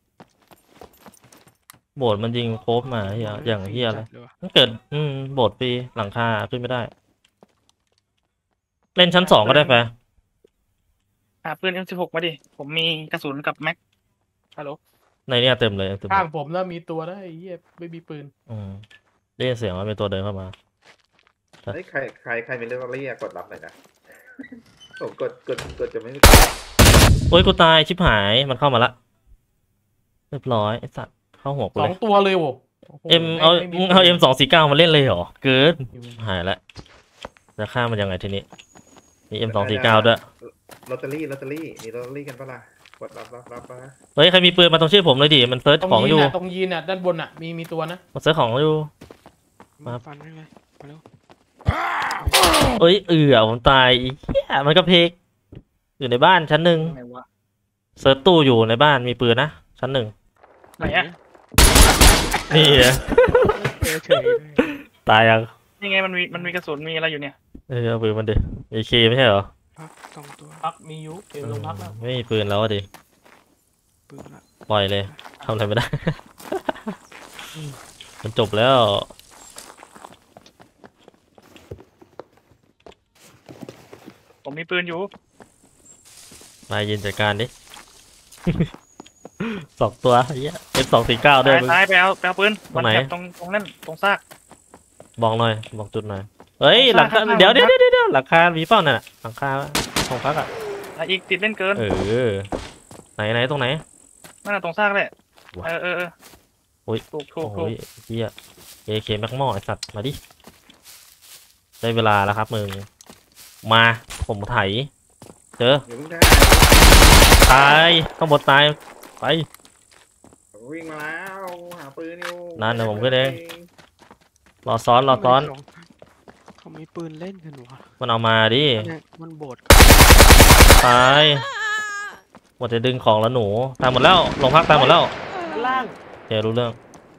S1: โบดมันยิงโคบมาเฮียอย่างเฮียเลย
S3: จัดว่ะ
S1: มันเกิดอืมโบดฟรีหลังคาขึ้นไม่ได้ เล่นชั้นสองก็ได้แฟร์
S5: หาปืน เอ็ม สิบหก มาดิ ผมมีกระสุนกับแม็กฮัลโหล
S1: ในเนี้ยเต็มเลยเต็มเล
S6: ข้าง
S1: ย
S6: ผมแล้วมีตัวนะไอ้เหี้ยไม่มีปืน
S1: อืมได้ยินเสียงว่ามีตัวเดินเข้ามา
S2: เฮ้ยใครใครใครมีเรื่องอะไรอะกดรับหน่อยนะผมกดกดกดจะไม่
S1: โอ้ยกูตายชิบหายมันเข้ามาละเรียบร้อยไอ้สัตว์เข้าหัวกู
S6: สอ
S1: เล
S6: ง
S1: ย
S6: ตัวเลยโว้โโห
S1: เอ็มเอา
S6: ไ
S1: มึงเอาเอ็มสองสี่เก้ามาเล่นเลยเหรอเกินหายละจะฆ่ามันยังไงทีนี้มีเอ็มสองสี่เก้าด้วย
S2: ลอตเตอรี่ลอตเตอรี่มีลอตเตอรี่กันปะล่ะกดรับรับรับมา
S1: เฮ้ยใครมีปืนมาตรงชื่อผมเลยดิมันเซิร์ช
S6: ตรง
S1: ของ
S6: ยี
S1: อน ยู่
S6: น่ะตรงยีนน่ะด้านบนน่ะมีมีตัวนะ
S1: มันเซิร์ชของอยู่
S3: มา
S1: ครับ
S3: ฟันให้เลยมาเร็ว
S1: เอ้ยเอือผมตายอีเหี้ยมันก็เพกอยู่ในบ้านชั้นหนึ่ง
S5: ไหนวะ
S1: เซิร์ชตู้อยู่ในบ้านมีปืนนะชั้นหนึ่ง
S5: ไหนอะ
S1: นี่นะ
S3: เฉยเฉยเลย
S1: ตายยัง
S5: นี่ไงมันมีมันมีกระสุนมีอะไรอยู่เนี่ย
S1: เออเอาปืนมันดิมีเคไม่ใช่เหรอ
S3: พักสองตัว
S6: พักมียุเอ็มลงพักแล้ว
S1: ไม่มีปืนแล้วอะดิ
S3: ปืนละ
S1: ปล่อยเลยทำอะไรไม่ได้ มันจบแล้ว
S5: ผมมีปืนอยู่
S1: มายินจัดการดิ สองตัวเหี้ยเอฟสองสี่เก้าด้วย
S5: ซ้าย
S1: มึง
S5: ซ้ายไปเอาไปเอาปืน
S1: ตรงไหน
S5: วัแถบตรงตรงนั้นตรงซาก
S1: บอกหน่อยบอกจุดหน่อยเฮ้ยหลังคา
S5: ข้างๆ
S1: เดี๋ยว
S5: หลั
S1: เดี๋ยว
S5: งคา
S1: เดี๋ยวเดี๋ยวหลังคามีเปล่าน่ะหลังคาของพักอ่ะ
S5: อ่ะอีกติดเล่นเกิน
S1: เออไหนไหนตรงไหน
S5: นั่นน่ะตรงซากเลย
S1: ว้า
S5: เออเออเออ
S1: โอ้ย
S5: ถูกถู
S1: โอ้
S5: ก
S1: โห
S5: ถูก
S1: เฮียเอเคแม็กมอไอสัตว์มาดิได้เวลาแล้วครับมึงมาผมไถเจอ
S2: อย่าเพิ่งได้
S1: ตายข้างบนตายไป
S2: วิ่งมาแล้วหาปืนอยู่
S1: นั่นนะผมขึ้นเอง รอซ้อนรอซ้อน
S3: เขามีปืนเล่นกันวะ
S1: มันเอามาดิ
S3: เนี่ยมันโบด
S1: ตายหมดจะดึงของแล้วหนูตายหมดแล้วลงพักตายหมดแล้ว
S6: ด้านล่าง
S1: เจรู้เรื่อง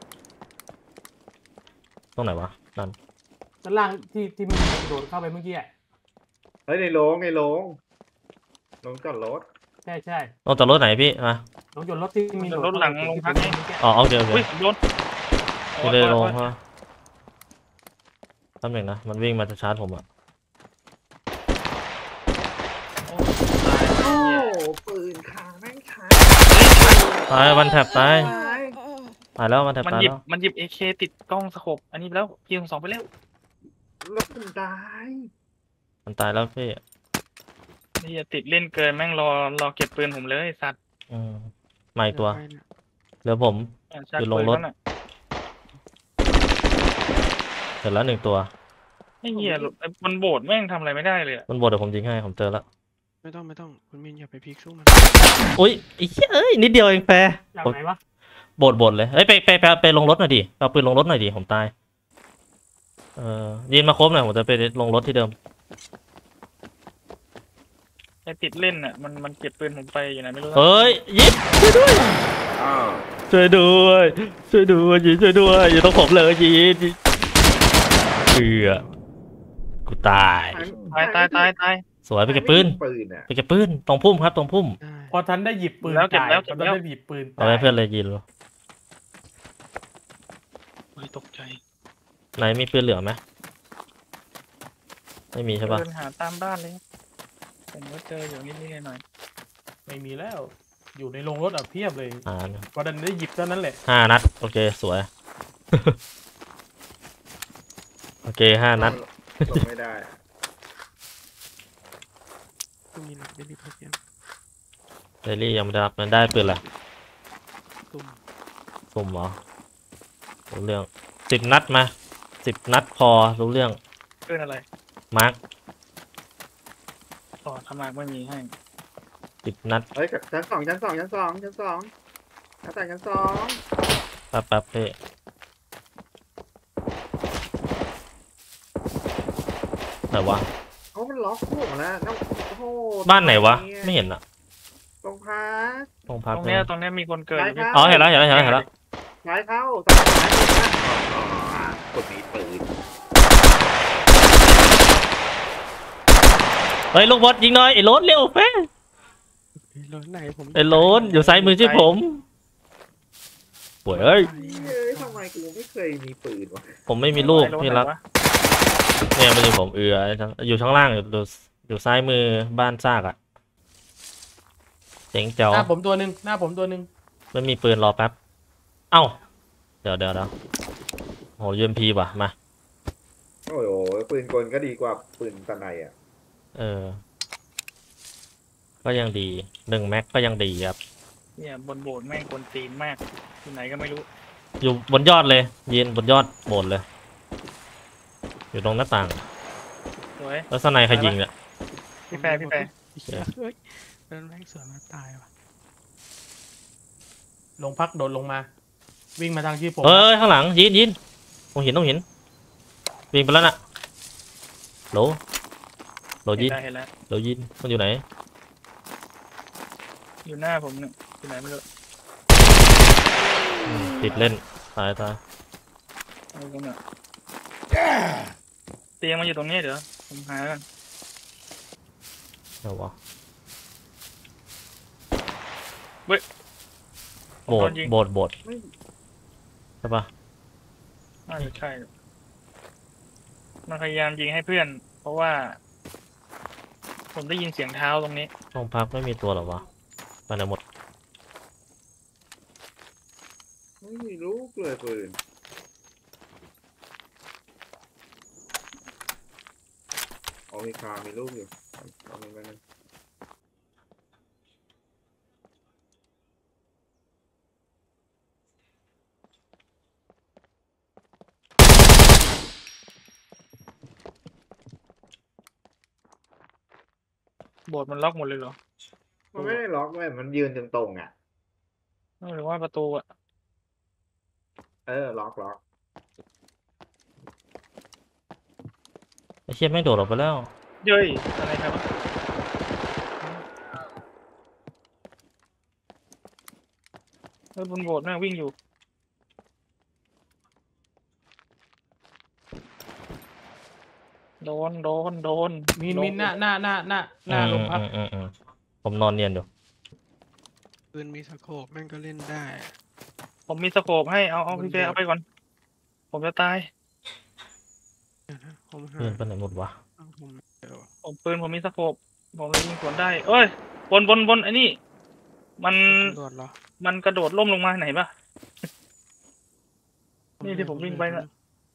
S1: ตรงไหนวะนั่น
S6: ด้านล่างที่ที่มันโดดเข้าไปเมื่อกี้อะ
S2: เฮ้ยในโรงในโรงโรงจอดรถ
S6: ใช่ใช่
S1: ลงจากรถไหนพี่มา
S6: ลงจอดรถที่มีโดด
S5: รถหลังลงพัก
S6: ที่
S5: ไง
S6: เมื่อกี้
S1: อ๋อโอเคโอเค
S5: อุ้ยโดน
S1: ไม่ได้ลง
S5: โอ๊ย
S1: เพราะตำแหน่งนะมันวิ่งมาจะชาร์จผมอะ
S5: โอ๊ย
S2: โอ้
S5: ตาย
S2: ปืนคางแม่งขา
S1: ตายวันแถบตาย
S2: ตาย
S1: ตายแล้ววันแถบ
S5: มัน
S1: ตาย
S5: หยิบ
S1: แล้ว
S5: มันหยิบเอเคติดกล้องสโคปอันนี้ไปแล้วพีสองไปแล้ว
S2: รถมันตาย
S1: มันตายแล้วพี่
S5: นี่อย่าติดเล่นเกินแม่งรอรอเก็บปืนผมเลยไอ้สัตว์
S1: อืมมาอีกตัว
S3: ไปเนี่ย
S1: เหลือผม
S5: อ่ะชัก
S1: อยู่ล
S5: ปื
S1: ง
S5: น
S1: รถ
S5: แล้วน่ะ
S1: เสร็จแล้วหนึ่งตัว
S5: ไอ้เหี้ยไอ้มันโบดแม่งทำอะไรไม่ได้เลยอะ
S1: มันบดเดี๋ยวผมยิงให้ผมเจอแล้ว
S3: ไม่ต้องไม่ต้องคุณมินอย่าไปพลิกสู้มัน
S1: อุ้ยไอ้เหี้ยเอ้ยนิดเดียวเองแฟร์
S6: จากไหนวะ
S1: บดบดเลยเอ้ยไปไปไปไปลงรถหน่อยดิเอาปืนลงรถหน่อยดิผมตายเออยินมาครบหน่อยผมจะไปลงรถที่เดิม
S5: ไอ้ติดเล่นอ่ะมันมันเก็บปืนผมไปอยู่ไหนไม่รู้นะ
S1: เฮ้ยยิบช่วยด้วยช่วยด้วยช่วยด้วยยีนช่วยด้วยอยู่ตรงผมเลยยีนเอือกูตาย
S5: ตายตายตายตาย
S1: สวยไปเก็บปืน
S2: ปืนอ่ะ
S1: ไปเก็บปืนตรงพุ่มครับตรงพุ่ม
S3: ได้
S6: พอทันได้หยิบปืน
S5: แล้วเก็บ
S6: ตาย
S5: แล้ว
S6: พ
S5: เก็
S6: อบ ทั
S5: แล้
S6: น
S5: ว
S6: ได้หยิบปืน
S1: เอาไว้เพื่อนเลยยีน
S5: เฮ้ยตกใจ
S1: ไหนมีปืนเหลือไหมไม่มีใช่ปะ
S5: เดินหาตามบ้านเลยผมก็เจออยู่นิดๆหน่อย
S6: ไม่มีแล้ว อยู่ในโรงรถอ่ะเพียบเลย
S1: อ่า
S6: พอทันได้หยิบเท่านั้นแหละ
S1: ห้านัดโอเคสวย โอเคห้านัด
S2: ลงไม่ได้
S3: คุณยินได้รีบพักยัง
S1: เดลี่ยังไม่ได้รับมันได้ปืนละ
S3: ตุ่ม
S1: สุ่มเหรอรู้เรื่องสิบนัดมาสิบนัดพอรู้เรื่อง
S5: ๆเกินอะไร
S1: มาร์ค
S5: ต่อทำไมไม่มีให้
S1: สิบนัด
S2: เฮ้ยชั้นสองชั้นสองชั้นสองชั้นสองชั้นสองชั้นสอง
S1: แป๊บแป๊บเพ่ไหนวะ
S2: เขามันล็อกพวกแล้วแล้วโอ้โห
S1: บ้านไหนวะไม่เห็นอะ
S2: ตรงพัก
S1: ตรงพัก
S5: ตรงเนี้ยตรงเนี้ยมีคนเกิดอยู่พี่
S1: อ๋อเห็นแล้วเห็นแล้วเห็นแล้วเห็นแล้ว
S2: ซ้ายเข้าซ้ายซ้ายซ้ายกดมีปืน
S1: เฮ้ยลูกบอลยิงหน่อยไอ้โรนเร็วเฟ้
S3: เฮ้ยรถไหนผม
S1: ไอ้โรนอยู่ซ้ายมือชื่อผมป่วยเอ้ย
S2: เฮ้ยทำไมกูไม่เคยมีปืนวะ
S1: ผมไม่มีลูก
S5: ไอ้ถ
S1: พี่
S5: ไหน
S1: รัก
S5: วะ
S1: เนี่ยมันอยู่ผมเอืออยู่ข้างล่างอยู่อยู่อยู่ซ้ายมือบ้านซากอะเจ๋งเจ๋ว
S6: หน้าผมตัวหนึ่งหน้าผมตัวหนึ่ง
S1: ไม่มีปืนรอแป๊บเอ้าเดี๋ยวเดี๋ยวเดี๋ยวโหยูเอ็มพีว่ะมา
S2: โอ้โหปืนกลก็ดีกว่าปืนตะไนอ่ะ
S1: เออ ก็ยังดีหนึ่งแม็กก็ยังดีครับ
S5: เนี่ยบนโบสถ์แม่งกวนตีนมากที่ไหนก็ไม่รู้
S1: อยู่บนยอดเลยยืนบนยอดโบสถ์เลย อยู่ตรงหน้าต่าง
S5: สวย
S1: แล้วสไนใครยิงเนี่ย
S5: พี่แฟร์พี่แฟร์
S3: เฮ้ยนั่นแม่งสวนมาตายว่ะ
S6: ลงพักโดดลงมา วิ่งมาทางที่ผม
S1: เอ้ยข้างหลังยินยินตรงหินตรงหินวิ่งไปแล้วน่ะโหลโหล
S5: เห็
S1: ยิ
S5: น
S1: น
S5: แล้วเห็นแล้ว
S1: โหลยินมันอยู่ไหน
S5: อยู่หน้าผมเนี่ยที่ไหนไม่รู้
S1: อืมติดเล่นตายตาย
S5: อะไรกันเนี่ยเตียงมันอยู่ตรงนี้เดี๋ยวผมหากัน
S1: เดี๋ยววะ
S5: เว้ย
S1: โบดโบดโบดใช่ปะ
S5: น่าจะใช่มันพยายามยิงให้เพื่อน เพราะว่า ผมได้ยินเสียงเท้าตรงนี้
S1: ห้องพักไม่มีตัวหรอวะไปไหนหมด
S2: ไม่มีลูกเลยปืนเอามีคามีลูกอยู่เอามีมัน
S5: โบสถ์มันล็อกหมดเลยเหรอ
S2: มันไม่ได้ล็อกเว้ยมันยืนตรงๆอ่ะ
S5: หรือว่าประตูอะ
S2: เออล็อกล็อก
S1: ไอ้เชี่ยแม่งโดดออกไปแล้ว
S5: เย้ยอะไรครับเฮ้ยบนโบสถ์แม่งวิ่งอยู่ โดนโดนโดน
S6: มีน
S5: โด
S6: มีนหน้าหน้าหน้าหน้าหน้า
S1: อืม
S6: ลงพัก
S1: อืมอืมอืมผมนอนเนียนอยู่
S3: ปืนมีสโคปแม่งก็เล่นได้
S5: ผมมีสโคปให้เอาเอาพี่เฟย์เอาไปก่อน ผมจะตาย
S3: เดี๋ยวนะผมหา
S1: เพื่อนไปไหนหมดวะ
S3: เอาผมเดี๋ยว
S5: ผมปืนผมมีสโคปผมเลยยิงสวนได้ เอ้ยบนบนบนไอ้นี่ มัน
S3: ตำรวจเหรอ
S5: มันกระโดดล่มลงมาไหนปะ นี่ที่ผมวิ่งไปน่ะ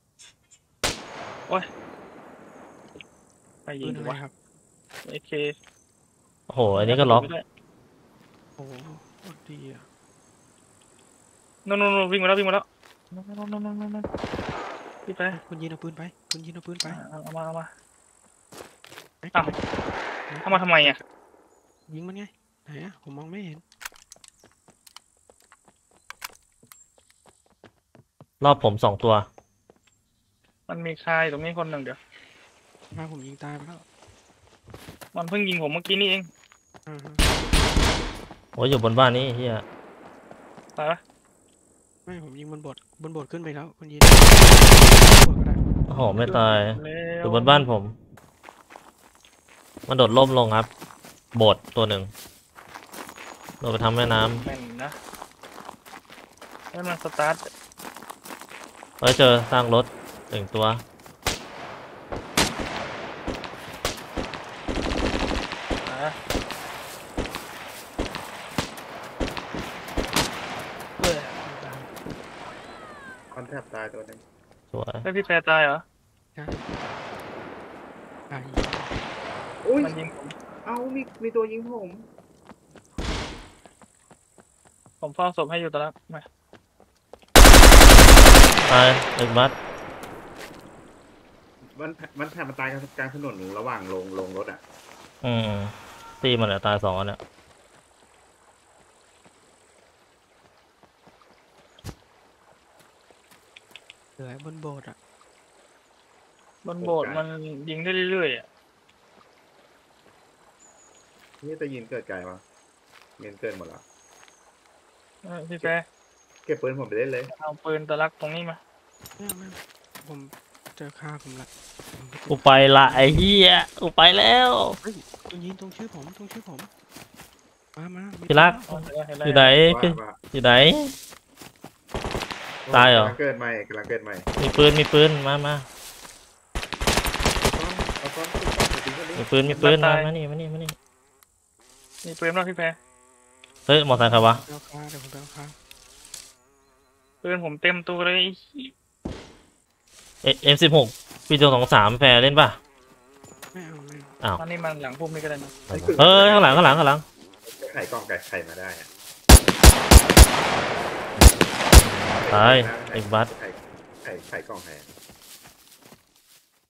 S5: ไปยิ
S3: ปื
S5: ง
S3: น
S5: ดู
S3: อะไร
S5: วะ
S3: ครับ
S5: เอเค
S1: โอ้โหอันนี้ก็ล็อก
S3: โอ้โหโคตรดีอ่ะ
S5: โน่นโน่นโน่นวิ่งมาแล้ววิ่งมาแล้วโน่นโน่นโน่นโน่นโน่นโน่นพี่ไป
S3: คุณยินเอาปืนไปคุณยินเอาปืนไป
S5: เอาเอามาเอามา
S3: ไอ้
S5: อ้าว เอามาทำไมอ่ะ
S3: ยิงมันไงไหนอ่ะผมมองไม่เห็น
S1: รอบผมสองตัว
S5: มันมีคายตรงนี้คนหนึ่งเดี๋ยว
S3: มาผมยิงตายไปแล้ว
S5: มันเพิ่งยิงผมเมื่อกี้นี่เอง
S3: อ่าฮะ
S1: โอ้ยอยู่บนบ้านนี้เฮีย
S5: ตายปะ
S3: ไม่ผมยิงบนโบสถ์บนโบสถ์ขึ้นไปแล้วคุณยินบนโบสถ์ก็ได้
S1: โอ้โหไม่ตาย
S5: เร็
S1: อยู่
S5: ว
S1: บนบ้านผม มันโดดล่มลงครับ โบดตัวหนึ่งโดดไปทำแม่น้
S5: แม่นนะแล้วมันสตาร์ท
S1: ำเฮ้ยเจอสร้างรถหนึ่งตัว
S5: อ่ะ
S3: เพื่อตาม
S2: คอนแทบตายตัวหนึง
S1: สวย
S5: แล้วพี่แพรตายเหรอ
S3: ใช่ตาย
S2: อุ้ย
S5: มันยิงผม
S2: เอ้ามีมีตัวยิงผม
S5: ผมเฝ้าศพให้อยู่ตอนนั้นมา
S1: ตายหนึ่งมัด
S2: มันมันแทบมันตายกลางกลางถนนระหว่างลงลงรถอ่ะ
S1: อืมตีมันเนี่ยตายสองอันเนี่ย
S3: เหลือบนโบสถ์อ่ะ
S5: บนโบสถ์มันยิงได้เรื่อยๆอ่ะ
S2: นี่จะยิงเกิดไกลวะเงินเกินหมดแล้ว
S5: เออพี่แพร
S2: เก็บปืนผมไปเล่นเลย
S5: เอาปืนตะลักตรงนี้มา
S3: ไม่เอาไม่เอาผมเจอฆ่าผมละผมไม่ติด
S1: กูไปละไอ้เหี้ยกูไปแล้ว
S3: เฮ้ยคุณยินตรงชื่อผมตรงชื่อผมมามามา
S1: พี่รัก
S5: เอาเห็นแล้วเห็นแล้ว
S1: อยู่ไหน
S2: ว่า
S1: พี่
S2: ว่า
S1: อยู่ไหน ตายเหรอ
S2: กำลังเกิดใหม่กำลังเกิดใหม่
S1: มีปืนมีปืนมามา
S2: เอาก้อนเอาก้อนเอาก้อนไปทิ้งกันดิ
S1: มีปืนมีปืนมามานี่มานี่มานี่
S5: มีปืนป่ะพี่แพร
S1: เฮ้ยมอไซค์ใครวะ
S3: เอาฆ่าเดี๋ยวผมไปเอาฆ่า
S5: ปืนผมเต็มตัวเลยไอ้เหี้ย
S1: เอ็มสิบหกปีจงสองสามแฟร์เล่นป่ะ
S3: ไม่เอาไม่เอา
S1: อ้าว
S5: มันนี่มันหลังพุ่มนี่ก็ได้นะ
S1: เฮ้ยข้างหลังข้างหลังข้างหลัง
S2: ไข่กล่องไก่ไข่มาได้อะ
S1: ตายไอ้บัส
S2: ไข่ไข่ไข่กล่องไข่อะ